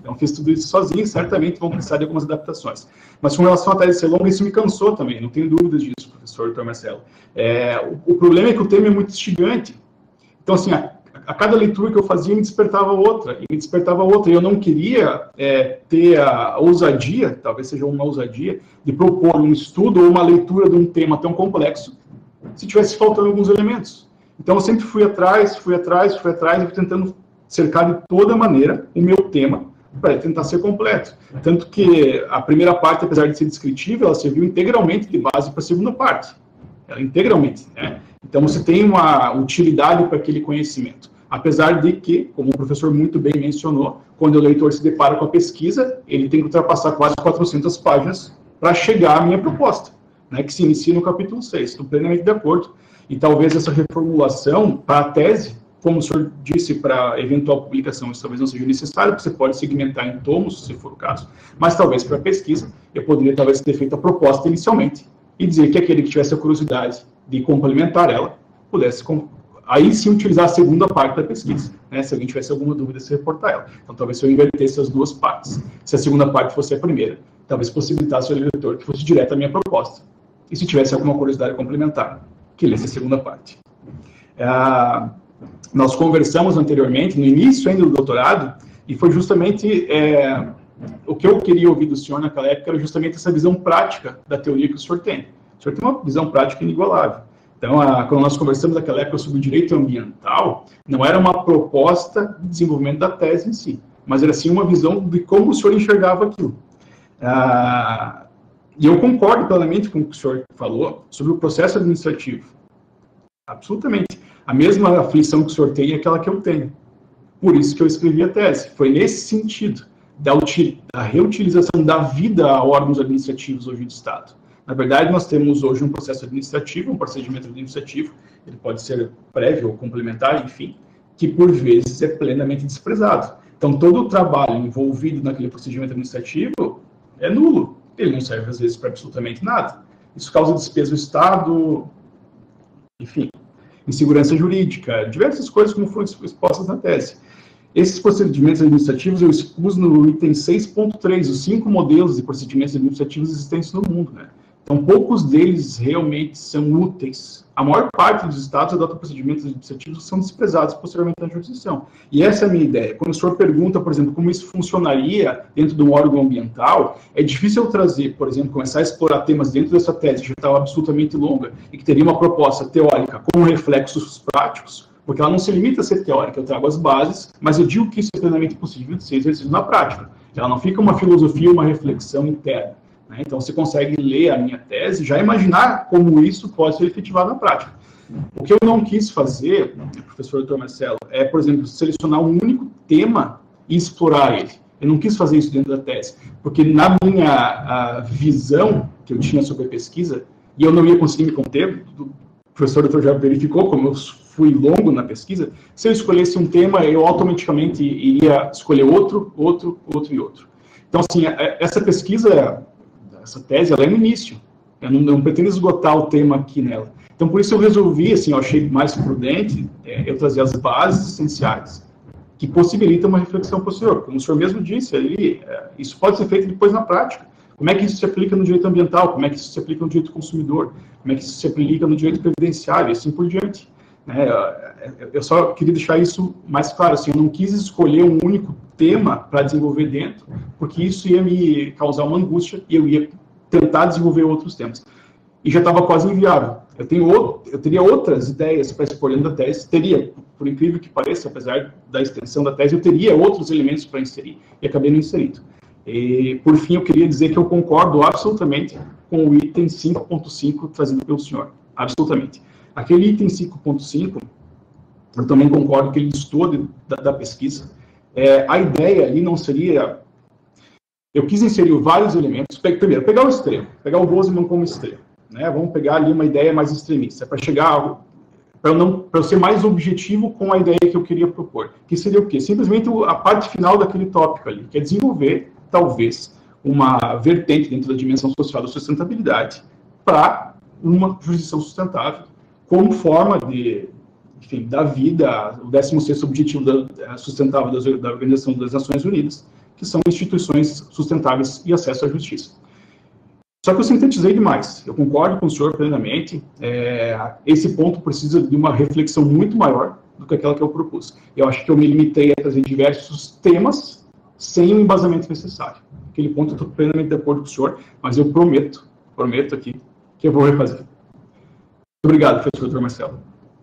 Então, fiz tudo isso sozinho, certamente vão precisar de algumas adaptações. Mas com relação à tese ser longa, isso me cansou também, não tenho dúvidas disso, professor Dr. Marcelo. O problema é que o tema é muito instigante. Então, assim, a cada leitura que eu fazia me despertava outra, e eu não queria ter a ousadia, talvez seja uma ousadia, de propor um estudo ou uma leitura de um tema tão complexo, se tivesse faltando alguns elementos. Então, eu sempre fui atrás, e fui tentando cercar de toda maneira o meu tema, para tentar ser completo. Tanto que a primeira parte, apesar de ser descritiva, ela serviu integralmente de base para a segunda parte. Ela integralmente, né? Então, você tem uma utilidade para aquele conhecimento. Apesar de que, como o professor muito bem mencionou, quando o leitor se depara com a pesquisa, ele tem que ultrapassar quase 400 páginas para chegar à minha proposta, né, que se inicia no capítulo 6. Estou plenamente de acordo. E talvez essa reformulação para a tese, como o senhor disse, para eventual publicação, isso talvez não seja necessário, porque você pode segmentar em tomos, se for o caso. Mas talvez para a pesquisa, eu poderia talvez ter feito a proposta inicialmente e dizer que aquele que tivesse a curiosidade de complementar ela, pudesse aí sim utilizar a segunda parte da pesquisa, né? Se alguém tivesse alguma dúvida, se reportar ela. Então, talvez se eu invertesse as duas partes, se a segunda parte fosse a primeira, talvez possibilitasse ao leitor que fosse direto à minha proposta. E se tivesse alguma curiosidade complementar, que lesse a segunda parte. Nós conversamos anteriormente, no início ainda do doutorado, e foi justamente o que eu queria ouvir do senhor naquela época, era justamente essa visão prática da teoria que o senhor tem. O senhor tem uma visão prática inigualável. Então, quando nós conversamos naquela época sobre o direito ambiental, não era uma proposta de desenvolvimento da tese em si, mas era sim uma visão de como o senhor enxergava aquilo. E eu concordo plenamente com o que o senhor falou sobre o processo administrativo. Absolutamente. A mesma aflição que o senhor tem é aquela que eu tenho. Por isso que eu escrevi a tese. Foi nesse sentido da reutilização da vida a órgãos administrativos hoje do Estado. Na verdade, nós temos hoje um processo administrativo, um procedimento administrativo, ele pode ser prévio ou complementar, enfim, que por vezes é plenamente desprezado. Então, todo o trabalho envolvido naquele procedimento administrativo é nulo. Ele não serve, às vezes, para absolutamente nada. Isso causa despesa do Estado, enfim, insegurança jurídica, diversas coisas como foram expostas na tese. Esses procedimentos administrativos eu expus no item 6.3, os 5 modelos de procedimentos administrativos existentes no mundo, né? Então, poucos deles realmente são úteis. A maior parte dos estados adota procedimentos administrativos que são desprezados posteriormente na jurisdição. E essa é a minha ideia. Quando o senhor pergunta, por exemplo, como isso funcionaria dentro de um órgão ambiental, é difícil eu trazer, por exemplo, começar a explorar temas dentro dessa tese, que já estava absolutamente longa, e que teria uma proposta teórica com reflexos práticos, porque ela não se limita a ser teórica. Eu trago as bases, mas eu digo que isso é plenamente possível de ser exercido na prática. Ela não fica uma filosofia, uma reflexão interna. Então, você consegue ler a minha tese e já imaginar como isso pode ser efetivado na prática. O que eu não quis fazer, professor Dr. Marcelo, é, por exemplo, selecionar um único tema e explorar ele. Eu não quis fazer isso dentro da tese, porque na minha visão que eu tinha sobre a pesquisa, e eu não ia conseguir me conter, o professor Dr. já verificou como eu fui longo na pesquisa, se eu escolhesse um tema, eu automaticamente iria escolher outro. Então, assim, essa pesquisa... Essa tese, ela é no início. Eu não pretendo esgotar o tema aqui nela. Então, por isso eu resolvi, assim, eu achei mais prudente eu trazer as bases essenciais, que possibilitam uma reflexão posterior. Como o senhor mesmo disse, isso pode ser feito depois na prática. Como é que isso se aplica no direito ambiental? Como é que isso se aplica no direito consumidor? Como é que isso se aplica no direito previdenciário? E assim por diante. Eu só queria deixar isso mais claro. Assim, eu não quis escolher um único tema para desenvolver dentro, porque isso ia me causar uma angústia e eu ia tentar desenvolver outros temas. E já estava quase inviável. Eu teria outras ideias para escolher da tese, por incrível que pareça, apesar da extensão da tese, eu teria outros elementos para inserir, e acabei não inserindo. E, por fim, eu queria dizer que eu concordo absolutamente com o item 5.5 trazido pelo senhor. Absolutamente. Aquele item 5.5, eu também concordo que ele distou da pesquisa. A ideia ali não seria... Eu quis inserir vários elementos. Primeiro, pegar o extremo, pegar o Boseman como extremo. Né? Vamos pegar ali uma ideia mais extremista, para chegar... Para eu ser mais objetivo com a ideia que eu queria propor. Que seria o quê? Simplesmente a parte final daquele tópico ali, que é desenvolver, talvez, uma vertente dentro da dimensão social da sustentabilidade para uma jurisdição sustentável, como forma de, enfim, da vida, o 16º objetivo sustentável da Organização das Nações Unidas, que são instituições sustentáveis e acesso à justiça. Só que eu sintetizei demais, eu concordo com o senhor plenamente, esse ponto precisa de uma reflexão muito maior do que aquela que eu propus. Eu acho que eu me limitei a trazer diversos temas sem o embasamento necessário. Aquele ponto eu estou plenamente de acordo com o senhor, mas eu prometo aqui, que eu vou refazer. Muito obrigado, professor Dr. Marcelo.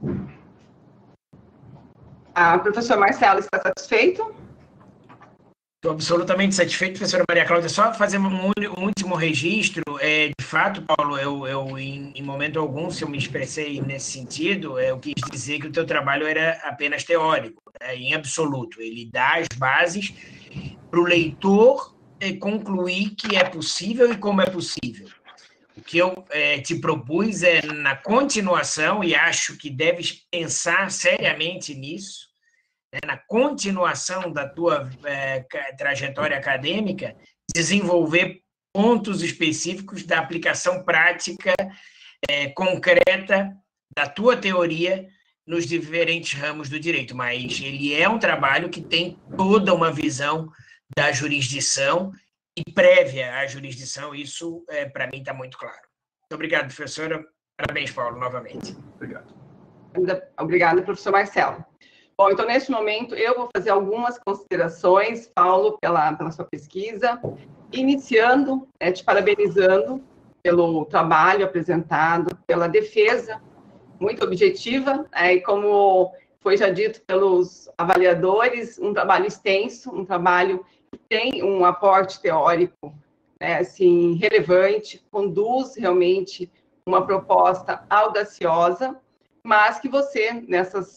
Professor Marcelo, está satisfeito? Estou absolutamente satisfeito, professora Maria Cláudia. Só fazer um último registro. De fato, Paulo, eu em momento algum, se eu me expressei nesse sentido, eu quis dizer que o teu trabalho era apenas teórico, né, em absoluto. Ele dá as bases para o leitor concluir que é possível e como é possível. O que eu te propus é, na continuação, e acho que deves pensar seriamente nisso, na continuação da tua trajetória acadêmica, desenvolver pontos específicos da aplicação prática concreta da tua teoria nos diferentes ramos do direito. Mas ele é um trabalho que tem toda uma visão da jurisdição e prévia à jurisdição. Isso, para mim, está muito claro. Muito obrigado, professora. Parabéns, Paulo, novamente. Obrigado. Obrigada, professor Marcelo. Bom, então, neste momento, eu vou fazer algumas considerações, Paulo, pela sua pesquisa, iniciando, te parabenizando pelo trabalho apresentado, pela defesa muito objetiva, e como foi já dito pelos avaliadores, um trabalho extenso, um trabalho que tem um aporte teórico, assim, relevante, conduz realmente uma proposta audaciosa, mas que você, nessas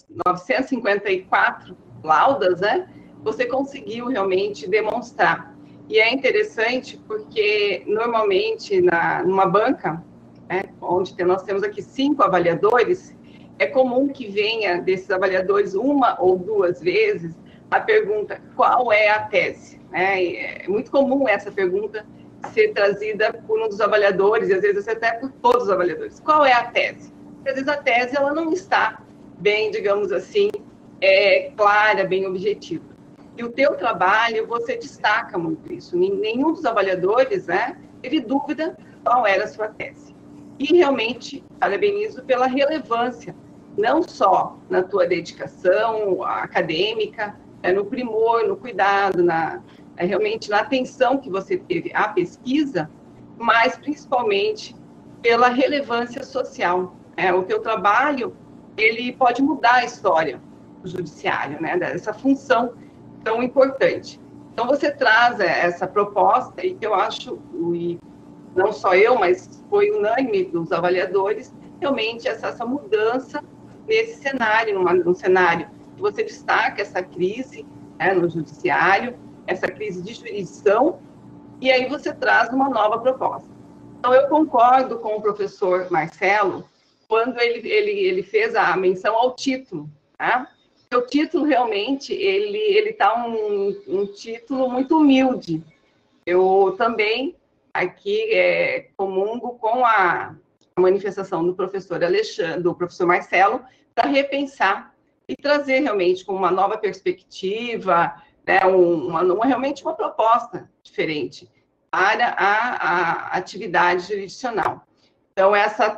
954 laudas, você conseguiu realmente demonstrar. E é interessante porque, normalmente, numa banca, onde nós temos aqui 5 avaliadores, é comum que venha desses avaliadores 1 ou 2 vezes a pergunta, qual é a tese? É muito comum essa pergunta ser trazida por um dos avaliadores, e às vezes até por todos os avaliadores. Qual é a tese? Às vezes a tese ela não está bem, digamos assim, clara, bem objetiva. E o teu trabalho, você destaca muito isso. Nenhum dos avaliadores teve dúvida qual era a sua tese. E realmente parabenizo pela relevância, não só na tua dedicação acadêmica, no primor, no cuidado, realmente na atenção que você teve à pesquisa, mas principalmente pela relevância social. O teu trabalho, ele pode mudar a história do judiciário, dessa função tão importante. Então, você traz essa proposta, e que eu acho, e não só eu, mas foi unânime dos avaliadores, realmente essa mudança nesse cenário, num cenário que você destaca essa crise no judiciário, essa crise de jurisdição, e aí você traz uma nova proposta. Então, eu concordo com o professor Marcelo, quando ele fez a menção ao título, O título, realmente, ele tá um título muito humilde. Eu também, aqui, comungo com a manifestação do professor Alexandre, do professor Marcelo, para repensar e trazer, realmente, com uma nova perspectiva, realmente uma proposta diferente para a atividade jurisdicional. Então,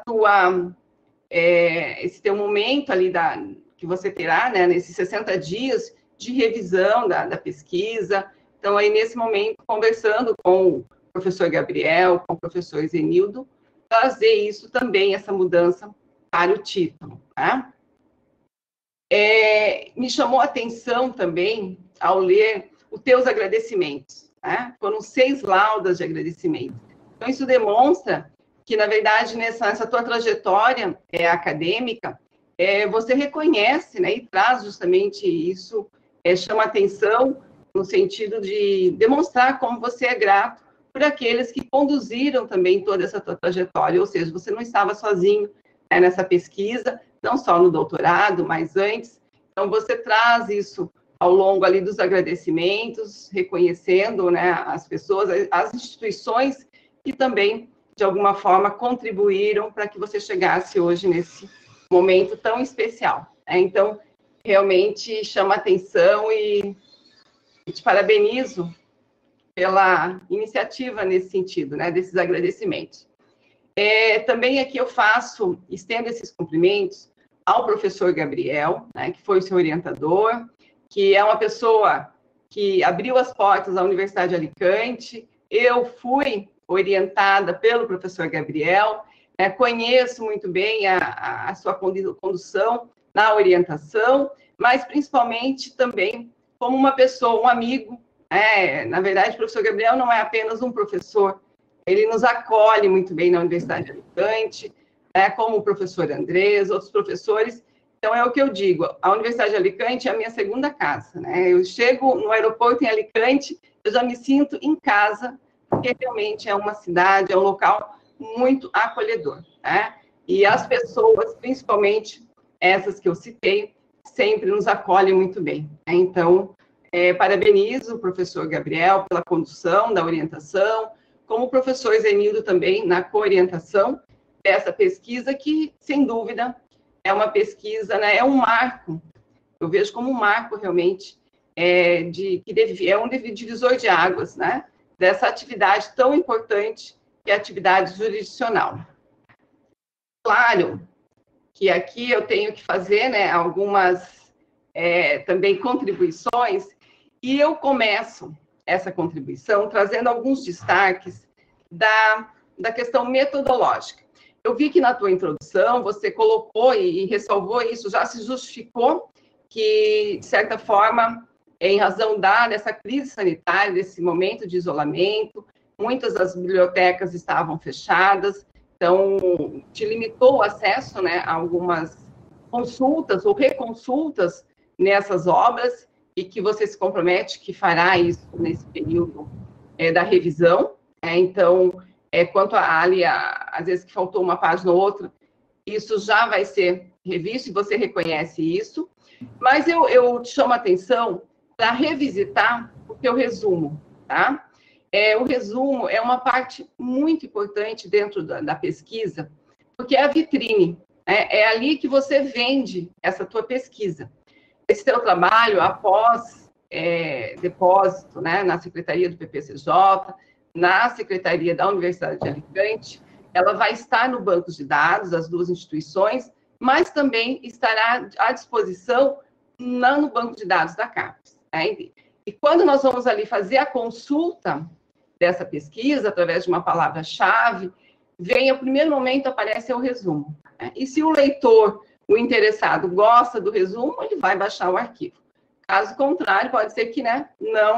esse teu momento ali que você terá, nesses 60 dias de revisão da pesquisa. Então, aí, nesse momento, conversando com o professor Gabriel, com o professor Zenildo, trazer isso também, essa mudança para o título. Me chamou a atenção também, ao ler os teus agradecimentos. Foram 6 laudas de agradecimento. Então, isso demonstra que, na verdade, nessa tua trajetória acadêmica, você reconhece, e traz justamente isso, chama atenção no sentido de demonstrar como você é grato por aqueles que conduziram também toda essa tua trajetória, ou seja, você não estava sozinho nessa pesquisa, não só no doutorado, mas antes. Então, você traz isso ao longo ali dos agradecimentos, reconhecendo as pessoas, as instituições que também, de alguma forma, contribuíram para que você chegasse hoje nesse momento tão especial. Então, realmente chama atenção e te parabenizo pela iniciativa nesse sentido, né, desses agradecimentos. Também aqui eu estendo esses cumprimentos ao professor Gabriel, né, que foi o seu orientador, que é uma pessoa que abriu as portas à Universidade de Alicante. Eu fui orientada pelo professor Gabriel, conheço muito bem a sua condução na orientação, mas principalmente também como uma pessoa, um amigo. Na verdade, o professor Gabriel não é apenas um professor, ele nos acolhe muito bem na Universidade de Alicante, como o professor Andrés, outros professores. Então, é o que eu digo, a Universidade de Alicante é a minha segunda casa, né? Eu chego no aeroporto em Alicante, eu já me sinto em casa, porque realmente é uma cidade, é um local muito acolhedor, né? E as pessoas, principalmente essas que eu citei, sempre nos acolhem muito bem, né? Então, parabenizo o professor Gabriel pela condução da orientação, como o professor Zenildo também na coorientação dessa pesquisa, que, sem dúvida, é uma pesquisa, né, é um marco, eu vejo como um marco realmente, que é um divisor de águas, né, dessa atividade tão importante que é a atividade jurisdicional. Claro que aqui eu tenho que fazer, né, algumas também contribuições, e eu começo essa contribuição trazendo alguns destaques da questão metodológica. Eu vi que na tua introdução você colocou e ressalvou isso, já se justificou que, de certa forma, em razão dessa crise sanitária, desse momento de isolamento, muitas das bibliotecas estavam fechadas, então te limitou o acesso, né, a algumas consultas ou reconsultas nessas obras, e que você se compromete que fará isso nesse período da revisão. Então, quanto às vezes que faltou uma página ou outra, isso já vai ser revisto e você reconhece isso. Mas eu te chamo a atenção para revisitar o teu resumo, tá? O resumo é uma parte muito importante dentro da pesquisa, porque é a vitrine, é ali que você vende essa tua pesquisa. Esse teu trabalho, após depósito, né, na Secretaria do PPCJ, na Secretaria da Universidade de Alicante, ela vai estar no banco de dados das duas instituições, mas também estará à disposição no banco de dados da CAPES. E quando nós vamos ali fazer a consulta dessa pesquisa, através de uma palavra-chave, vem, ao primeiro momento, aparece o resumo. E se o leitor, o interessado, gosta do resumo, ele vai baixar o arquivo. Caso contrário, pode ser que, né,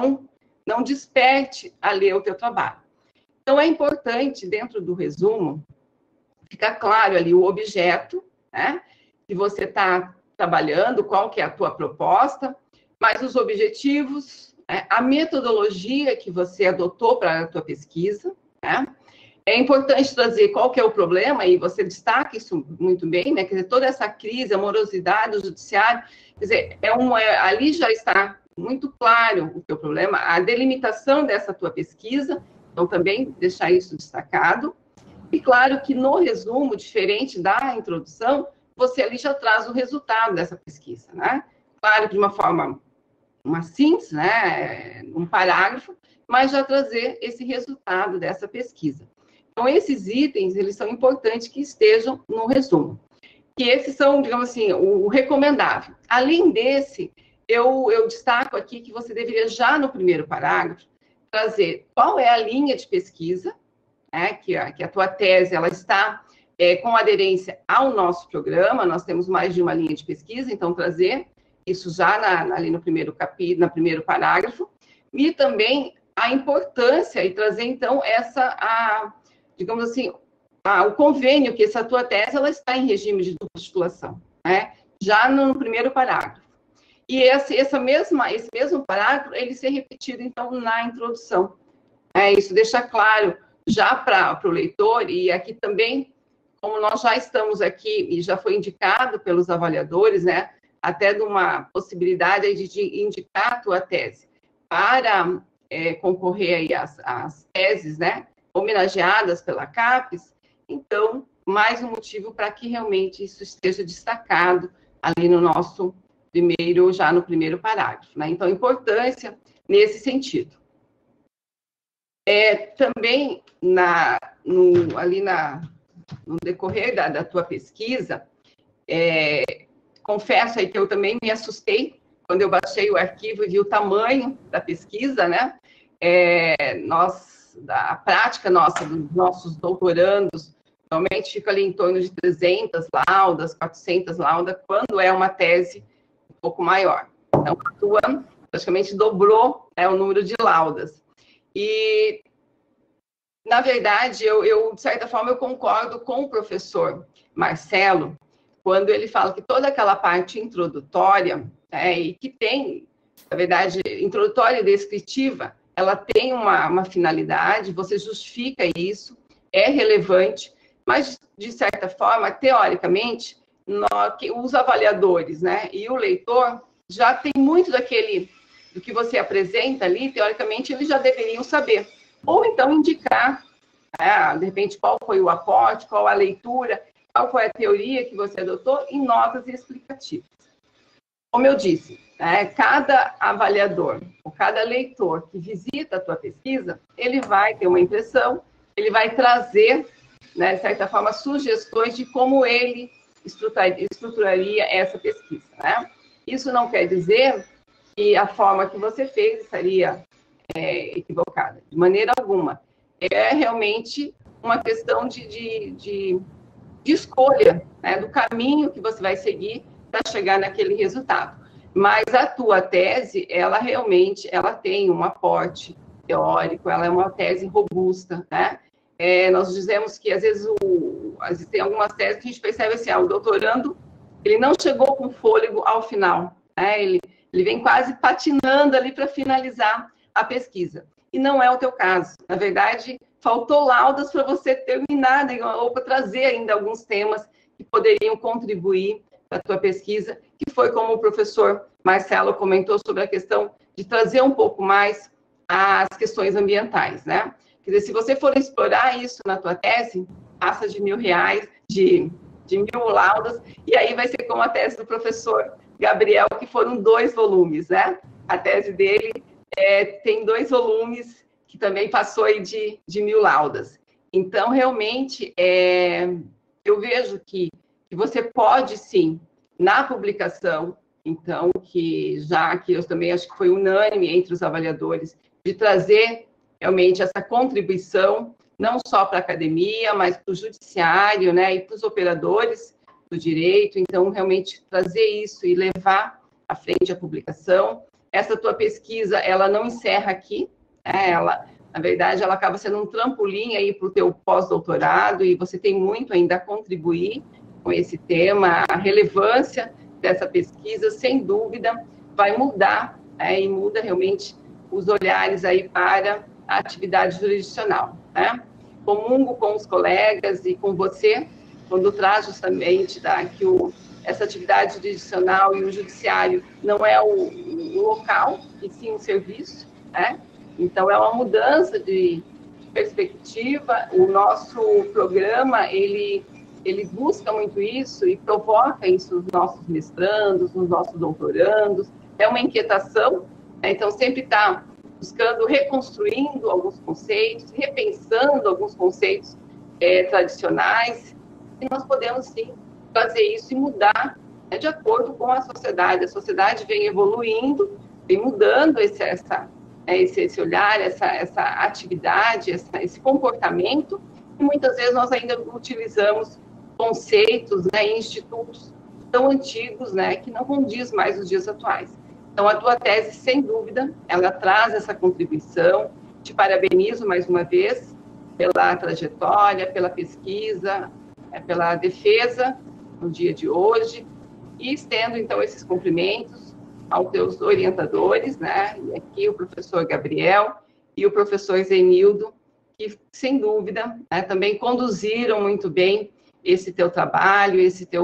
não desperte a ler o teu trabalho. Então, é importante, dentro do resumo, ficar claro ali o objeto, né, que você está trabalhando, qual que é a tua proposta, mas os objetivos, a metodologia que você adotou para a tua pesquisa, né? É importante trazer qual que é o problema, e você destaca isso muito bem, né? Quer dizer, toda essa crise, a morosidade do judiciário, quer dizer, ali já está muito claro o teu problema, a delimitação dessa tua pesquisa, então também deixar isso destacado. E claro que no resumo, diferente da introdução, você ali já traz o resultado dessa pesquisa, né? Claro que de uma síntese, né? Um parágrafo, mas já trazer esse resultado dessa pesquisa. Então, esses itens, eles são importantes que estejam no resumo. Que esses são, digamos assim, o recomendável. Além desse, eu destaco aqui que você deveria, já no primeiro parágrafo, trazer qual é a linha de pesquisa, né, que a tua tese ela está com aderência ao nosso programa. Nós temos mais de uma linha de pesquisa, então trazer isso já ali no primeiro capítulo, no primeiro parágrafo, e também a importância, e trazer, então, digamos assim, o convênio, que essa tua tese ela está em regime de dupla titulação, né? Já no primeiro parágrafo. E esse mesmo parágrafo, ele ser repetido, então, na introdução. Isso deixa claro já para o leitor, e aqui também, como nós já estamos aqui, e já foi indicado pelos avaliadores, né, até de uma possibilidade de indicar a tua tese para concorrer aí às teses, né, homenageadas pela CAPES. Então, mais um motivo para que realmente isso esteja destacado ali no nosso primeiro parágrafo, né? Então, importância nesse sentido. Também, ali no decorrer da tua pesquisa, confesso aí que eu também me assustei quando eu baixei o arquivo e vi o tamanho da pesquisa, né? A prática nossa, dos nossos doutorandos, normalmente fica ali em torno de 300 laudas, 400 laudas, quando é uma tese um pouco maior. Então, a tua praticamente dobrou o número de laudas. E, na verdade, eu, de certa forma, eu concordo com o professor Marcelo, quando ele fala que toda aquela parte introdutória, e que tem, na verdade, introdutória e descritiva, ela tem uma finalidade, você justifica isso, é relevante, mas, de certa forma, teoricamente, os avaliadores, né, e o leitor já tem muito do que você apresenta ali, teoricamente, eles já deveriam saber. Ou então indicar, de repente, qual foi o aporte, qual a leitura, qual foi a teoria que você adotou em notas explicativas. Como eu disse, cada avaliador, ou cada leitor que visita a tua pesquisa, ele vai ter uma impressão, ele vai trazer, né, de certa forma, sugestões de como ele estruturaria essa pesquisa, né? Isso não quer dizer que a forma que você fez estaria equivocada, de maneira alguma. É realmente uma questão de escolha, né, do caminho que você vai seguir para chegar naquele resultado. Mas a tua tese, ela realmente tem um aporte teórico, ela é uma tese robusta, né? Nós dizemos que, às vezes, tem algumas teses que a gente percebe assim, o doutorando, ele não chegou com fôlego ao final, né? Ele vem quase patinando ali para finalizar a pesquisa. E não é o teu caso. Na verdade, faltou laudas para você terminar, né, ou para trazer ainda alguns temas que poderiam contribuir para a tua pesquisa, que foi como o professor Marcelo comentou sobre a questão de trazer um pouco mais as questões ambientais, né? Quer dizer, se você for explorar isso na tua tese, passa de R$1.000, de 1.000 laudas, e aí vai ser como a tese do professor Gabriel, que foram 2 volumes, né? A tese dele tem 2 volumes, que também passou aí de 1.000 laudas. Então, realmente, eu vejo que você pode, sim, na publicação, então, que eu também acho que foi unânime entre os avaliadores, de trazer realmente essa contribuição, não só para a academia, mas para o judiciário, né, e para os operadores do direito. Então, realmente trazer isso e levar à frente a publicação. Essa tua pesquisa, ela não encerra aqui, né? Na verdade, ela acaba sendo um trampolim aí para o teu pós-doutorado, e você tem muito ainda a contribuir com esse tema. A relevância dessa pesquisa, sem dúvida, vai mudar, e muda realmente os olhares aí para a atividade jurisdicional, né? Comungo com os colegas e com você, quando traz justamente que essa atividade jurisdicional e o judiciário não é o local, e sim um serviço, né? Então, é uma mudança de perspectiva. O nosso programa, ele busca muito isso e provoca isso nos nossos mestrandos, nos nossos doutorandos. É uma inquietação, né? Então, sempre está buscando, reconstruindo alguns conceitos, repensando alguns conceitos tradicionais, e nós podemos, sim, fazer isso e mudar, né, de acordo com a sociedade. A sociedade vem evoluindo, vem mudando esse olhar, essa atividade, esse comportamento, e muitas vezes nós ainda utilizamos conceitos, né, e institutos tão antigos, né, que não condiz mais os dias atuais. Então, a tua tese, sem dúvida, ela traz essa contribuição. Te parabenizo mais uma vez pela trajetória, pela pesquisa, pela defesa no dia de hoje, e estendo, então, esses cumprimentos aos teus orientadores, né, e aqui o professor Gabriel e o professor Zenildo, que, sem dúvida, né, também conduziram muito bem esse teu trabalho,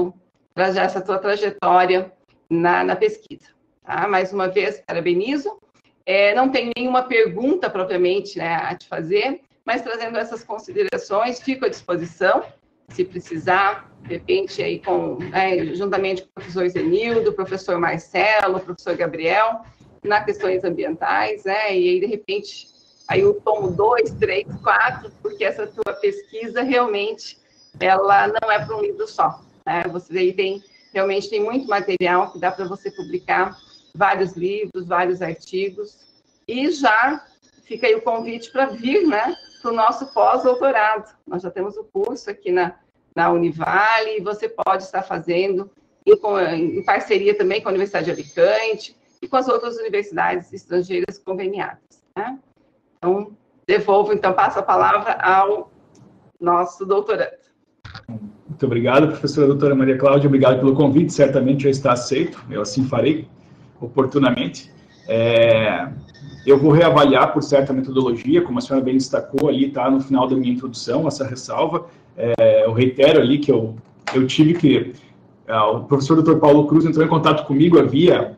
essa tua trajetória na pesquisa. Tá? Mais uma vez, parabenizo. Não tenho nenhuma pergunta propriamente, né, a te fazer, mas trazendo essas considerações, fico à disposição, se precisar, de repente, aí juntamente com o professor Zenildo, o professor Marcelo, o professor Gabriel, nas questões ambientais, né, e aí, de repente, aí o tomo 2, 3, 4, porque essa tua pesquisa realmente ela não é para um livro só, né? Você aí realmente tem muito material que dá para você publicar vários livros, vários artigos, e já fica aí o convite para vir, né, para o nosso pós-doutorado. Nós já temos o curso aqui na Univale, e você pode estar fazendo em parceria também com a Universidade de Alicante e com as outras universidades estrangeiras conveniadas, né? Então, passo a palavra ao nosso doutorando. Muito obrigado, professora doutora Maria Cláudia, obrigado pelo convite, certamente já está aceito, eu assim farei oportunamente. Eu vou reavaliar por certa metodologia, como a senhora bem destacou ali, está no final da minha introdução, essa ressalva. Eu reitero ali que eu tive que... o professor Dr. Paulo Cruz entrou em contato comigo, havia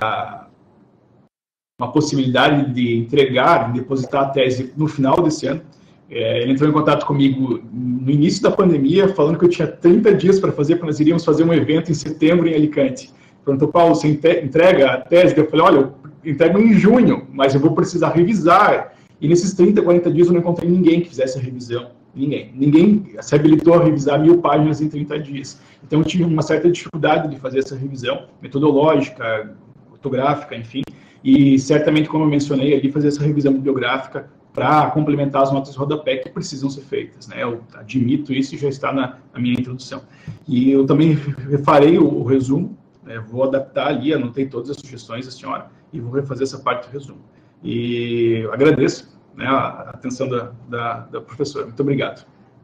uma possibilidade de entregar, de depositar a tese no final desse ano. Ele entrou em contato comigo no início da pandemia, falando que eu tinha 30 dias para fazer, porque nós iríamos fazer um evento em setembro em Alicante. Perguntou, Paulo, você entrega a tese? Eu falei, olha, eu entrego em junho, mas eu vou precisar revisar. E nesses 30, 40 dias eu não encontrei ninguém que fizesse a revisão. Ninguém se habilitou a revisar 1000 páginas em 30 dias. Então eu tive uma certa dificuldade de fazer essa revisão metodológica, ortográfica, enfim. E certamente, como eu mencionei ali, fazer essa revisão bibliográfica para complementar as notas de rodapé que precisam ser feitas, né? Eu admito isso e já está na minha introdução. E eu também farei o resumo, né? Vou adaptar ali, anotei todas as sugestões da senhora e vou refazer essa parte do resumo. E agradeço, né, a atenção da professora. Muito obrigado.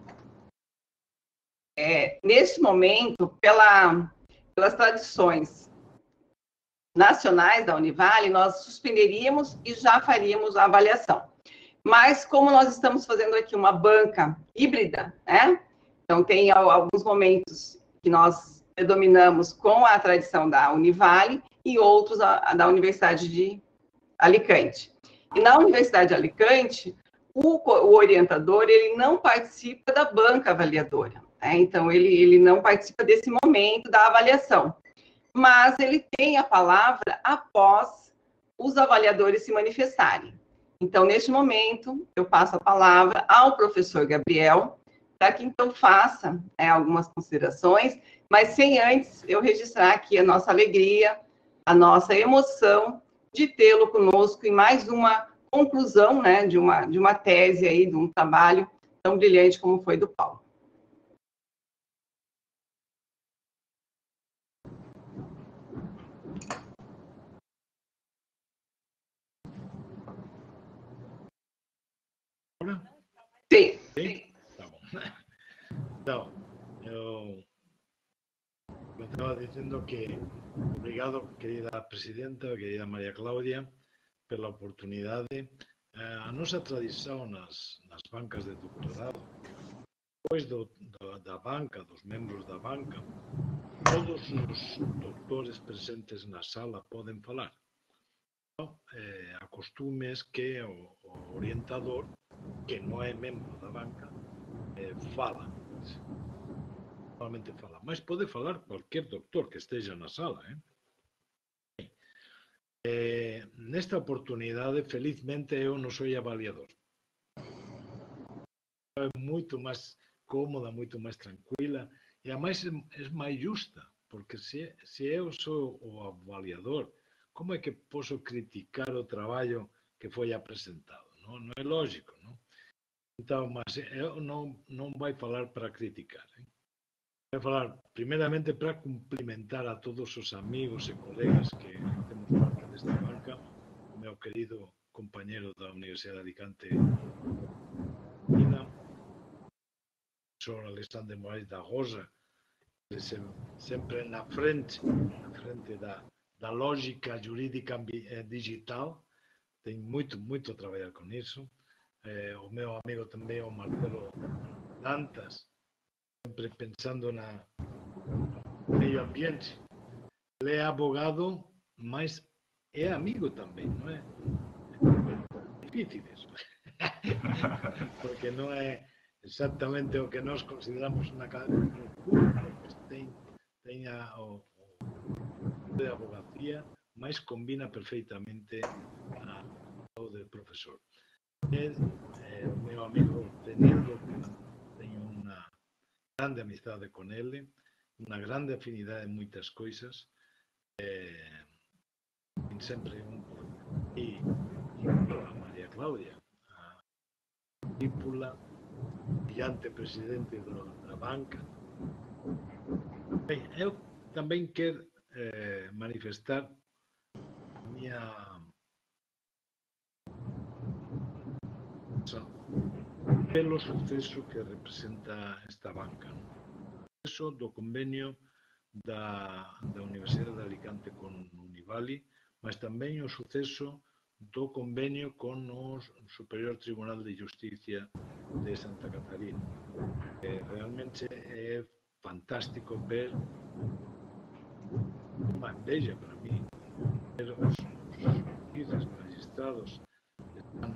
Nesse momento, pelas tradições nacionais da Univale, nós suspenderíamos e já faríamos a avaliação. Mas, como nós estamos fazendo aqui uma banca híbrida, né? Então, tem alguns momentos que nós predominamos com a tradição da Univale e outros da Universidade de Alicante. E na Universidade de Alicante, o orientador, ele não participa da banca avaliadora, né? Então, ele não participa desse momento da avaliação, mas ele tem a palavra após os avaliadores se manifestarem. Então, neste momento, eu passo a palavra ao professor Gabriel, para que, então, faça algumas considerações, mas sem antes eu registrar aqui a nossa alegria, a nossa emoção de tê-lo conosco em mais uma conclusão, né, de uma tese aí, de um trabalho tão brilhante como foi do Paulo. Sim. Sim? Tá bom. Então, eu estava dizendo que obrigado, querida presidenta, querida Maria Cláudia, pela oportunidade. A nossa tradição nas bancas de doutorado, depois da banca, dos membros da banca, todos os doutores presentes na sala podem falar. Então, a costume é que o orientador, que não é membro da banca, fala. Normalmente fala, mas pode falar qualquer doutor que esteja na sala. Nesta oportunidade, felizmente, eu não sou avaliador. É muito mais cómoda, muito mais tranquila e, además, é mais justa, porque se eu sou o avaliador, como é que posso criticar o trabalho que foi apresentado? Não é lógico, não? Então, mas eu não vai falar para criticar. Vai falar, primeiramente, para cumprimentar a todos os amigos e colegas que temos parte desta banca, o meu querido companheiro da Universidade de Alicante, o professor Alexandre Moraes da Rosa, sempre na frente da lógica jurídica digital, tem muito a trabalhar com isso. O meu amigo também, o Marcelo Dantas, sempre pensando no meio ambiente. Ele é advogado, mas é amigo também, não é? É difícil isso. Porque não é exatamente o que nós consideramos uma academia pública, tem a de advocacia, mas combina perfeitamente ao de professor. O meu amigo Benildo, tenho uma grande amizade com ele, uma grande afinidade em muitas coisas. Tem sempre e a Maria Cláudia, a discípula, brillante presidente da banca. Bem, eu também quero manifestar a minha pelo sucesso que representa esta banca. O sucesso do convenio da Universidade de Alicante con Univali, mas tamén o suceso do convenio con o Superior Tribunal de Justicia de Santa Catarina. Realmente é fantástico ver, unha enveja para mí, ver os juízes magistrados que están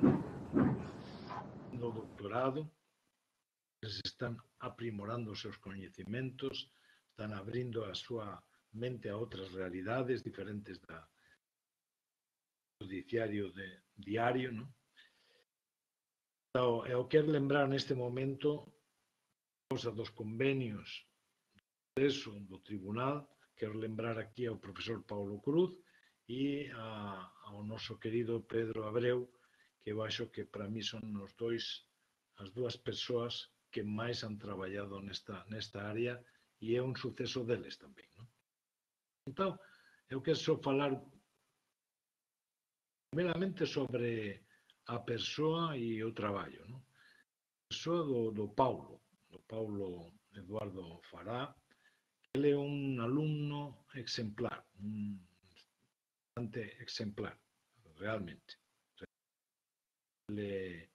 no doctorado, que se están aprimorando os seus coñecimentos, están abrindo a súa mente a outras realidades diferentes do judiciario diario, non? Então, eu quero lembrar neste momento a causa dos convenios do tribunal, quero lembrar aquí ao profesor Paulo Cruz e ao noso querido Pedro Abreu, que eu acho que para mí son as dúas persoas que máis han traballado nesta área e é un suceso deles tamén, non? Entón, eu quero só falar primeramente sobre a persoa e o traballo, non? A persoa do Paulo Eduardo Fará. Ele é un alumno exemplar, un bastante exemplar, realmente. Ele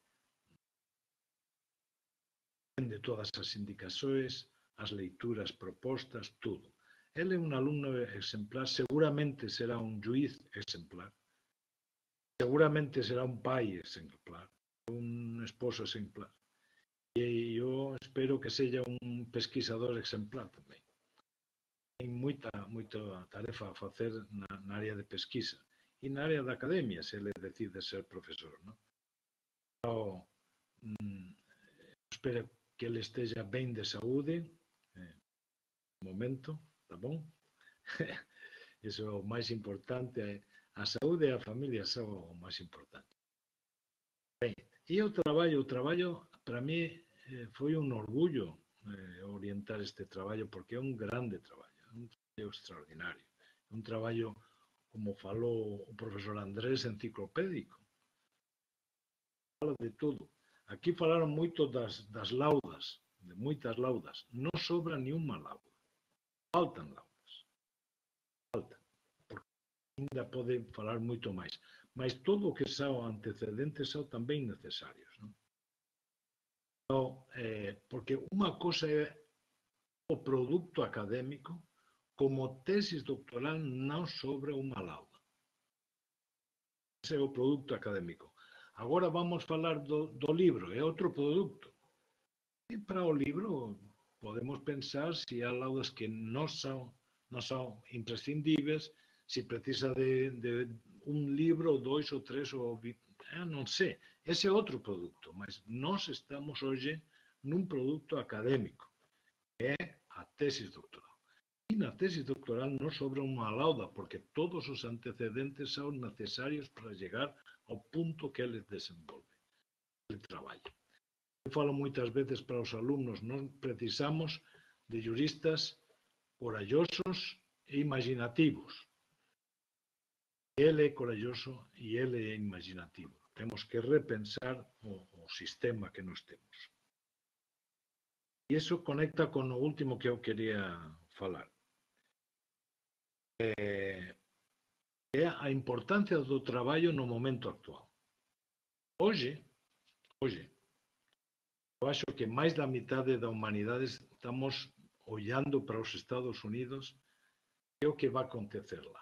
entende todas as indicações, as leituras propostas, tudo. Ele é un alumno exemplar, seguramente será un juiz exemplar, seguramente será un pai exemplar, un esposo exemplar. E eu espero que seja un pesquisador exemplar tamén. Ten moita tarefa a facer na área de pesquisa e na área da academia, se ele decide ser profesor, non? Então, espero que ele esteja ben de saúde no momento, tá bom? Iso é o máis importante, a saúde e a familia são o máis importante. Ben, e o traballo para mí foi un orgullo orientar este traballo porque é un grande traballo, un traballo extraordinario, un traballo, como falou o profesor Andrés, enciclopédico. Fala de todo. Aquí falaron moito das laudas, de moitas laudas. Non sobra ni unha lauda. Faltan laudas. Faltan. Porque ainda poden falar moito máis. Mas todo o que são antecedentes são tamén necesarios, non? Porque unha cosa é o produto académico, como tesis doctoral non sobra unha lauda. Ese é o produto académico. Agora vamos falar do libro, é outro produto. E para o libro podemos pensar se há laudas que non son imprescindíveis, se precisa de un libro, 2 ou 3, non sei. Ese é outro produto, mas nós estamos hoxe nun produto académico, que é a tesis doctoral. E na tesis doctoral non sobra unha lauda, porque todos os antecedentes son necesarios para chegar ao punto que eles desenvolven el traballo. Eu falo moitas veces para os alumnos, non precisamos de juristas corajosos e imaginativos. Ele é corajoso e ele é imaginativo. Temos que repensar o sistema que nós temos. E iso conecta con o último que eu quería falar. É a importancia do traballo no momento actual. Hoxe, eu acho que máis da metade da humanidade estamos olhando para os Estados Unidos e o que vai acontecer lá.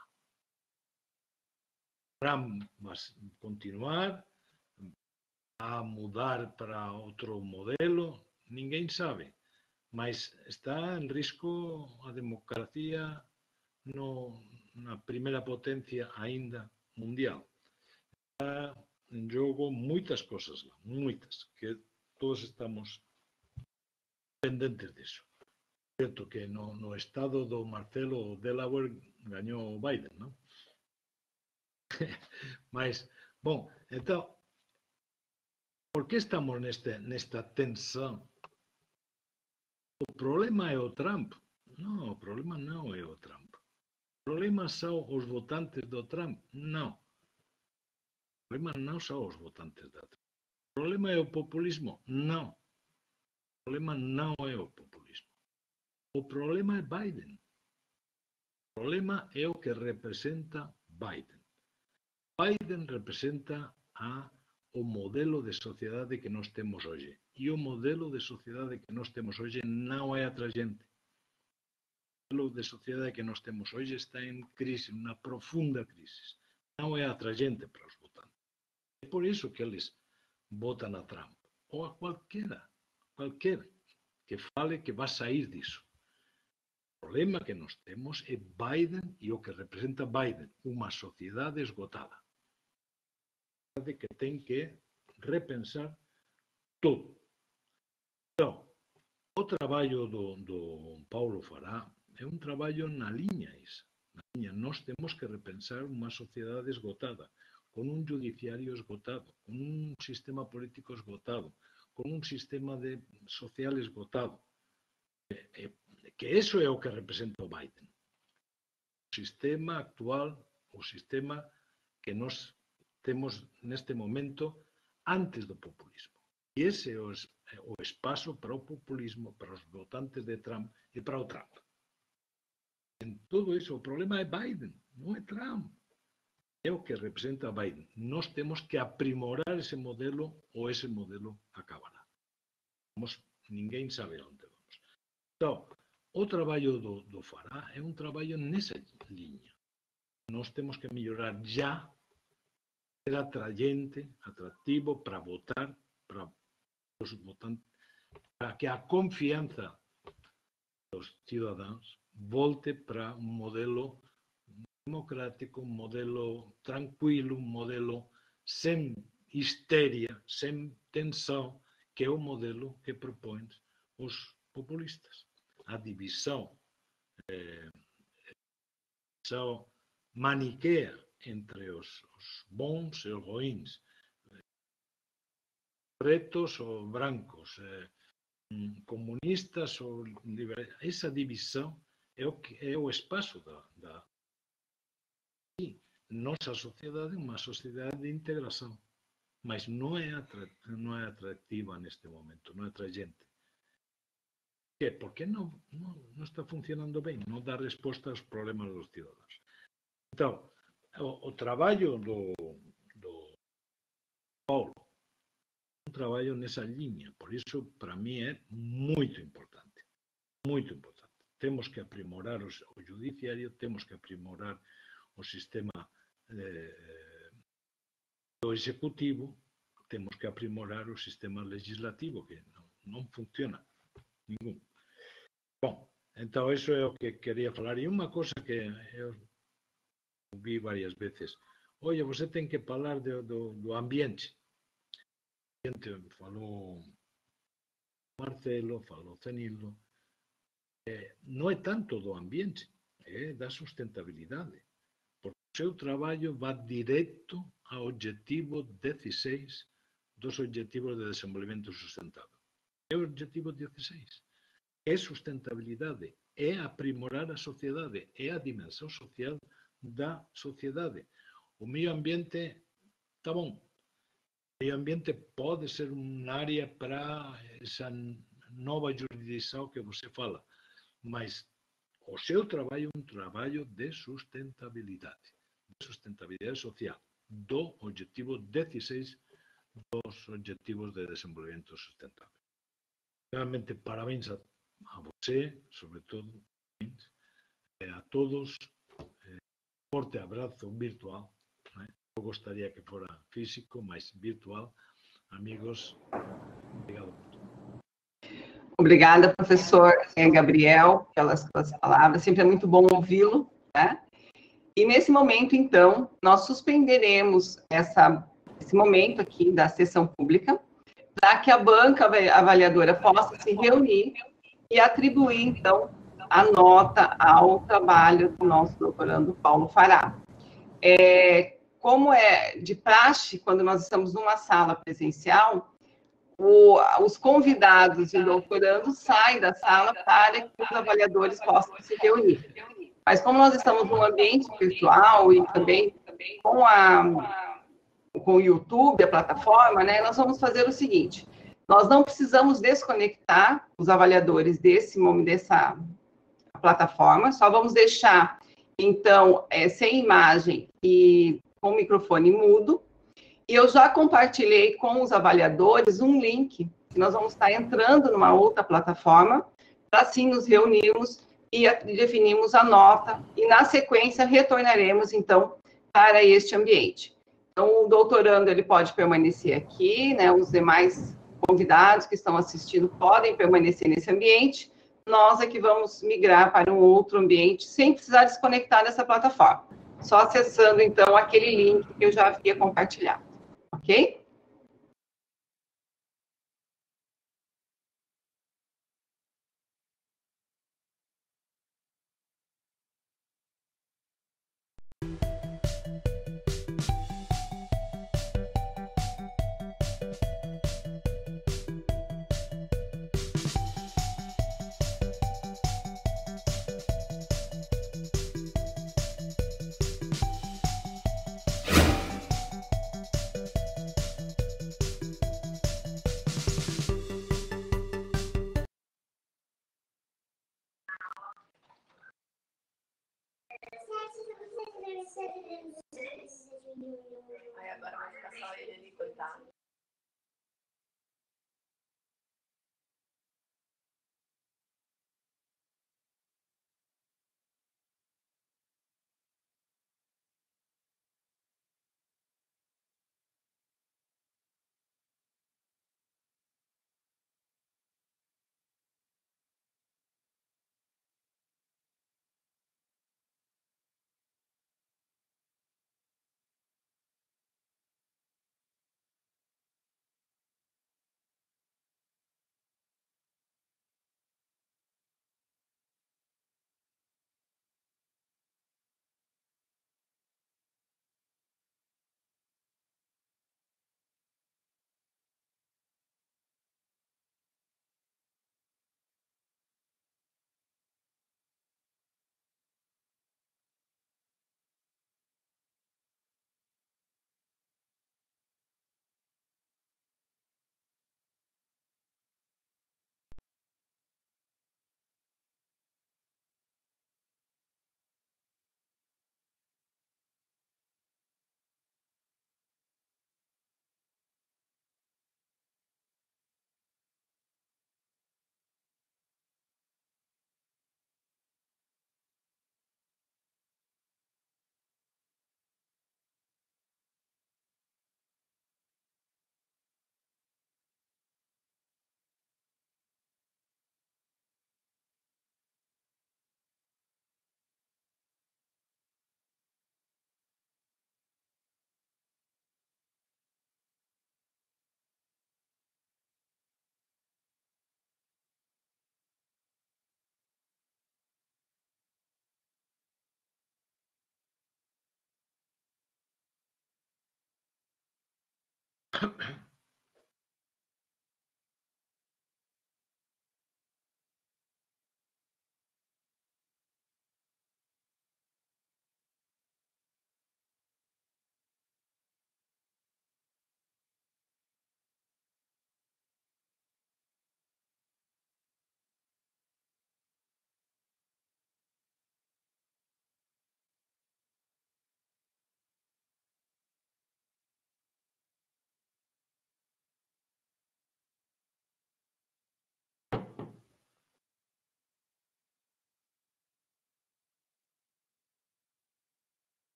Trump vai continuar a mudar para outro modelo, ninguém sabe, mas está en risco a democracia na primeira potencia ainda mundial. Está em jogo muitas coisas lá, muitas, que todos estamos pendentes disso. Certo que no estado do Marcelo, Delaware ganhou o Biden, não? Mas, bom, então, por que estamos nesta tensão? O problema é o Trump? Não, o problema não é o Trump. O problema são os votantes do Trump? Não. O problema não são os votantes do Trump. O problema é o populismo? Não. O problema não é o populismo. O problema é Biden. O problema é o que representa Biden. Biden representa o modelo de sociedade que nós temos hoje. E o modelo de sociedade que nós temos hoje não é atraente. O modelo de sociedade que nós temos hoje está em crise, uma profunda crise. Não é atraente para os votantes. É por isso que eles votam a Trump. Ou a qualquer que fale que vai sair disso. O problema que nós temos é Biden e o que representa Biden, uma sociedade esgotada. Que tem que repensar tudo. Então, o trabalho do Paulo Fará é um trabalho na linha. Nós temos que repensar uma sociedade esgotada, com um judiciário esgotado, com um sistema político esgotado, com um sistema social esgotado. Que isso é o que representa o Biden. O sistema actual, o sistema que nós temos neste momento antes do populismo. E esse é o espaço para o populismo, para os votantes de Trump e para o Trump. Em tudo isso, o problema é Biden, não é Trump. É o que representa Biden. Nós temos que aprimorar esse modelo ou esse modelo acabará. Ninguém sabe onde vamos. Então, o trabalho do Fará é um trabalho nessa linha. Nós temos que melhorar já, ser atraente, atrativo para votar, para os votantes, para que a confiança dos cidadãos volte para um modelo democrático, um modelo tranquilo, um modelo sem histeria, sem tensão, que é o modelo que propõem os populistas. A divisão maniquea entre os bons e os ruins, pretos ou brancos, comunistas ou liberais. Essa divisão é o espaço da nossa sociedade, uma sociedade de integração, mas não é atrativa neste momento, não é atraente. Por quê? Porque não está funcionando bem, não dá resposta aos problemas dos cidadãos. Então, o trabalho do Paulo é um trabalho nessa linha, por isso, para mim, é muito importante. Muito importante. Temos que aprimorar o judiciário, temos que aprimorar o sistema do executivo, temos que aprimorar o sistema legislativo, que não funciona nenhum. Bom, então isso é o que queria falar. E uma coisa que eu vi várias vezes, olha, você tem que falar do ambiente. Falou Marcelo, falou Zenildo. Não é tanto do ambiente, é da sustentabilidade. Porque o seu trabalho vai direto ao objetivo 16 dos Objetivos de Desenvolvimento Sustentável. É o objetivo 16. É sustentabilidade, é aprimorar a sociedade, é a dimensão social da sociedade. O meio ambiente, tá bom. O meio ambiente pode ser uma área para essa nova jurisdição que você fala, mas o seu trabalho é um trabalho de sustentabilidade social, do objetivo 16 dos Objetivos de Desenvolvimento Sustentável. Realmente, parabéns a você, sobretudo, a todos. Forte abraço virtual. Eu gostaria que fosse físico, mas virtual. Amigos, obrigado por tudo. Obrigada, professor Gabriel, pelas suas palavras. Sempre é muito bom ouvi-lo, né? E nesse momento, então, nós suspenderemos essa esse momento aqui da sessão pública, para que a banca avaliadora possa se reunir e atribuir, então, a nota ao trabalho do nosso doutorando Paulo Fará. Como é de praxe, quando nós estamos numa sala presencial, os convidados e doutorandos saem da sala para que os avaliadores possam se reunir. Mas como nós estamos num ambiente virtual e também com o YouTube, a plataforma, né, nós vamos fazer o seguinte: nós não precisamos desconectar os avaliadores dessa plataforma, só vamos deixar, então, sem imagem e com o microfone mudo. E eu já compartilhei com os avaliadores um link, que nós vamos estar entrando numa outra plataforma, para assim nos reunirmos e definirmos a nota, e na sequência retornaremos, então, para este ambiente. Então, o doutorando, ele pode permanecer aqui, né, os demais convidados que estão assistindo podem permanecer nesse ambiente, nós é que vamos migrar para um outro ambiente, sem precisar desconectar dessa plataforma, só acessando, então, aquele link que eu já havia compartilhado, ok? Aí agora vai ficar só ele ali, coitado.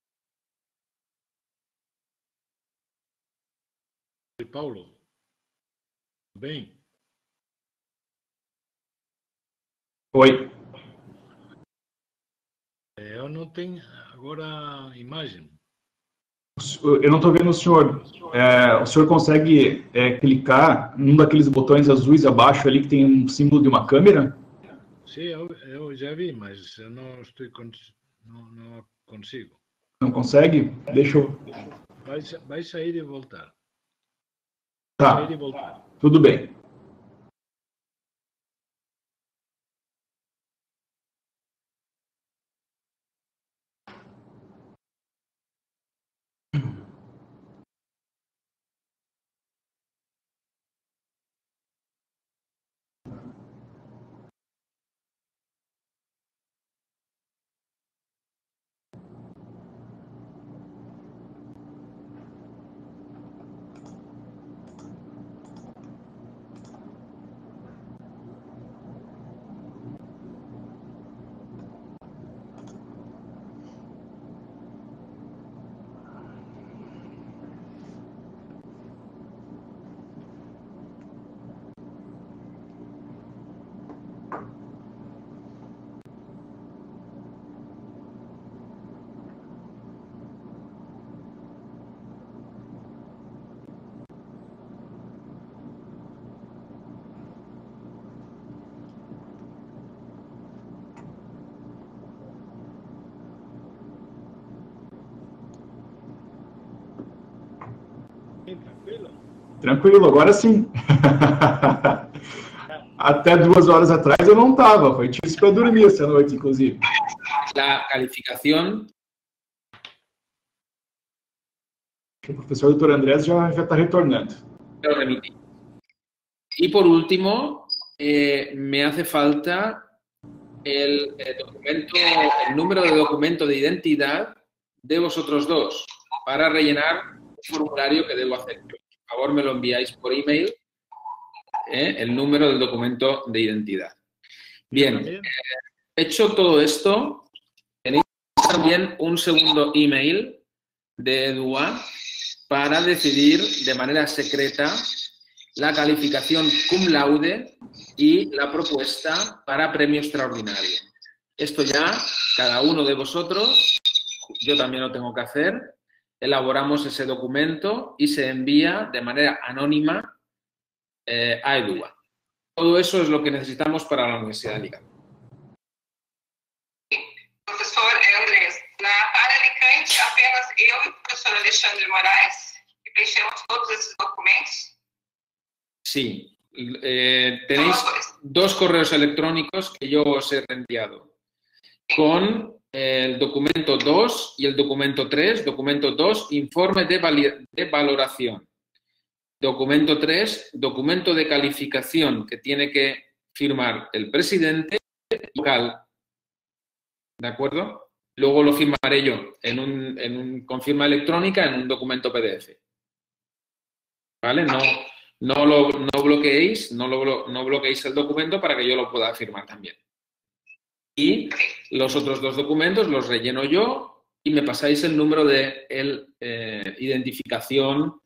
Paulo. bem? Oi. Eu não tenho agora a imagem. Eu não estou vendo o senhor. O senhor consegue clicar num daqueles botões azuis abaixo ali que tem um símbolo de uma câmera? Sim, eu já vi, mas eu não estou não consigo. Não consegue? Deixa eu... Vai sair e voltar. Tá, Sair e voltar. tudo bem. Tranquilo? Tranquilo, agora sim. Até 2 horas atrás eu não estava. Foi difícil para dormir essa noite, inclusive. La calificación. O professor Dr. Andrés já está retornando. Lo remití. Y por último, me hace falta el número de documento de identidad de vosotros dos para rellenar un formulario que debo hacer. Por favor, me lo enviáis por email, el número del documento de identidad. Bien, hecho todo esto, tenéis también un segundo email de EDUA para decidir de manera secreta la calificación cum laude y la propuesta para premio extraordinario. Esto ya, cada uno de vosotros, yo también lo tengo que hacer, elaboramos ese documento y se envía de manera anónima a EDUA. Todo eso es lo que necesitamos para la Universidad de Alicante. Professor Andrés, na área Alicante, apenas eu e o professor Alexandre Moraes que preenchemos todos esses documentos. Sí, tenéis 2 correos electrónicos que yo os he reenviado con el documento 2 y el documento 3. Documento 2, informe de valoración. Documento 3, documento de calificación que tiene que firmar el presidente local. ¿De acuerdo? Luego lo firmaré yo con firma electrónica en un documento PDF. ¿Vale? No bloqueéis el documento para que yo lo pueda firmar también. Y los otros 2 documentos los relleno yo y me pasáis el número de identificación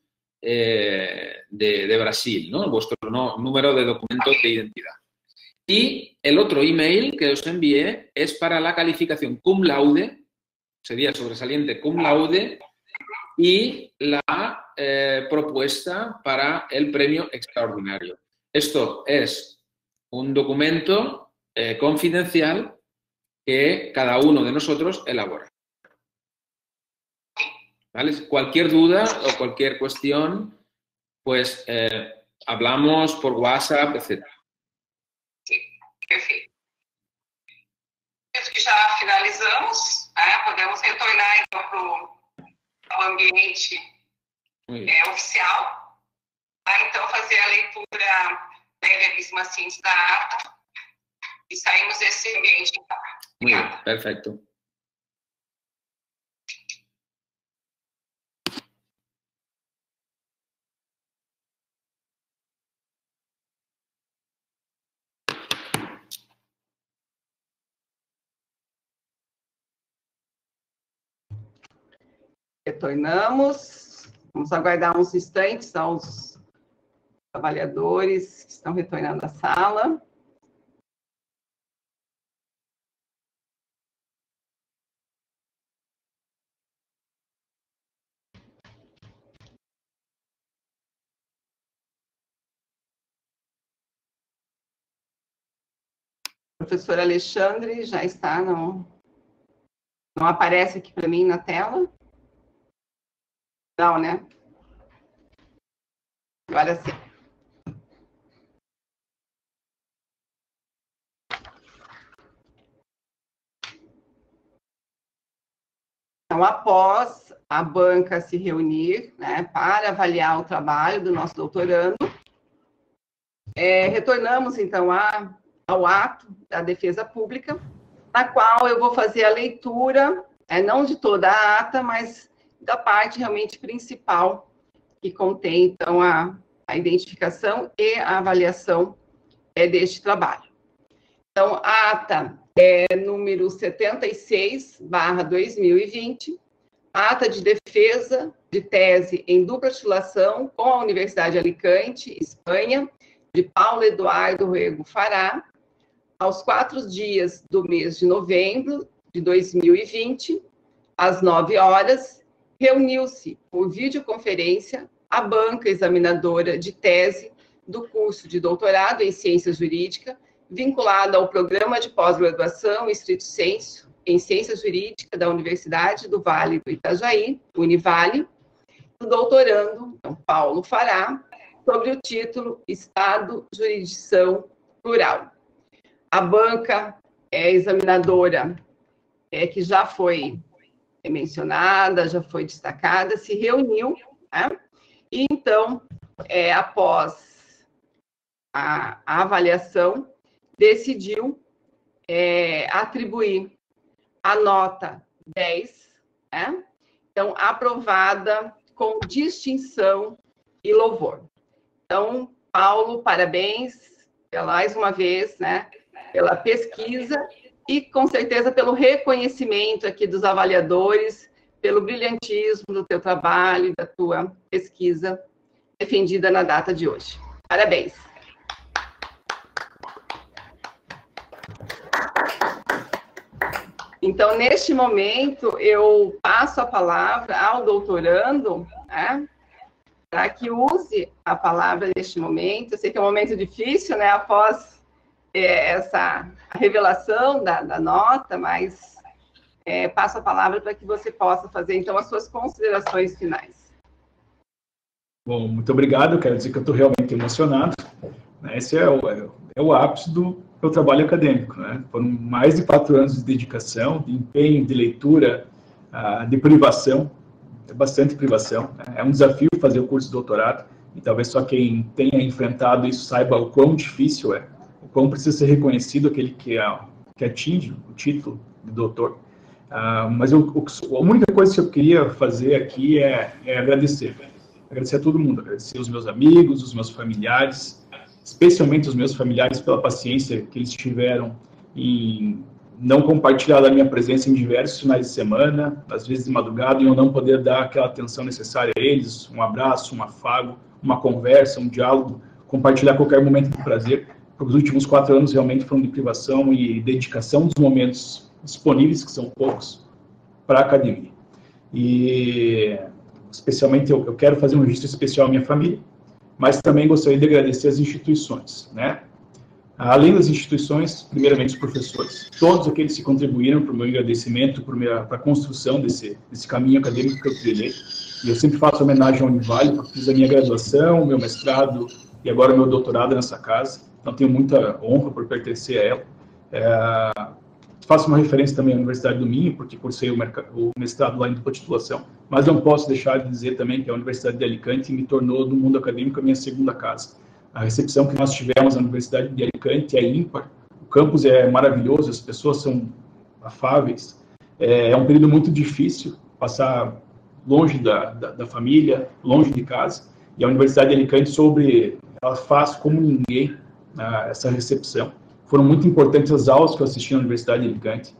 de Brasil, ¿no? Vuestro número de documento de identidad. Y el otro email que os envié es para la calificación cum laude, sería sobresaliente cum laude, y la propuesta para el premio extraordinario. Esto es un documento confidencial que cada uno de nosotros elabora. ¿Vale? Cualquier duda o cualquier cuestión, pues hablamos por WhatsApp, etc. Sim, perfeito. Acho que já finalizamos, podemos retornar então para o ambiente oficial, então fazer a leitura brevíssima assim da ata e saímos desse ambiente. Muy bien, perfecto. Retornamos. Vamos aguardar uns instantes aos avaliadores que estão retornando à sala. O professor Alexandre já está, não aparece aqui para mim na tela? Não, né? Agora sim. Então, após a banca se reunir, né, para avaliar o trabalho do nosso doutorando, retornamos, então, ao ato da defesa pública, na qual eu vou fazer a leitura, não de toda a ata, mas da parte realmente principal, que contém, então, a identificação e a avaliação deste trabalho. Então, a ata número 76/2020, ata de defesa de tese em dupla titulação com a Universidade de Alicante, Espanha, de Paulo Eduardo Rego Fará, aos 4 dias do mês de novembro de 2020, às 9 horas, reuniu-se por videoconferência a banca examinadora de tese do curso de doutorado em Ciências Jurídicas, vinculada ao programa de pós-graduação estrito sensu em Ciências Jurídicas da Universidade do Vale do Itajaí, Univale, do doutorando Paulo Fará, sobre o título Estado, Jurisdição Plural. A banca examinadora, que já foi mencionada, já foi destacada, se reuniu, né? E então, após a avaliação, decidiu atribuir a nota 10, né? Então, aprovada com distinção e louvor. Então, Paulo, parabéns, mais uma vez, né, pela pesquisa e, com certeza, pelo reconhecimento aqui dos avaliadores, pelo brilhantismo do teu trabalho e da tua pesquisa defendida na data de hoje. Parabéns. Então, neste momento, eu passo a palavra ao doutorando, né, para que use a palavra neste momento. Eu sei que é um momento difícil, né, após essa revelação da nota, mas passo a palavra para que você possa fazer, então, as suas considerações finais. Bom, muito obrigado. Eu quero dizer que eu estou realmente emocionado. Esse é o ápice do meu trabalho acadêmico, né? Foram mais de 4 anos de dedicação, de empenho, de leitura, de privação, bastante privação. Né? É um desafio fazer o curso de doutorado, e talvez só quem tenha enfrentado isso saiba o quão difícil é, o quão precisa ser reconhecido aquele que atinge o título de doutor. Mas a única coisa que eu queria fazer aqui é agradecer. Agradecer a todo mundo, agradecer os meus amigos, os meus familiares, especialmente os meus familiares pela paciência que eles tiveram em não compartilhar da minha presença em diversos finais de semana, às vezes de madrugada, e eu não poder dar aquela atenção necessária a eles, um abraço, um afago, uma conversa, um diálogo, compartilhar qualquer momento de prazer, porque os últimos 4 anos realmente foram de privação e dedicação dos momentos disponíveis, que são poucos, para a academia. E, especialmente, eu quero fazer um registro especial à minha família, mas também gostaria de agradecer as instituições, né? Além das instituições, primeiramente os professores, todos aqueles que contribuíram para o meu engrandecimento, para a construção desse caminho acadêmico que eu trilhei. E eu sempre faço homenagem ao Univale, porque fiz a minha graduação, o meu mestrado e agora o meu doutorado nessa casa. Então, tenho muita honra por pertencer a ela. Faço uma referência também à Universidade do Minho, porque cursei o mestrado lá em dupla titulação, mas não posso deixar de dizer também que a Universidade de Alicante me tornou, do mundo acadêmico, a minha segunda casa. A recepção que nós tivemos na Universidade de Alicante é ímpar, o campus é maravilhoso, as pessoas são afáveis. É um período muito difícil, passar longe da família, longe de casa, e a Universidade de Alicante ela faz como ninguém essa recepção. Foram muito importantes as aulas que eu assisti na Universidade de Alicante,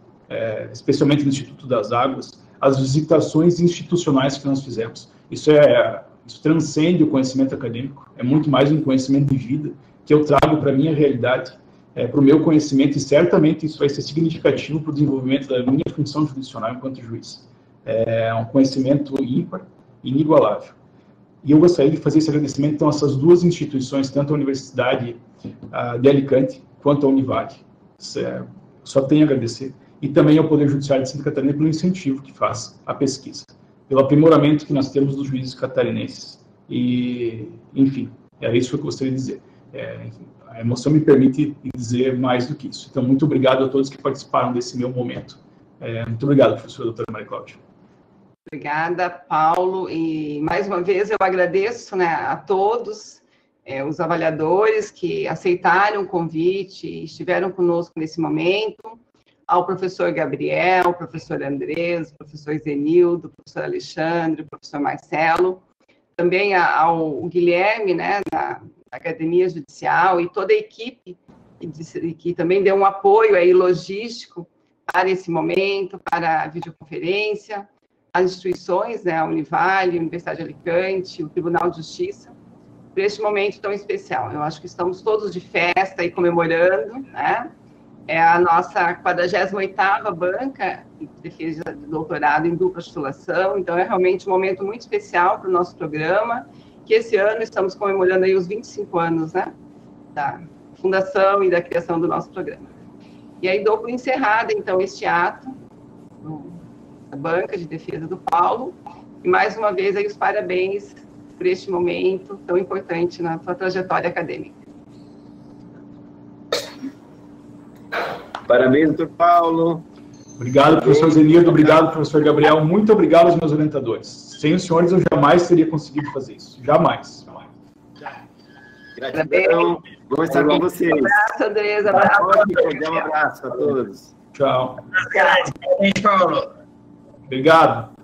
especialmente no Instituto das Águas, as visitações institucionais que nós fizemos. Isso é Isso transcende o conhecimento acadêmico, é muito mais um conhecimento de vida que eu trago para a minha realidade, para o meu conhecimento, e certamente isso vai ser significativo para o desenvolvimento da minha função jurisdicional enquanto juiz. É um conhecimento ímpar, inigualável. E eu gostaria de fazer esse agradecimento, então, a essas duas instituições, tanto a Universidade de Alicante quanto a Univale. Só tenho a agradecer. E também ao Poder Judiciário de Santa Catarina pelo incentivo que faz à pesquisa, pelo aprimoramento que nós temos dos juízes catarinenses. E, enfim, era isso que eu gostaria de dizer. Enfim, a emoção me permite dizer mais do que isso. Então, muito obrigado a todos que participaram desse meu momento. Muito obrigado, professora doutora Maria Cláudia. Obrigada, Paulo. E, mais uma vez, eu agradeço, né, a todos os avaliadores que aceitaram o convite e estiveram conosco nesse momento, ao professor Gabriel, ao professor Andrés, ao professor Zenildo, ao professor Alexandre, ao professor Marcelo, também ao Guilherme, né, da Academia Judicial, e toda a equipe que também deu um apoio aí logístico para esse momento, para a videoconferência, as instituições, né, a Univale, a Universidade de Alicante, o Tribunal de Justiça, por este momento tão especial. Eu acho que estamos todos de festa e comemorando, né? É a nossa 48ª banca de defesa de doutorado em dupla titulação, então é realmente um momento muito especial para o nosso programa, que esse ano estamos comemorando aí os 25 anos, né, da fundação e da criação do nosso programa. E aí dou por encerrada, então, este ato da banca de defesa do Paulo, e mais uma vez aí os parabéns por este momento tão importante na sua trajetória acadêmica. Parabéns, doutor Paulo. Obrigado, professor Zenildo. Obrigado, professor Gabriel. Muito obrigado aos meus orientadores. Sem os senhores, eu jamais teria conseguido fazer isso. Jamais. Gratidão. Vamos estar com vocês. Um abraço, Andrés. Abraço. Um abraço a todos. Tchau. Parabéns, Paulo. Obrigado.